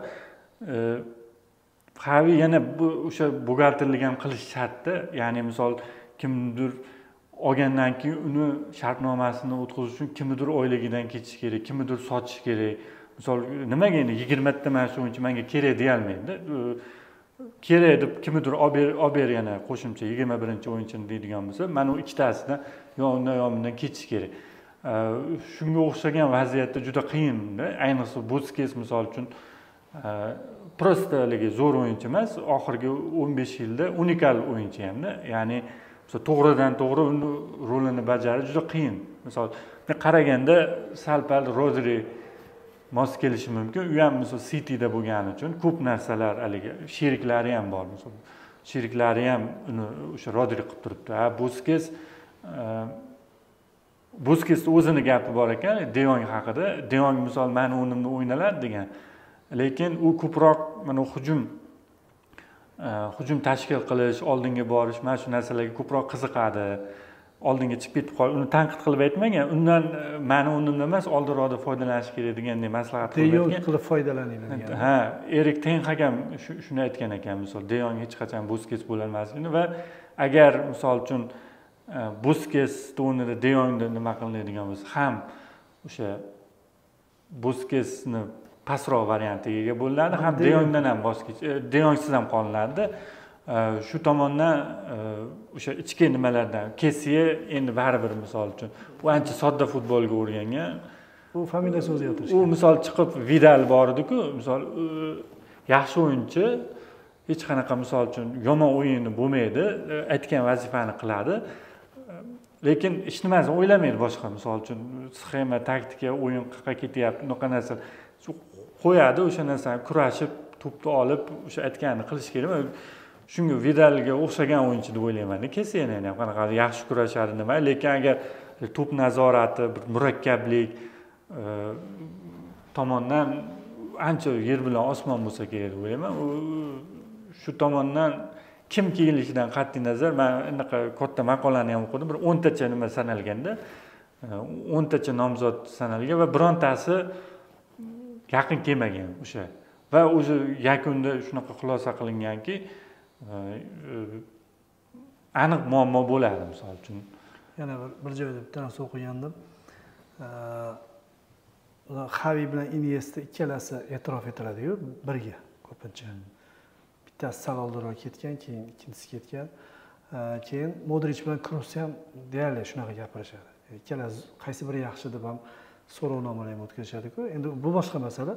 Xavi yana bu o'sha buxgalterlik ham qilish shartda, ya'ni misol kimdir olgandan keyin uni shartnomasini o'tkazish uchun kimdir oyligidan ketish kerak, kimdir sotish kerak. Misol nimaga endi yigirma ta mana shu o'yinchi menga kerak deya olmaydi. Kerak deb kimdir olib ber, olib ber yana qo'shimcha yigirma birinchi o'yinchini deydigan bo'lsa, mana u ikkitasidan yo undan yo bundan ketish kerak. Shunga o'xshagan vaziyatda juda qiyin-da, ayniqsa Busquets misol uchun prosta haligi zo'r o'yinchi emas, oxirgi o'n besh yilda unikal o'yinchi hamda, ya'ni misol to'g'ridan to'g'ri uni rolini bajarish juda qiyin. Misol qaraganda sal pal Rodri mos kelishi mumkin. U ham misol Cityda bo'lgani uchun ko'p narsalar haligi sheriklari ham bor. Misol sheriklari ham uni o'sha Rodri qilib turibdi. Ha, Busquets Busquetsning o'zini gapi bor ekan, De Jong haqida. De Jong misol meni o'rnimda o'ynaladi degan. Lekin u ko'proq mana hujum hujum tashkil qilish, oldinga borish, mana shu narsalarga ko'proq qiziqadi. Oldinga chiqib ketib qolib, uni tanqid qilib aytmagan. Undan meni o'rnimda emas, oldinroqda foydalanish kerak degandek maslahat qilib aytgan.
De Jong qilib foydalaninglar degan.
Ha, Erik ten Hag ham shuni aytgan ekan, misol De Jong hech qachon Busquets bo'la olmasligini va agar misol uchun Busquets o'rnida De Jongni nima qilinadigan bo'lsa, ham o'sha Busquetsni pastroq variantiga ega bo'linadi, ham De Jongdan ham voz kech, De Jongsiz ham qolinadi. Shu tomondan o'sha ichki nimalardan Kessiye endi baribir misol uchun u ancha sodda futbolga o'rgangan.
U familiyasi o'zgartirishgan.
U misol chiqib Vidal bor edi-ku, misol yaxshi o'yinchi, hech qanaqa misol uchun yomon o'yini bo'lmaydi, aytgan vazifani qiladi. Lekin hech nimasini o'ylamaydi boshqa, misol uchun sxema, taktika, o'yin qayerga ketyapti, unaqa narsa qo'yadi, o'sha narsani kurashib, to'pni olib, o'sha aytganini qilish kerak. Shunga Vidalga o'xshagan o'yinchi deb o'ylayman. Kessiyani ham qanaqa yaxshi kurashadi nima, lekin agar to'p nazorati, bir murakkablik tomondan ancha yer bilan osmon bo'lsa kerak deb o'ylayman. Shu tomondan kim kelishidan qat'iy nazar, men anaqa katta maqolani ham o'qidim. Bir o'ntacha nima sanalganda, o'ntacha nomzod sanalgan va birontasi yaqin kelmagan o'sha. Va o'zi yakunda shunaqa xulosa qilinganki, aniq muammo bo'ladi misol uchun.
Yana bir bir joyda bitta narsa o'qigandim. Xavi bilan Iniesta ikkalasi e'tirof etiladi-yu birga ko'pincha. Bittasi sal oldinroq ketgan, keyin ikkinchisi ketgan. Keyin Modric bilan Kroos ham deyarli shunaqa gapirishadi. Ikkalasi qaysi biri yaxshi deb ham so'rovnomalar ham o'tkazishadi-ku. Endi bu boshqa masala.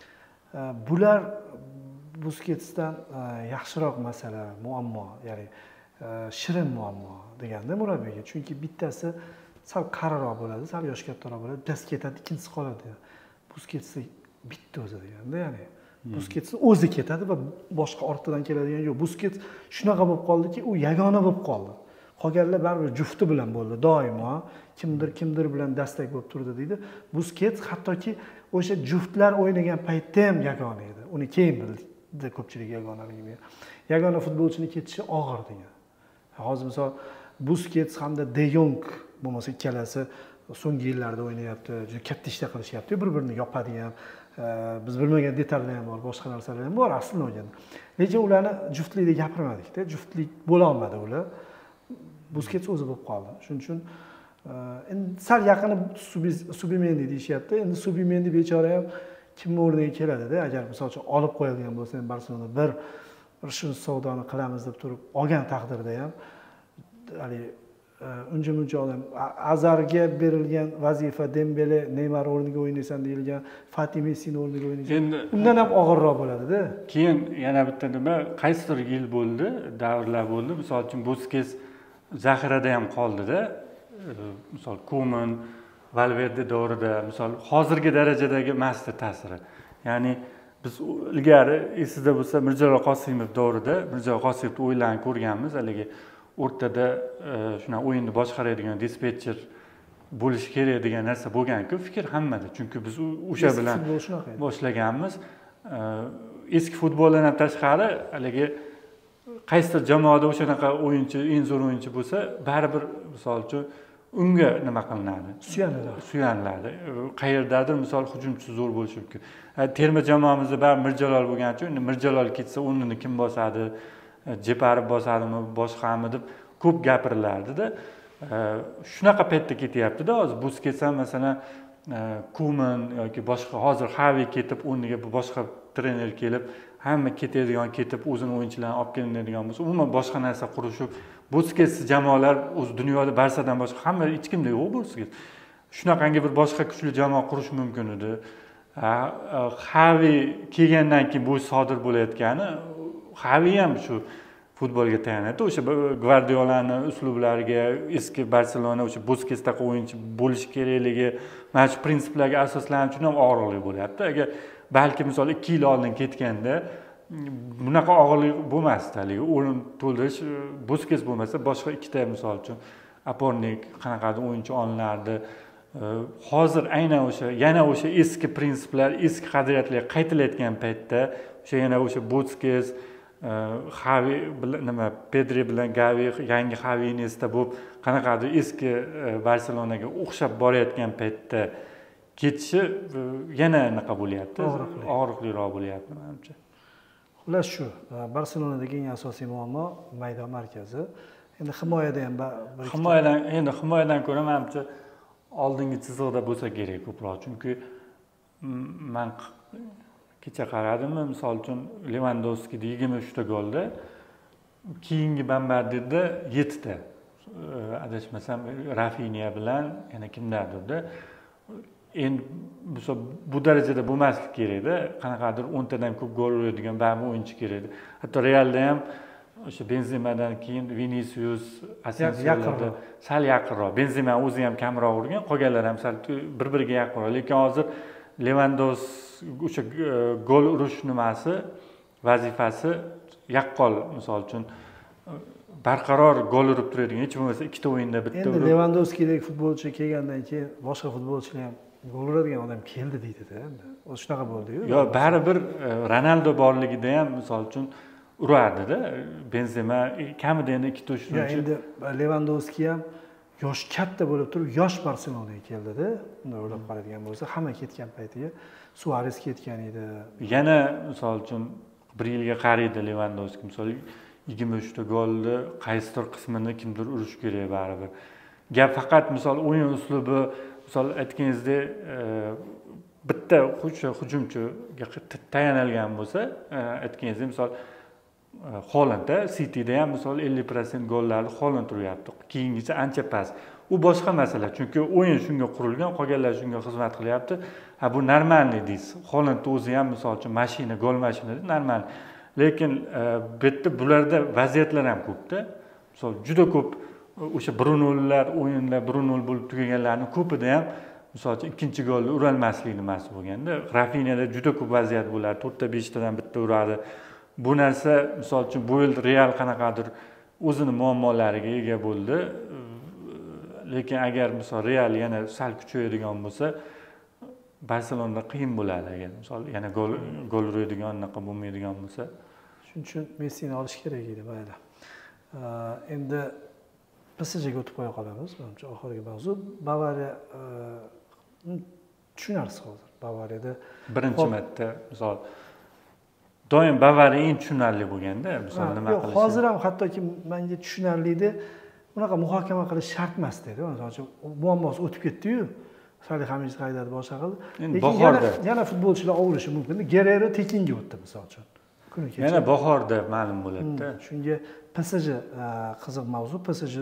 Bular Busquetsdan yaxshiroq masala, muammo, ya'ni shirin muammo deganda murabbiyga. Chunki bittasi sal qariroq bo'ladi, sal yosh kattaroq bo'ladi, bittasi ketadi, ikkinchisi qoladi. Busquets bitta o'zi deganda, ya'ni Busquets o'zi ketadi va boshqa ortidan keladigan yo'q. Busquets shunaqa bo'lib qoldiki, u yagona bo'lib qoldi. Qolganlar baribir jufti bilan bo'ldi, doimo kimdir kimdir bilan dastak bo'lib turdi deydi. Busquets hattoki o'sha juftlar o'ynagan paytda ham yagona edi. Uni keyin bildi ko'pchilik yagonaligini. Yagona futbolchini ketishi og'ir degan. Hozir misol Busquets hamda De Jong bo'lmasa ikkalasi so'nggi yillarda o'ynayapti, juda katta ishlar qilishyapti, bir-birini yopadi ham. Biz bilmagan detallar ham bor, boshqa narsalar ham bor aslida o'g'anda. Lekin ularni juftlikda gapirmadik-da, juftlik bo'la olmadi ular. Busquets o'zi bo'lib qoldi. Shuning uchun endi sal yaqini Subimendi deyishyapti. Endi Subimendi bechora ham kimning o'rniga keladida, agar misol uchun olib qo'yilgan bo'lsa, ham Barselona bir bir shu savdoni qilamiz deb turib olgan taqdirda ham hali uncha-muncha odam Azarga berilgan vazifa Dembele, Neymar o'rniga o'ynaysan deyilgan, Fati Messining o'rniga o'ynaysan. Undan ham og'irroq bo'ladi-da.
Keyin yana bitta nima, qaysidir yil bo'ldi, davrlar bo'ldi. Misol uchun Busquets zaxirada ham qoldi-da. Misol Koeman, Valverde davrida, misol hozirgi darajadagi emasdi ta'siri. Ya'ni biz ilgari esingizda bo'lsa Mirjalol Qosimov davrida, Mirjalol Qosimovni o'yinlarini ko'rganmiz, haligi o'rtada shuna o'yinni boshqaradigan dispetcher bo'lish kerak degan narsa bo'lgan-ku, fikr hammada. Chunki biz o'sha bilan boshlaganmiz. Eski futboldan ham tashqari haligi qaysidir jamoada o'shanaqa o'yinchi, eng zo'r o'yinchi bo'lsa, baribir misol uchun unga nima qilinadi?
Suyaniladi.
Suyaniladi. Qayerdadir misol hujumchi zo'r bo'lishi mumkin. Terma jamoamizda baribir Mirjalol bo'lgani uchun, Mirjalol ketsa o'rnini kim bosadi? Jeparib bosadimi, boshqami deb ko'p gapirilardi-da. Shunaqa paytda ketyapti-da, hozir Busquets ham masalan Koeman yoki boshqa hozir Xavi ketib, o'rniga boshqa trener kelib, hamma ketadigan ketib, o'zini o'yinchilarni olib kelinadigan bo'lsa, umuman boshqa narsa qurishib, Busquets jamoalar o'z dunyoda Barsadan boshqa hamma hech kimda yo'q Busquets. Shunaqangi bir boshqa kuchli jamoa qurish mumkin edi. Xavi kelgandan keyin bu sodir bo'layotgani, Xavi ham shu futbolga tayanadi. O'sha Gvardiolani uslublariga, eski Barselona o'sha Buskesdagi o'yinchi bo'lish kerakligi, mana shu prinsiplarga asoslanib uchun ham og'riqli bo'lyapti. Agar balki misol ikki yil oldin ketganda bunaqa og'irlik bo'lmasdi. Haligi o'rin to'ldirish Buskes bo'lmasa boshqa ikkita misol uchun opornik qanaqadir o'yinchi olinardi. Hozir aynan o'sha yana o'sha eski prinsiplar, eski qadriyatlar qaytilayotgan paytda o'sha yana o'sha Buskes, Xavi bilan nima Pedri bilan Gavi yangi Xavi Iniesta bo'lib qanaqadir eski Barselonaga o'xshab borayotgan paytda ketishi yana anaqa bo'lyapti, og'riqliroq bo'lyapti menimcha.
Xullas shu, Barselonadagi eng asosiy muammo maydon markazi. Endi himoyada ham bir
himoyadan endi himoyadan ko'ra menimcha oldingi chiziqda bo'lsa kerak ko'proq. Chunki men kecha qaradimmi, misol uchun Lewandowski'da yigirma uch ta golda, keyingi Bombardierda yetti ta. Adashmasam Rafinha bilan yana kimlardir-da. Endi bu darajada bo'lmaslik kerak-da. Qanaqadir o'n tadan ko'p gol uradigan barcha o'yinchi kerak. Hatto Realda ham o'sha Benzemadan keyin Vinicius, Asensio'larda sal yaqinroq. Benzema o'zi ham kamroq urgan, qolganlar ham sal bir-biriga yaqinroq. Lekin hozir Lewandowski o'sha gol urish nimasi, vazifasi yaqqol, misol uchun barqaror gol urib turadigan, hech bo'lmasa ikkita o'yinda bitta urib.
Endi Lewandowskidek futbolchi kelgandan keyin boshqa futbolchilar ham gol uradigan odam keldi deydi-da endi. O'zi shunaqa bo'ldi-yu.
Yo, baribir Ronaldo borligida ham misol uchun urardi-da. Benzema kamida endi ikkita uchinchi.
Endi Lewandowski ham yosh katta bo'lib turib, yosh Barselonaga keldi-da. Bunday o'ylab qaraydigan bo'lsa, hamma ketgan paytiga Suarez ketgan edi.
Yana misol uchun bir yilga qaraydi Lewandowski, misol yigirma uch ta golni qaysidir qismini kimdir urish kerak baribir. Gap faqat misol o'yin uslubi, misol aytganingizdek, bitta hujumchiga tayanilgan bo'lsa, aytganingizdek, misol Hollandda, Cityda ham misol ellik foiz gollarni Holland uryapti. Keyingisi ancha past. U boshqa masala, chunki o'yin shunga qurilgan, qolganlar shunga xizmat qilyapti. Ha, bu normalniy deysiz. Holland o'zi ham misol uchun mashina, gol mashinasi normal. Lekin bu yerda bularda vaziyatlar ham ko'p-da. Misol juda ko'p o'sha bir nollar o'yinlar bir nol bo'lib tugaganlarning ko'pida ham misol uchun ikkinchi golni ura olmaslik nimasi bo'lganda, Rafinhada juda ko'p vaziyat bo'ladi, to'rtta besh tadan bitta uradi. Bu narsa misol uchun bu yil Real qanaqadir o'zini muammolariga ega bo'ldi. Lekin agar misol Real yana sal kuchayadigan bo'lsa, Barselonada qiyin bo'ladi agar misol yana gol gol uradigan anaqa bo'lmaydigan bo'lsa.
Shuning uchun Messini olish kerak edi mayli. Endi P S G'ga o'tib qo'ya qolamiz. Menimcha oxirgi mavzu Bavariya tushunarsiz hozir. Bavariyada
birinchi marta misol doim Bavariya eng tushunarli bo'lganda, misol nima qilish.
Yo'q, hozir ham hattoki menga tushunarli edi. Bunaqa muhokama qilish shart emas dedi. Misol uchun muammosi o'tib ketdi-yu. Salih Hamid haydadi boshqa qildi. Lekin yana yana futbolchilar ovurishi mumkin. Guerrero tekinga o'tdi misol uchun. Kuni kecha.
Yana bahorda ma'lum bo'ladi-da.
Shunga P S G qiziq mavzu. P S G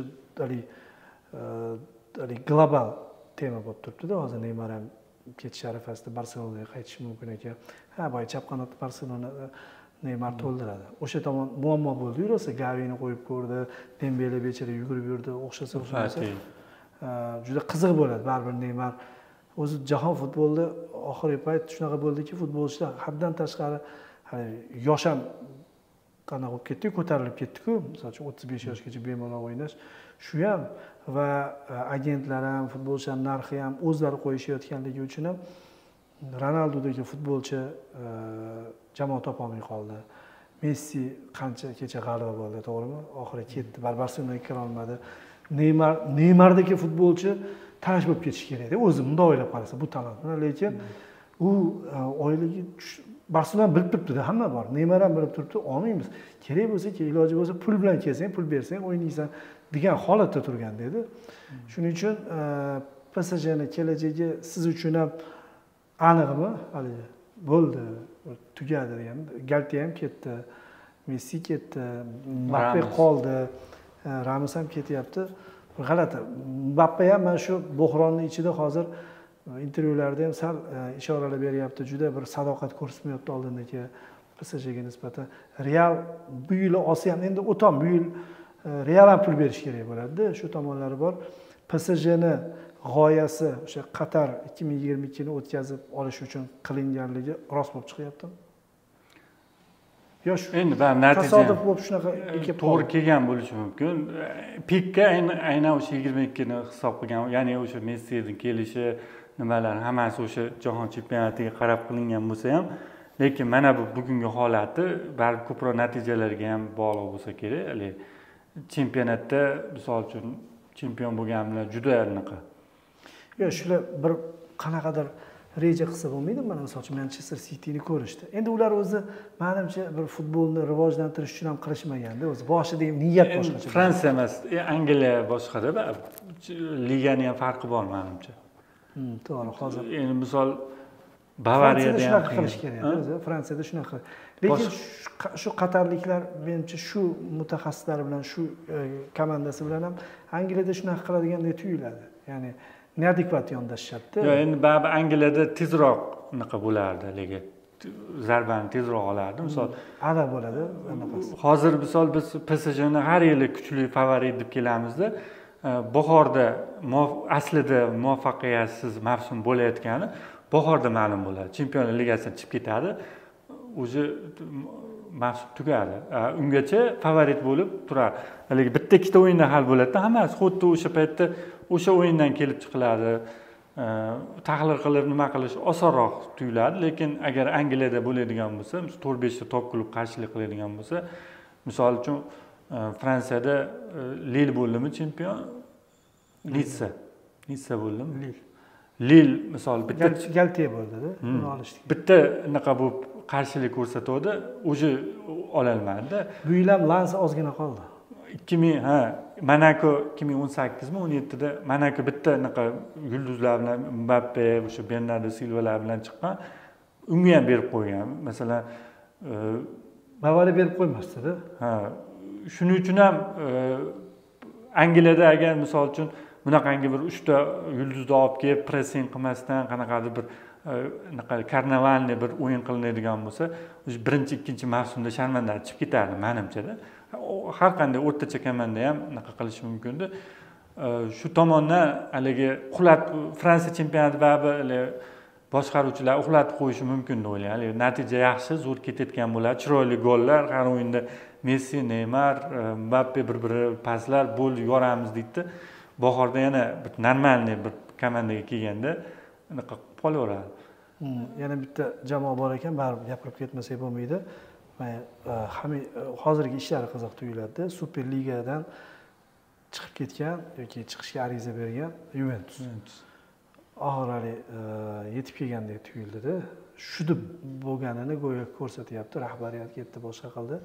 ali global tema bo'lib turibdi-da. Hozir Neymar ham ketish arafasida Barselonaga qaytishi mumkin ekan. Ha, boya chap qanot Barselona Neymar to'ldiradi. O'sha tomon muammo bo'ldi-yu, rosa Gavini qo'yib ko'rdi, Dembele bechara yugurib yurdi, o'xshasa o'xshasa. Juda qiziq bo'ladi baribir Neymar. O'zi jahon futbolida oxirgi payt shunaqa bo'ldiki, futbolchilar haddan tashqari yosh ham qanaqa bo'lib ketdi, ko'tarilib ketdi-ku. Masalan, o'ttiz besh yoshgacha bemalol o'ynash, shu ham va agentlar ham, futbolchilar narxi ham o'zlari qo'yishayotganligi uchun ham Ronaldodagi futbolchi jamoa topolmay qoldi. Messi qancha kecha g'alaba bo'ldi, to'g'rimi? Oxiri ketdi, Barselonaga kira olmadi. Neymar, Neymardagi futbolchi tarash bo'lib ketish kerak edi. O'zi bunday o'ylab qarasa, bu talantni, lekin u oyligi Barselona bilib turibdi-da, hamma bor. Neymar ham bilib turibdi, olmaymiz. Kerak bo'lsa, iloji bo'lsa pul bilan kelsang, pul bersang, o'ynaysan degan holatda turgan dedi. Shuning uchun P S G'ning kelajagi siz uchun ham aniqmi? Hali bo'ldi, tugadi degan. Galtier ham ketdi, Messi ketdi, Mbappe qoldi, Ramos ham ketyapti. G'alati. Mbappe ham mana shu bo'hronning ichida hozir intervyularda ham sal ishoralar beryapti. Juda bir sadoqat ko'rsatmayapti oldindagi P S J'ga nisbatan. Real bu yil olsa ham endi o'tam bu yil Real ham pul berish kerak bo'ladi. Shu tomonlari bor. P S J'ni g'oyasi o'sha Qatar ikki ming yigirma ikki ni o'tkazib olish uchun qilinganligi rost bo'lib chiqyaptimi? Yosh
endi va natija
tasodif bo'lib shunaqa kelib
to'g'ri kelgan bo'lishi mumkin. Pikka aynan o'sha yigirma ikki ni hisob qilgan, ya'ni o'sha Messining kelishi, nimalar hammasi o'sha jahon chempionatiga qarab qilingan bo'lsa ham, lekin mana bu bugungi holati baribir ko'proq natijalarga ham bog'liq bo'lsa kerak. Hali chempionatda misol uchun chempion bo'lganlar juda anaqa.
Yo, shular bir qanaqadir reja qilsa bo'lmaydi, mana misol uchun Manchester Cityni ko'rishdi. Endi ular o'zi menimcha bir futbolni rivojlantirish uchun ham qilishmaganda, o'zi boshida ham niyat boshqacha.
Fransiya emas, Angliya boshqada, ligani ham farqi bor menimcha.
Hmm, to'g'ri, hozir.
Endi misol Bavariyada ham
shunaqa qilish kerak o'zi, Fransiyada shunaqa. Lekin shu qatarliklar menimcha shu mutaxassislar bilan, shu komandasi bilan ham Angliyada shunaqa qiladigandek tuyuladi. Ya'ni neadekvat yondashishadi.
Yo'q, endi baribir Angliyada tezroq unaqa bo'lardi, lekin zarbani tezroq olardi. Misol,
ana bo'ladi, anaqasi.
Hozir misol biz P S J'ni har yili kuchli favorit deb kelamizda, bahorda aslida muvaffaqiyatsiz mavsum bo'layotgani bahorda ma'lum bo'ladi. Chempionlar ligasidan chiqib ketadi. O'zi mavsum tugadi. Ungacha favorit bo'lib turadi. Lekin bitta ikkita o'yinda hal bo'ladi. Hammasi xuddi o'sha paytda o'sha o'yindan kelib chiqiladi. Tahlil qilib nima qilish osonroq tuyuladi, lekin agar Angliyada bo'ladigan bo'lsa, to'rt besh ta top klub qarshilik qiladigan bo'lsa, misol uchun Fransiyada Lille bo'ldimi chempion? Nitsa. Nitsa bo'ldimi?
Lille.
Lille misol bitta
Galtier bo'ldi-da, uni olishdi.
Bitta unaqa bo'lib qarshilik ko'rsatuvdi, o'zi ola olmadi.
Bu yil ham Lens ozgina qoldi.
ikki ming ha, Monaco ikki ming o'n sakkiz mi o'n yetti da Monaco bitta unaqa yulduzlar bilan Mbappe, o'sha Bernardo Silvalar bilan chiqqan, unga ham berib qo'ygan. Masalan,
Bavariya berib qo'ymasdi-da.
Ha, shuning uchun ham Angliyada agar misol uchun bunaqangi bir uchta yulduzni olib kelib pressing qilmasdan qanaqadir bir anaqa karnavalniy bir o'yin qilinadigan bo'lsa, o'sha birinchi, ikkinchi mavsumda sharmandalik chiqib ketardi menimcha-da. Har qanday o'rtacha komanda ham anaqa qilishi mumkin-da. Shu tomondan haligi uxlat Fransiya chempionati baribir boshqaruvchilar uxlatib qo'yishi mumkin deb o'ylayman. Natija yaxshi, zo'r ketayotgan bo'ladi, chiroyli gollar, har o'yinda Messi, Neymar, Mbappe bir-biri paslar, gol yoramiz deydi. Bahorda yana bir normalniy bir komandaga kelganda anaqa qolaveradi.
Yana bitta jamoa bor ekan, baribir gapirib ketmasak bo'lmaydi. Hamma hozirgi ishlari qiziq tuyuladi. Super Ligadan chiqib ketgan yoki chiqishga ariza bergan Juventus. Oxirgi yetib kelgandek tuyuldi-da. Shudi bo'lganini go'yo ko'rsatyapti, rahbariyat ketdi, boshqa qildi.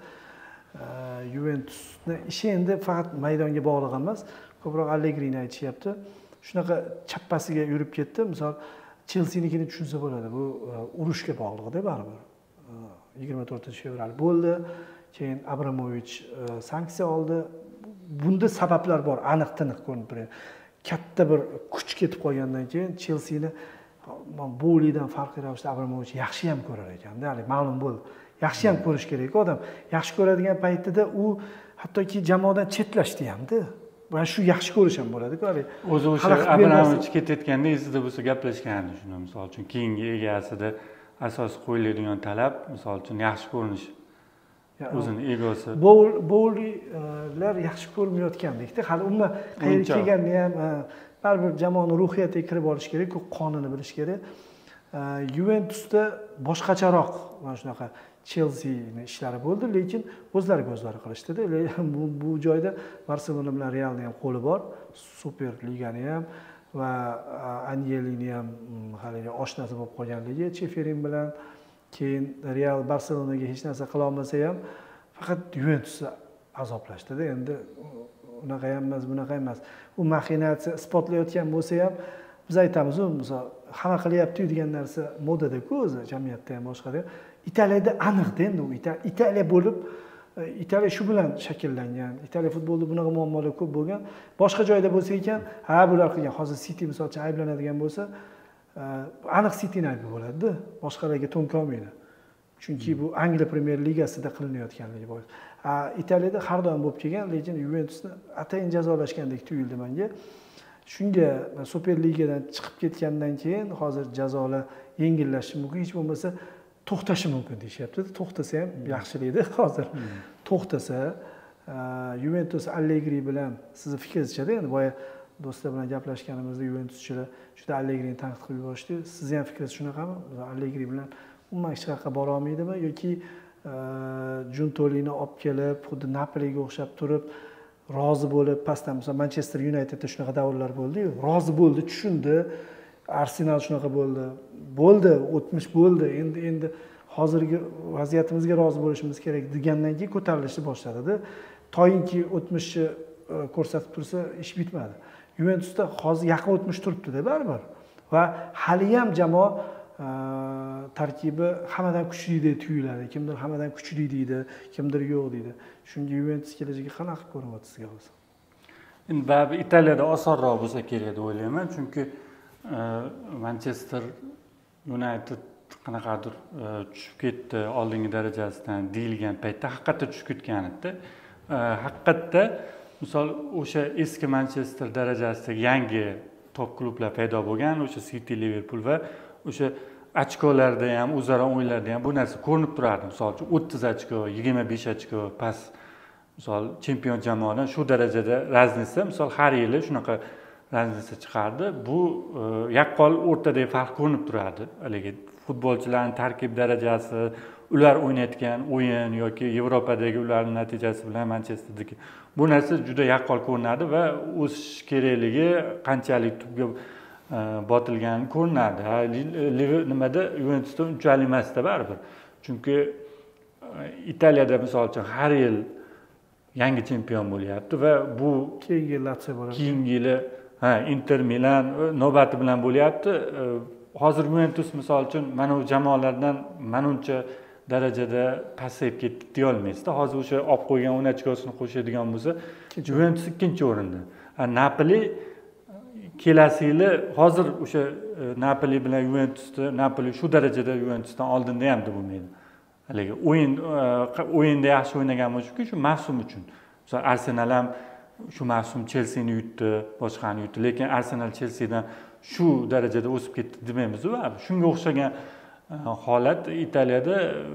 Juventusni ishi endi faqat maydonga bog'liq emas, ko'proq Allegrini aytishyapti. Shunaqa chappasiga yurib ketdi. Misol Chelseanikini tushunsa bo'ladi. Bu urushga bog'liq-da baribir. yigirma to'rtinchi fevral bo'ldi. Keyin Abramovich sanksiya oldi. Bunda sabablar bor, aniq-tiniq ko'rinib turadi. Katta bir kuch ketib qolgandan keyin Chelseani Bolidan farqli ravishda Abramovich yaxshi ham ko'rar ekan-da, hali ma'lum bo'ldi. Yaxshi ham ko'rish kerak odam. Yaxshi ko'radigan paytida u hattoki jamoadan chetlashdi ham-da. Va shu yaxshi ko'rish ham bo'ladi-ku, hali.
O'zi o'sha Abramovich ketayotganda esida bo'lsa gaplashgandi shuni, misol uchun keyingi egasida asos qo'yiladigan talab, misol uchun yaxshi ko'rinish. O'zini egosi.
Bowlinglar yaxshi ko'rmayotgandek-da, hali umuman qayerga kelganini ham baribir jamoani ruhiyatiga kirib olish kerak, qonunni bilish kerak. Juventusda boshqacharoq mana shunaqa Chelseani ishlari bo'ldi, lekin o'zlariga o'zlari qilishdi-da. Bu, bu joyda Barselona bilan Realning ham qo'li bor, Super Ligani ham va Angelini ham haliga oshnasi bo'lib qolganligi, Cheferin bilan keyin Real Barselonaga hech narsa qila olmasa ham faqat Juventusni azoblashdi-da. Endi unaqa ham emas, bunaqa emas. U maxinatsiya isbotlayotgan bo'lsa ham biz aytamiz, u misol hamma qilyapti degan narsa modada-ku o'zi, jamiyatda ham boshqada. Italiyada aniqda endi u Italiya bo'lib, Italiya shu bilan shakllangan. Italiya futbolida bunaqa muammolar ko'p bo'lgan. Boshqa joyda bo'lsa ekan, ha bular qilgan. Hozir City misol uchun ayblanadigan bo'lsa, aniq Cityni aybi bo'ladi-da, boshqalarga to'n qolmaydi. chunki bu Angliya Premyer Ligasida qilinayotganligi bois. Italiyada har doim bo'lib kelgan, lekin Yuventusni atayin jazolashgandek tuyuldi menga. Shunga Super Ligadan chiqib ketgandan keyin hozir jazolar yengillashishi mumkin, hech bo'lmasa to'xtashi mumkin deyishyapti. To'xtasa ham yaxshilaydi hozir. To'xtasa Juventus Allegri bilan sizni fikringizcha-da, endi boya do'stlar bilan gaplashganimizda Juventuschilar juda Allegrini tanqid qilib yuborishdi. Sizni ham fikringiz shunaqami? Allegri bilan umuman hech qayerga bora olmaydimi yoki Juntolini olib kelib, xuddi Napoliga o'xshab turib, rozi bo'lib, pastdan mesela Manchester Unitedda shunaqa davrlar bo'ldi-yu, rozi bo'ldi, tushundi. Arsenal shunaqa bo'ldi. Bo'ldi, o'tmish bo'ldi. Endi endi hozirgi vaziyatimizga rozi bo'lishimiz kerak degandan keyin ko'tarilishni boshladi. Toyinki o'tmishni ko'rsatib tursa, ish bitmadi. Juventusda hozir yaqin o'tmish turibdi-da baribir. Va hali ham jamoa tarkibi hammadan kuchli deb tuyuladi. Kimdir hammadan kuchli deydi, kimdir yo'q deydi. Shunga Juventus kelajagi qanaqa ko'rinyapti sizga o'zi?
Endi baribir Italiyada osonroq bo'lsa kerak deb o'ylayman, chunki Manchester United qanaqadir tushib ketdi oldingi darajasidan deyilgan paytda haqiqatda tushib ketgan edi. Haqiqatda misol o'sha eski Manchester darajasidagi yangi top klublar paydo bo'lgan, o'sha City, Liverpool va o'sha ochkolarda ham, o'zaro o'yinlarda ham bu narsa ko'rinib turardi. Misol uchun o'ttiz ochko, yigirma besh ochko past misol chempion jamoadan shu darajada raznica, misol har yili shunaqa raznica chiqardi. Bu yaqqol o'rtadagi farq ko'rinib turardi. Haligi futbolchilarning tarkib darajasi, ular o'ynayotgan o'yin yoki Yevropadagi ularning natijasi bilan Manchesterdagi bu narsa juda yaqqol ko'rinadi va o'sish kerakligi qanchalik tubga botilgani ko'rinadi. Nimada Juventusda unchalik emasda baribir. Chunki Italiyada misol uchun har yil yangi chempion bo'lyapti va bu
keyingi yil Lazio bo'ladi.
Keyingi yili ha Inter Milan navbati bilan bo'lyapti. Hozir Juventus misol uchun mana bu jamoalardan manuncha darajada pasayib ketdi deya olmaysizda. Hozir o'sha olib qo'ygan o'n ochkosini qo'shadigan bo'lsa, Juventus ikkinchi o'rinda. Napoli kelasi yili hozir o'sha Napoli bilan Juventusda, Napoli shu darajada Juventusdan oldinda ham deb bo'lmaydi. Haligi o'yin o'yinda yaxshi o'ynagan bo'lsa-ku, shu mavsum uchun. Misol Arsenal ham shu mavsum Chelseani yutdi, boshqani yutdi, lekin Arsenal Chelseadan shu darajada o'sib ketdi demaymiz va shunga o'xshagan holat Italiyada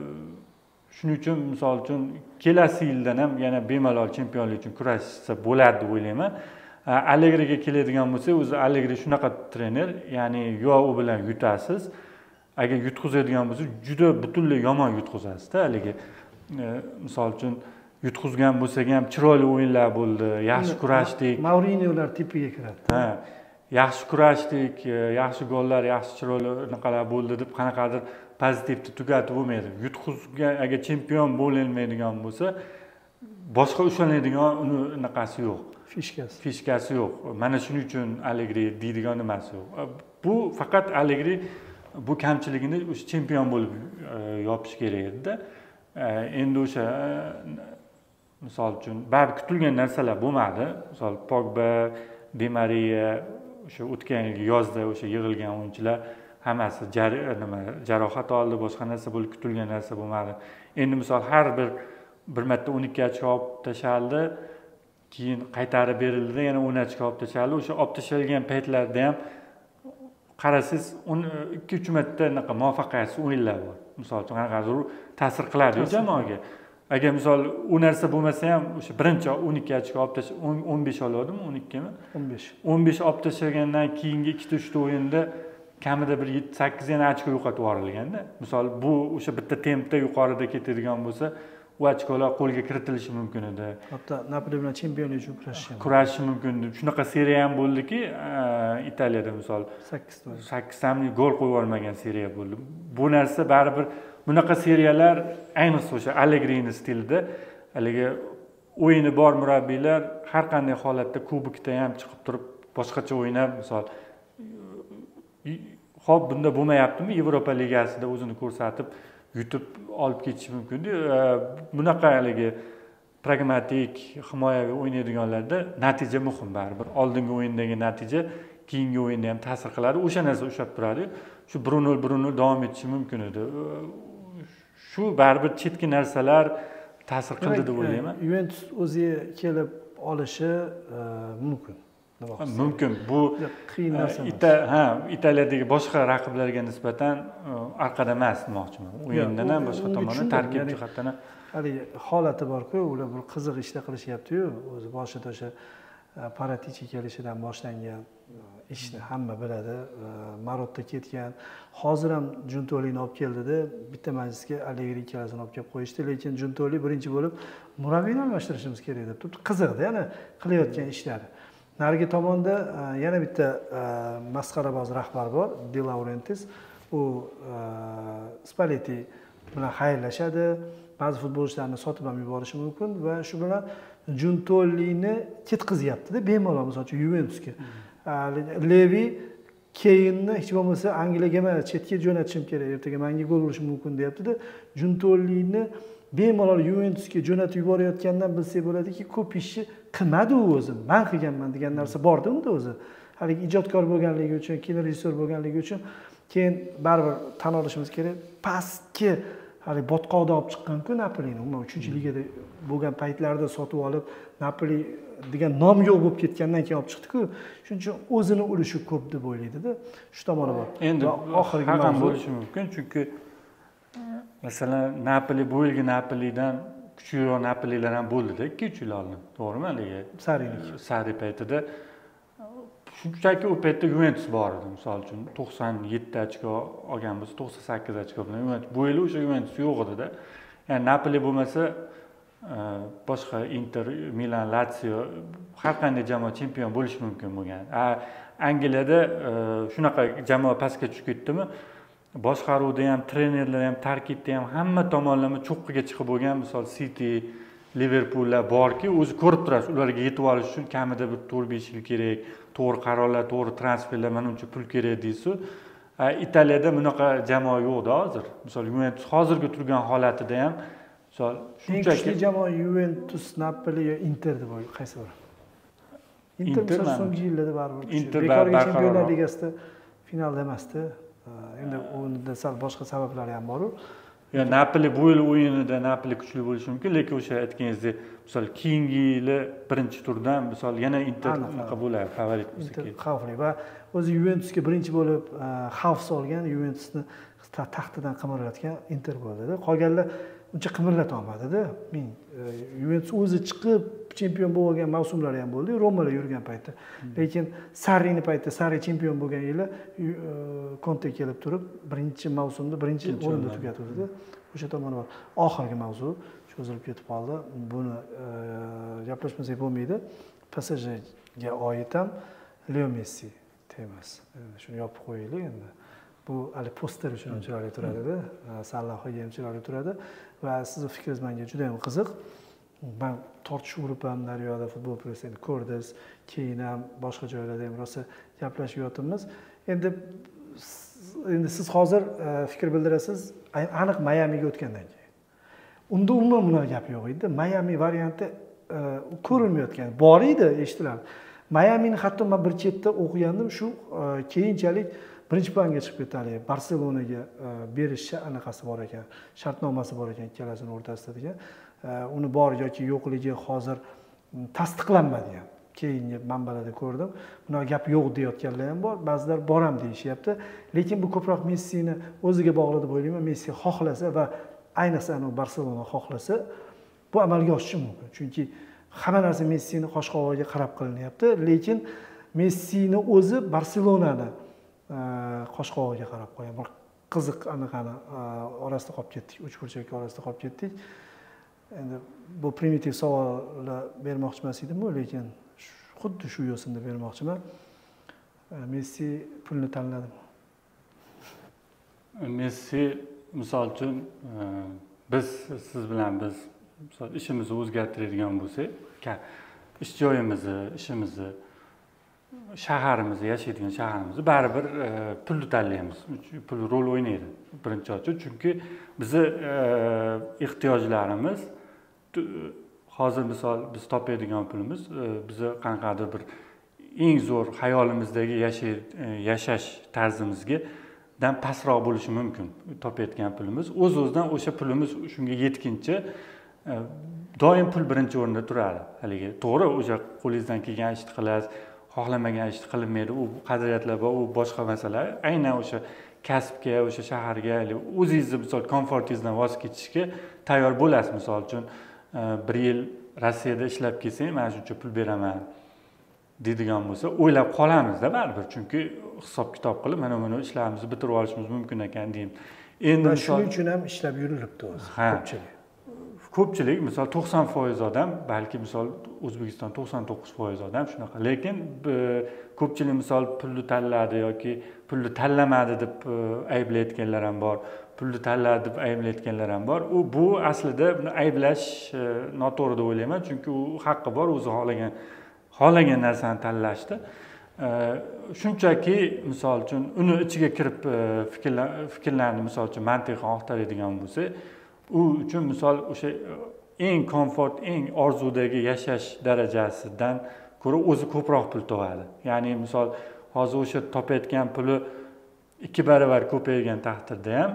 shuning uchun misol uchun kelasi yildan ham yana bemalol chempionlik uchun kurashsa bo'ladi deb o'ylayman. Allegriga keladigan bo'lsak, o'zi Allegri shunaqa trener, ya'ni yo u bilan yutasiz, agar yutqizadigan bo'lsa, juda butunlay yomon yutqizasiz-da. Haligi misol uchun yutqizgan bo'lsa ham chiroyli o'yinlar bo'ldi, yaxshi kurashdik.
Mourinyolar tipiga kiradi.
Ha, yaxshi kurashdik, yaxshi gollar, yaxshi chiroyli naqalar bo'ldi deb qanaqadir pozitivni tugatib bo'lmaydi. Yutqizgan agar chempion bo'lolmaydigan bo'lsa, boshqa ushlanadigan uni naqasi yo'q.
Fishkasi.
Fishkasi yo'q. Mana shuning uchun Allegri deydigan nimasi yo'q. Bu faqat Allegri bu kamchiligini o'sha chempion bo'lib yopish kerak edi-da. Endi o'sha misol uchun baribir kutilgan narsalar bo'lmadi. Misol Pogba, Di Maria, o'sha o'tgan yil yozda o'sha yig'ilgan o'yinchilar hammasi nima jarohat oldi, boshqa narsa bo'lib kutilgan narsa bo'lmadi. Endi misol har bir bir marta o'n ikki ochko olib tashaldi, keyin qaytarib berildi, yana o'n ochko olib tashaldi. O'sha olib tashalgan paytlarda ham qarasangiz ikki uch marta anaqa muvaffaqiyatsiz o'yinlar bor. Misol uchun qanaqadir ta'sir qiladi jamoaga. Agar misol u narsa bo'lmasa ham o'sha birinchi o'n ikki ochko olib tashlab o'n besh oladimi, o'n ikkimi?
o'n besh.
o'n besh olib tashlagandan keyingi ikkita uchta o'yinda kamida bir yetti sakkiz yana ochko yo'qotib yuborilganda. Misol bu o'sha bitta tempda yuqorida ketadigan bo'lsa, u ochkolar qo'lga kiritilishi mumkin edi.
Hatto Napoli bilan chempionlik uchun kurashish
kurashishi mumkin edi. Shunaqa seriya ham bo'ldiki, Italiyada misol sakkiz ta gol qo'yib olmagan seriya bo'ldi. Bu narsa baribir bunaqa seriyalar ayniqsa o'sha Allegrining stilida haligi o'yini bor murabbiylar har qanday holatda kubokda ham chiqib turib boshqacha o'ynab, misol xo'p bunda bo'lmayaptimi, Yevropa ligasida o'zini ko'rsatib yutib olib ketish mumkin. Bunaqa haligi pragmatik, himoyaviy o'ynaydiganlarda natija muhim baribir. Oldingi o'yindagi natija keyingi o'yinda ham ta'sir qiladi. O'sha narsa ushlab turadi. Shu bir nol bir nol davom etishi mumkin edi. shu baribir chetki narsalar ta'sir qildi deb o'ylayman.
Yuventus o'ziga kelib olishi mumkin.
Mumkin. Bu
qiyin narsa emas.
Ha, Italiyadagi boshqa raqiblarga nisbatan orqada emas demoqchiman. O'yindan ham boshqa tomondan tarkib jihatdan ham
haligi holati bor-ku, ular bir qiziq ishlar qilishyapti-yu, o'zi boshida o'sha Paratici kelishidan boshlangan ishni hamma biladi. Marotta ketgan. Hozir ham Juntolini olib keldida, bitta majlisga Allegri ikkalasini olib kelib qo'yishdi, lekin Juntoli birinchi bo'lib murabbiyni almashtirishimiz kerak deb turibdi. Qiziqda yana qilayotgan ishlari. Narigi tomonda yana bitta masxaraboz rahbar bor, De Laurentiis. U Spalletti bilan xayrlashadi, ba'zi futbolchilarni sotib ham yuborishi mumkin va shu bilan Juntolini ketqizyapti-da, bemalol misol uchun Juventusga. Levi Keyinni hech bo'lmasa Angliyaga emas, chetga jo'natishim kerak, ertaga menga gol urishim mumkin deyapti-da. Juntolini bemalol Juventusga jo'natib yuborayotgandan bilsak bo'ladiki, ko'p ishni qilmadi u o'zi. Men qilganman degan narsa bor-da unda o'zi. Haligi ijodkor bo'lganligi uchun, kino rejissyor bo'lganligi uchun keyin baribir tan olishimiz kerak, pastki hali botqoqda olib chiqqan-ku Napolini. Umuman uchinchi ligada bo'lgan paytlarda sotib olib, Napoli degan nom yo'q bo'lib ketgandan keyin olib chiqdi-ku. Shuning uchun o'zini ulushi ko'p deb o'ylaydi-da. Shu tomoni bor.
Endi oxirgi ham bo'lishi mumkin, chunki masalan, Napoli bu yilgi Napolidan kuchliroq Napolilar ham bo'ldi-da, ikki uch yil oldin. To'g'rimi haligi?
Sarinik.
Sari paytida shunchaki u paytda Juventus bor edi, misol uchun to'qson yetti ochko olgan bo'lsa, to'qson sakkiz ochko bilan Juventus. Bu yil o'sha Juventus yo'q edi-da. Ya'ni Napoli bo'lmasa, boshqa Inter, Milan, Lazio har qanday jamoa chempion bo'lishi mumkin bo'lgan. Angliyada shunaqa jamoa pastga tushib ketdimi, boshqaruvda ham, trenerlar ham, tarkibda ham hamma tomonlama cho'qqiga chiqib bo'lgan, misol City, Liverpoollar borki, o'zi ko'rib turasiz, ularga yetib olish uchun kamida bir to'rt besh yil kerak, to'g'ri qarorlar, to'g'ri transferlar, mana uncha pul kerak deysiz. Italiyada bunaqa jamoa yo'qda hozir. Misol Juventus hozirgi turgan holatida ham misol
shunchaki kuchli jamoa Juventus, Napoli yo Inter deb o'ylayman, qaysi biri? Inter so'nggi yillarda baribir
Inter
bekorga Chempionlar Ligasida finalda emasdi. Endi unda sal boshqa sabablari ham bor-ku.
Ya Napoli bu yil o'yinida Napoli kuchli bo'lishi mumkin, lekin o'sha aytganingizdek, misol keyingi yili birinchi turdan misol yana Inter unaqa bo'ladi, favorit bo'lsa kerak.
Xavfli va o'zi Juventusga birinchi bo'lib xavf solgan, Juventusni taxtidan qimirlatgan Inter bo'ldi-da. Qolganlar uncha qimirlata olmadi-da. Men Juventus o'zi chiqib chempion bo'lgan mavsumlari ham bo'ldi, Romada yurgan paytda. Lekin Sarrini paytda Sarri chempion bo'lgan yili Conte kelib turib, birinchi mavsumda birinchi o'rinda tugatdi-da. O'sha tomoni bor. Oxirgi mavzu cho'zilib ketib qoldi. Buni gaplashmasak bo'lmaydi. P S J ga oid ham Leo Messi temasi. Shuni yopib qo'yaylik endi. Bu hali poster uchun ham chiroyli turadi-da, Sallohga ham chiroyli turadi va sizning fikringiz menga juda ham qiziq. Men tortish urib ham Daryoda futbol pressini ko'rdiz, keyin ham boshqa joylarda ham rosa gaplashib yotibmiz. Endi endi siz hozir fikr bildirasiz, aniq Mayamiga o'tgandan keyin. Unda umuman bunaqa gap yo'q edi. Mayami varianti ko'rilmayotgan, bor edi, eshitilardi. Mayamini hatto men bir chetda o'qigandim, shu keyinchalik birinchi planga chiqib ketadi. Barselonaga berish anaqasi bor ekan, shartnomasi bor ekan ikkalasining o'rtasida degan. Uni bor yoki yo'qligi hozir tasdiqlanmadi ham. Keyingi manbalarda ko'rdim. Bunaqa gap yo'q deyotganlar ham bor, ba'zilar bor ham deyishyapti. Lekin bu ko'proq Messini o'ziga bog'liq deb o'ylayman. Messi xohlasa va ayniqsa Barselona xohlasa, bu amalga oshishi mumkin. Chunki hamma narsa Messini qosh-qovog'iga qarab qilinyapti, lekin Messini o'zi Barselonani qosh-qovog'iga qarab qo'ygan. Bir qiziq anaqani orasida qolib ketdik, uch burchak orasida qolib ketdik. Endi bu primitiv savollar bermoqchi emas edim-ku, lekin xuddi shu yo'sinda bermoqchiman. Messi pulni tanladim.
Messi misol uchun biz siz bilan biz misol ishimizni o'zgartiradigan bo'lsak, ish joyimizni, ishimizni, shaharimizni, yashaydigan shaharimizni baribir pulni tanlaymiz. Pul rol o'ynaydi birinchi ochib, chunki bizni ehtiyojlarimiz hozir misol biz topadigan pulimiz bizni qanaqadir bir eng zo'r xayolimizdagi yashash tarzimizga dan pastroq bo'lishi mumkin topayotgan pulimiz. O'z-o'zidan o'sha pulimiz shunga yetguncha doim pul birinchi o'rinda turadi. Haligi to'g'ri, o'sha qo'lingizdan kelgan ishni qilasiz, xohlamagan ishni qilinmaydi. U qadriyatlar bor, u boshqa masala. Aynan o'sha kasbga, o'sha shaharga, o'zingizni misol komfortingizdan voz kechishga tayyor bo'lasiz. Misol uchun bir yil Rossiyada ishlab kelsang, mana shuncha pul beraman deydigan bo'lsa, o'ylab qolamiz-da baribir. Chunki hisob-kitob qilib, mana buni ishlarimizni bitirib olishimiz mumkin ekan deymiz.
Endi shuning uchun ham ishlab yurilibdi o'zi ko'pchilik.
Ko'pchilik misol to'qson foiz odam, balki misol O'zbekiston to'qson to'qqiz foiz odam shunaqa. Lekin ko'pchilik misol pulni tanladi yoki pulni tanlamadi deb ayblayotganlar ham bor. Pulni tanladi deb ayblayotganlar ham bor. U bu aslida buni ayblash noto'g'ri deb o'ylayman, chunki u haqqi bor, o'zi xohlagan xohlagan narsani tanlashdi. Shunchaki misol uchun uni ichiga kirib fikrlarni misol uchun mantiqan oqtaradigan bo'lsa, u uchun misol o'sha eng komfort, eng orzudagi yashash darajasidan ko'ra o'zi ko'proq pul topadi. Ya'ni misol hozir o'sha topayotgan puli ikki baravar ko'paygan taqdirda ham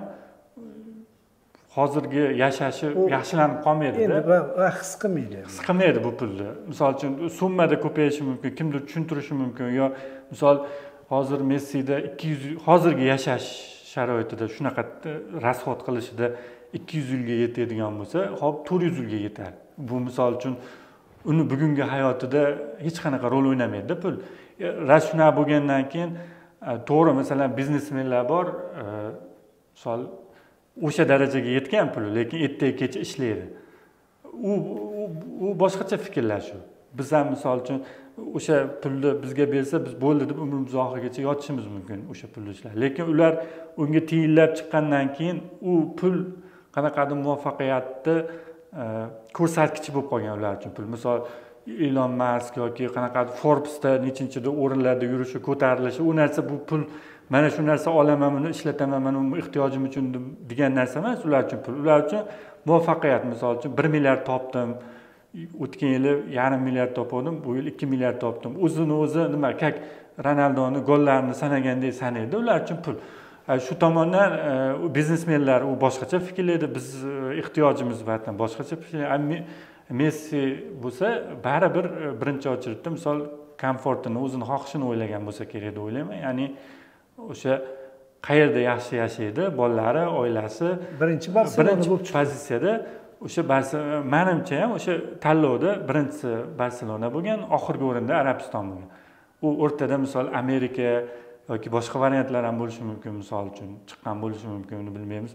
hozirgi yashashi yaxshilanib qolmaydi-da.
Endi va his qilmaydi.
His qilmaydi bu pulni. Misol uchun summada ko'payishi mumkin, kimdir tushuntirishi mumkin yo misol hozir Messida ikki yuz hozirgi yashash sharoitida shunaqa rasxod qilishida ikki yuz yilga yetadigan bo'lsa, hop to'rt yuz yilga yetadi. Bu misol uchun uni bugungi hayotida hech qanaqa rol o'ynamaydi-da pul. Ras shunaqa bo'lgandan keyin to'g'ri, masalan, biznesmenlar bor, misol o'sha darajaga yetgan puli, lekin ertaga kecha ishlaydi. U u boshqacha fikrlashuv. Biz ham misol uchun o'sha pulni bizga bersa, biz bo'ldi deb umrimiz oxirigacha yotishimiz mumkin o'sha pulni ishlar. Lekin ular unga tiyinlab chiqqandan keyin u pul qanaqadir muvaffaqiyatni ko'rsatkichi bo'lib qolgan ular uchun pul. Misol Elon Musk yoki qanaqadir Forbesda nechinchida o'rinlarda yurishi, ko'tarilishi, u narsa bu pul mana shu narsa olaman, buni ishlataman, mana bu ehtiyojim uchun degan narsa emas ular uchun pul. Ular uchun muvaffaqiyat, misol uchun bir milliard topdim, o'tgan yili yarim milliard topdim, bu yil ikki milliard topdim. O'zini o'zi nima, kak Ronaldoni gollarini sanagandek sanaydi, ular uchun pul. Shu tomondan biznesmenlar u boshqacha fikrlaydi, biz ehtiyojimiz bilan boshqacha fikrlaydi. Messi bo'lsa, baribir birinchi ochiribdi, misol komfortini, o'zini xohishini o'ylagan bo'lsa kerak deb o'ylayman. Ya'ni o'sha qayerda yaxshi yashaydi, bolalari, oilasi
birinchi Barselona bo'lib chiqdi.
Pozitsiyada o'sha menimcha ham o'sha tanlovda birinchisi Barselona bo'lgan, oxirgi o'rinda Arabiston bo'lgan. U o'rtada misol Amerika yoki boshqa variantlar ham bo'lishi mumkin, misol uchun chiqqan bo'lishi mumkin, uni bilmaymiz.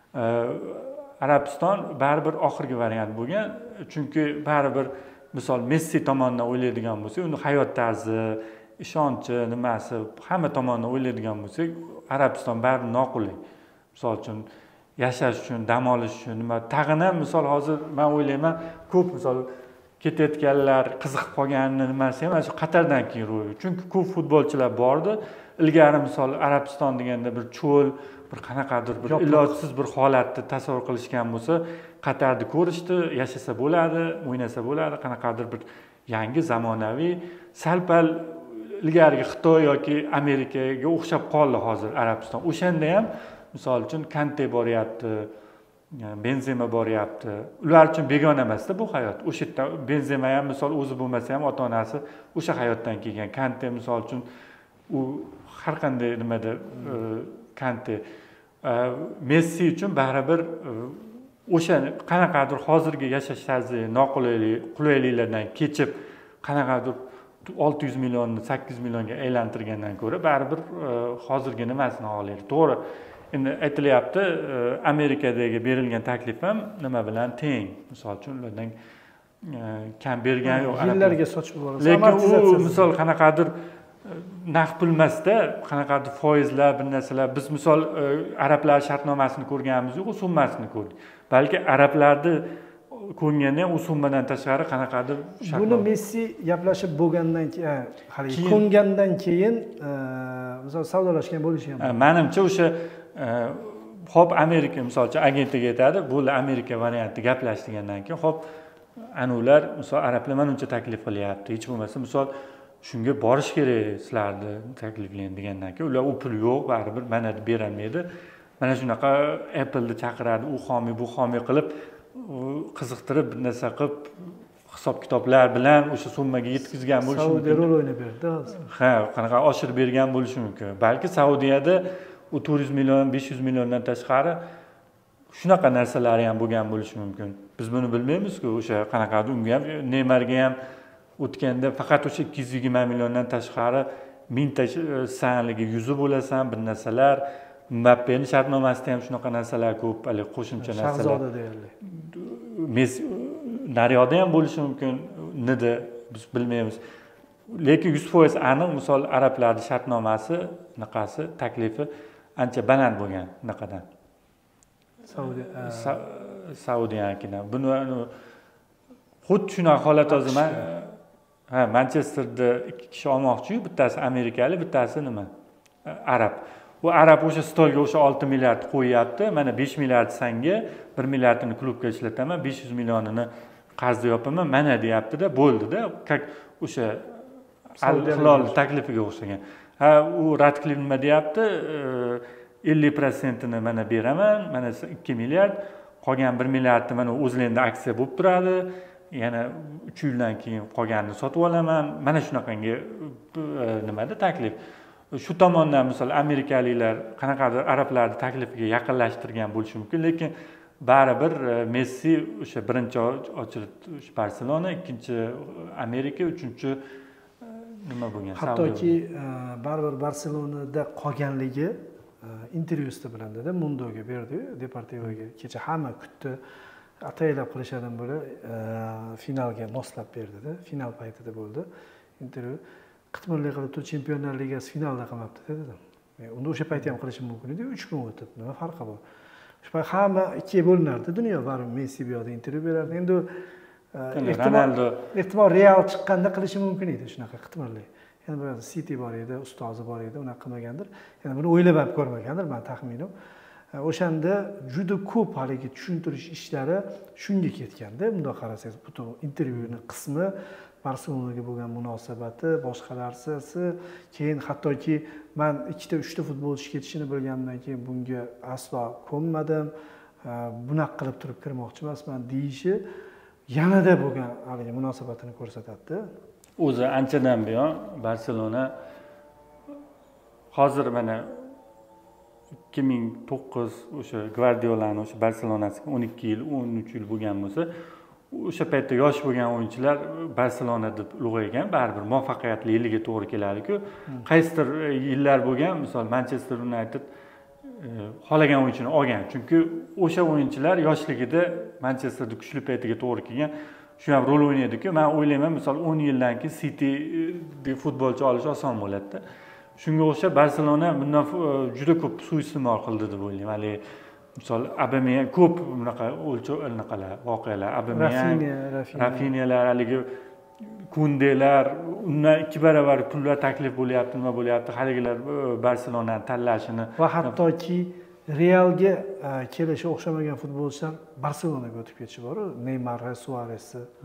Arabiston baribir oxirgi variant bo'lgan, chunki baribir misol Messi tomonidan o'ylaydigan bo'lsak, uni hayot tarzi, ishonchi, nimasi, hamma tomonidan o'ylaydigan bo'lsak, Arabiston baribir noqulay. Misol uchun yashash uchun, dam olish uchun, nima, tag'in ham misol hozir men o'ylayman, ko'p misol ketayotganlar qiziqib qolganini nimasi ham shu Qatardan keyin ro'y. Chunki ko'p futbolchilar bordi. Ilgari misol Arabiston deganda bir cho'l, bir qanaqadir bir ilojsiz bir holatni tasavvur qilishgan bo'lsa, Qatarni ko'rishdi, yashasa bo'ladi, o'ynasa bo'ladi, qanaqadir bir yangi zamonaviy, sal-pal ilgarigi Xitoy yoki Amerikaga o'xshab qoldi hozir Arabiston. O'shanda ham misol uchun Kante boryapti, Benzema boryapti. Ular uchun begona emas-da bu hayot. O'sha yerda Benzema ham misol o'zi bo'lmasa ham ota-onasi o'sha hayotdan kelgan. Kante misol uchun u har qanday nimada Kante, Messi uchun baribir o'sha qanaqadir hozirgi yashash tarzi noqulaylik, qulayliklardan kechib qanaqadir olti yuz millionni sakkiz yuz millionga aylantirgandan ko'ra baribir hozirgi nimasini xohlaydi. To'g'ri, endi aytilyapti, Amerikadagi berilgan taklif ham nima bilan teng. Misol uchun ulardan kam bergan yo'q.
Yillarga sochib yuboradi.
Lekin u misol qanaqadir naqd pul emasda, qanaqadir foizlar, bir narsalar. Biz misol arablar shartnomasini ko'rganimiz yo'q, summasini ko'rdik. Balki arablarni ko'nganda u summadan tashqari qanaqadir
shartnoma. Buni Messi gaplashib bo'lgandan keyin, hali ko'ngandan keyin misol savdolashgan bo'lishi ham.
Menimcha o'sha hop Amerika misolcha agentiga aytadi, bo'ldi Amerika varianti gaplashgandan keyin hop anular misol arablar mana uncha taklif qilyapti. Hech bo'lmasa misol shunga borish kerak sizlarni takliflang degandan keyin ular u pul yo'q baribir mana deb berolmaydi. Mana shunaqa Apple'ni chaqiradi, u xomiy bu xomiy qilib qiziqtirib bir narsa qilib hisob kitoblar bilan o'sha summaga yetkazgan bo'lishi mumkin.
Saudiya rol o'ynab berdi hozir.
Ha, qanaqa oshirib bergan bo'lishi mumkin. Balki Saudiyada u to'rt yuz million, besh yuz milliondan tashqari shunaqa narsalari ham bo'lgan bo'lishi mumkin. Biz buni bilmaymiz-ku, o'sha qanaqadir unga ham Neymarga ham o'tganda faqat o'sha ikki yuz yigirma milliondan tashqari mingta sanligi yuzi bo'lasan, bir narsalar. Mbappening shartnomasida ham shunaqa narsalar ko'p, hali qo'shimcha narsalar.
Shahzoda deyarli.
Messi naryoqda ham bo'lishi mumkin, nida biz bilmaymiz. Lekin yuz foiz aniq, misol arablarning shartnomasi, naqasi, taklifi ancha baland bo'lgan naqadan.
Saudiya
Saudiyakidan. Buni xuddi shunaqa holat hozir men ha Manchesterda ikki kishi olmoqchi-yu, bittasi amerikalik, bittasi nima? Arab. Bu arab o'sha stolga o'sha olti milliard qo'yapti. Mana besh milliard sanga, bir milliardini klubga ishlataman, besh yuz millionini qarzda yopaman, mana deyapti-da, bo'ldi-da. Как o'sha Al-Hilol taklifiga o'xshagan. Ha, u Radcliffe nima deyapti? ellik prosentini mana beraman, mana ikki milliard, qolgan bir milliardni mana O'zlenda aksiya bo'lib turadi. Yana uch yildan keyin qolganini sotib olaman. Mana shunaqangi nimada taklif. Shu tomondan misol amerikaliklar qanaqadir arablarni taklifiga yaqinlashtirgan bo'lishi mumkin, lekin baribir Messi o'sha birinchi ochilib Barselona, ikkinchi Amerika, uchinchi nima bo'lgan?
Hattoki baribir Barselonada qolganligi intervyusida bilindi-da, Mundoga berdi-yu, Deportivoga. Kecha hamma kutdi. Ataylab qilishadan bo'la finalga moslab berdi-da, final paytida bo'ldi intervyu. Qitmirlik qilib turib Chempionlar Ligasi finalda qilmabdi dedim. Unda o'sha payt ham qilishim mumkin edi, uch kun o'tib, nima farqi bor? Shu payt hamma ikkiga bo'linardi dunyo, baribir Messi bu yoqda intervyu berardi. Endi Ronaldo ehtimol Real chiqqanda qilishi mumkin edi shunaqa qitmirlik. Yana bir City bor edi, ustozi bor edi, unaqa qilmagandir. Yana buni o'ylab ham ko'rmagandir, men taxminim. O'shanda juda ko'p haligi tushuntirish ishlari shunga ketganda, bundoq qarasangiz, butun intervyuning qismi Barselonaga bo'lgan munosabati, boshqalarsi, keyin hattoki men ikkita uchta futbolchi ketishini bilganimdan keyin bunga aslo ko'nmadim. Bunaqa qilib turib kirmoqchi emasman deyishi yanada bo'lgan haligi munosabatini ko'rsatadi.
O'zi anchadan buyon Barselona hozir mana ikki ming to'qqiz o'sha Guardiolani o'sha Barselonasiga o'n ikki yil, o'n uch yil bo'lgan bo'lsa, o'sha paytda yosh bo'lgan o'yinchilar Barselona deb ulg'aygan, baribir muvaffaqiyatli yiliga to'g'ri keladi-ku. Qaysidir yillar bo'lgan, misol Manchester United xohlagan o'yinchini olgan. Chunki o'sha o'yinchilar yoshligida Manchesterda kuchli paytiga to'g'ri kelgan. Shu ham rol o'ynaydi-ku. Men o'ylayman, misol o'n yildan keyin City deb futbolchi olish oson bo'ladi-da. Shunga o'xshab Barselona bundan juda ko'p suiiste'mol qildi deb o'ylayman. Hali misol Aubameyang ko'p bunaqa o'lchov anaqalar, voqealar, Aubameyang, Rafinyalar, haligi Kundelar, undan ikki barobar pullar taklif bo'lyapti, nima bo'lyapti, haligilar Barselonani tanlashini
va hattoki Realga kelishi o'xshamagan futbolchilar Barselonaga o'tib ketishi bor, Neymar, Suarez.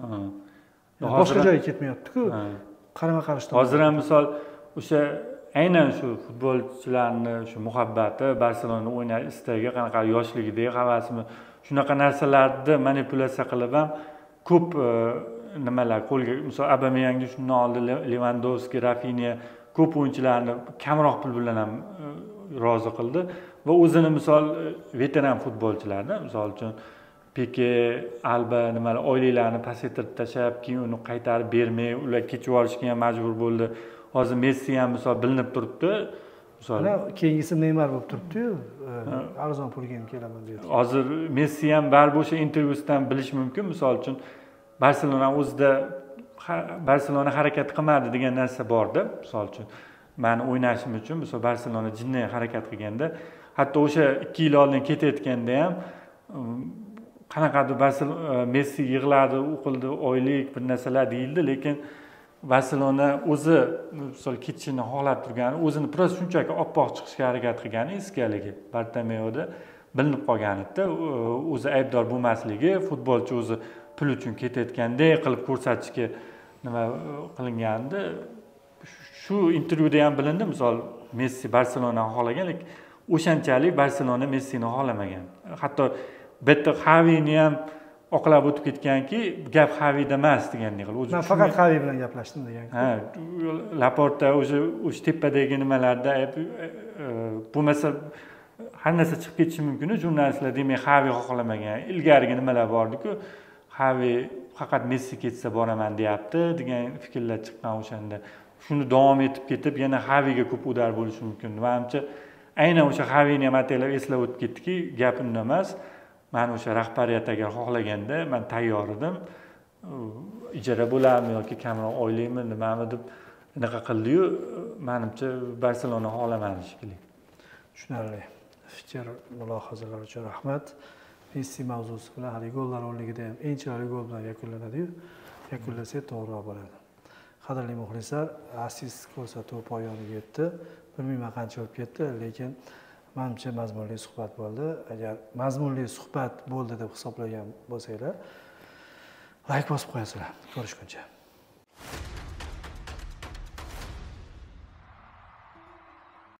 Boshqa joyga ketmayapti-ku. Qarama-qarshi.
Hozir ham misol o'sha aynan shu futbolchilarni shu muhabbati, Barselona o'ynash istagi, qanaqa yoshligidagi havasimi, shunaqa narsalarni manipulyatsiya qilib ham ko'p nimalar qo'lga, misol Aubameyangni shundan oldi Lewandowski, Rafinha ko'p o'yinchilarni kamroq pul bilan ham rozi qildi va o'zini misol veteran futbolchilarni, misol uchun Pique, Alba nimalar oyliklarini pasaytirib tashlab, keyin uni qaytarib bermay, ular ketib yuborishga ham majbur bo'ldi. Hozir Messi ham misol bilinib turibdi. Misol
keyingisi Neymar bo'lib turibdi-yu, arzon pulga ham kelaman deydi.
Hozir Messi ham baribir o'sha intervyusidan bilish mumkin, misol uchun Barselona o'zida Barselona harakat qilmadi degan narsa bor-da, misol uchun. Men o'ynashim uchun misol Barselona jinniy harakat qilganda, hatto o'sha ikki yil oldin ketayotganda ham qanaqadir Barselona Messi yig'ladi, u qildi, oylik bir narsalar deyildi, lekin Barselona o'zi misol ketishini xohlab turgani, o'zini prosta shunchaki oppoq chiqishga harakat qilgani eskaligi Bartomeoda bilinib qolgan edi. O'zi aybdor bo'lmasligi, futbolchi o'zi pul uchun ketayotgandek qilib ko'rsatishga nima qilingandi. shu intervyuda ham bilindi, misol Messi Barselonani xohlagan, lekin o'shanchalik Barselona Messini xohlamagan. Hatto bitta Xavini ham oqlab o'tib ketganki, gap Xavida emas degandek qilib.
Men faqat Xavi bilan gaplashdim degan.
Ha, Laporta o'sha o'sha tepadagi nimalarda bo'lmasa har narsa chiqib ketishi mumkin. Jurnalistlar demak Xavi xohlamagan. Ilgarigi nimalar bor-ku, Xavi faqat Messi ketsa boraman deyapti degan fikrlar chiqqan o'shanda. Shuni davom etib ketib, yana Xaviga ko'p udar bo'lishi mumkin. Menimcha, aynan o'sha Xavini ham ataylab eslab o'tib ketdiki, gap unda emas. Men o'sha rahbariyat agar xohlaganda men tayyor edim. Ijara bo'larmi yoki kamroq oylikmi, nimami deb unaqa qildi-yu, menimcha Barselona xohlamadi shekilli.
Tushunarli. Fikr mulohazalar uchun rahmat. Messi mavzusi bilan hali gollar o'nligida ham eng chiroyli gol bilan yakunlanadi-yu, yakunlasak to'g'riroq bo'ladi. Qadrli muxlislar, assist ko'rsatuv poyoniga yetdi. Bilmayman qancha bo'lib ketdi, lekin menimcha mazmunli suhbat bo'ldi. Agar mazmunli suhbat bo'ldi deb hisoblagan bo'lsanglar, like bosib qo'yasizlar. Ko'rishguncha.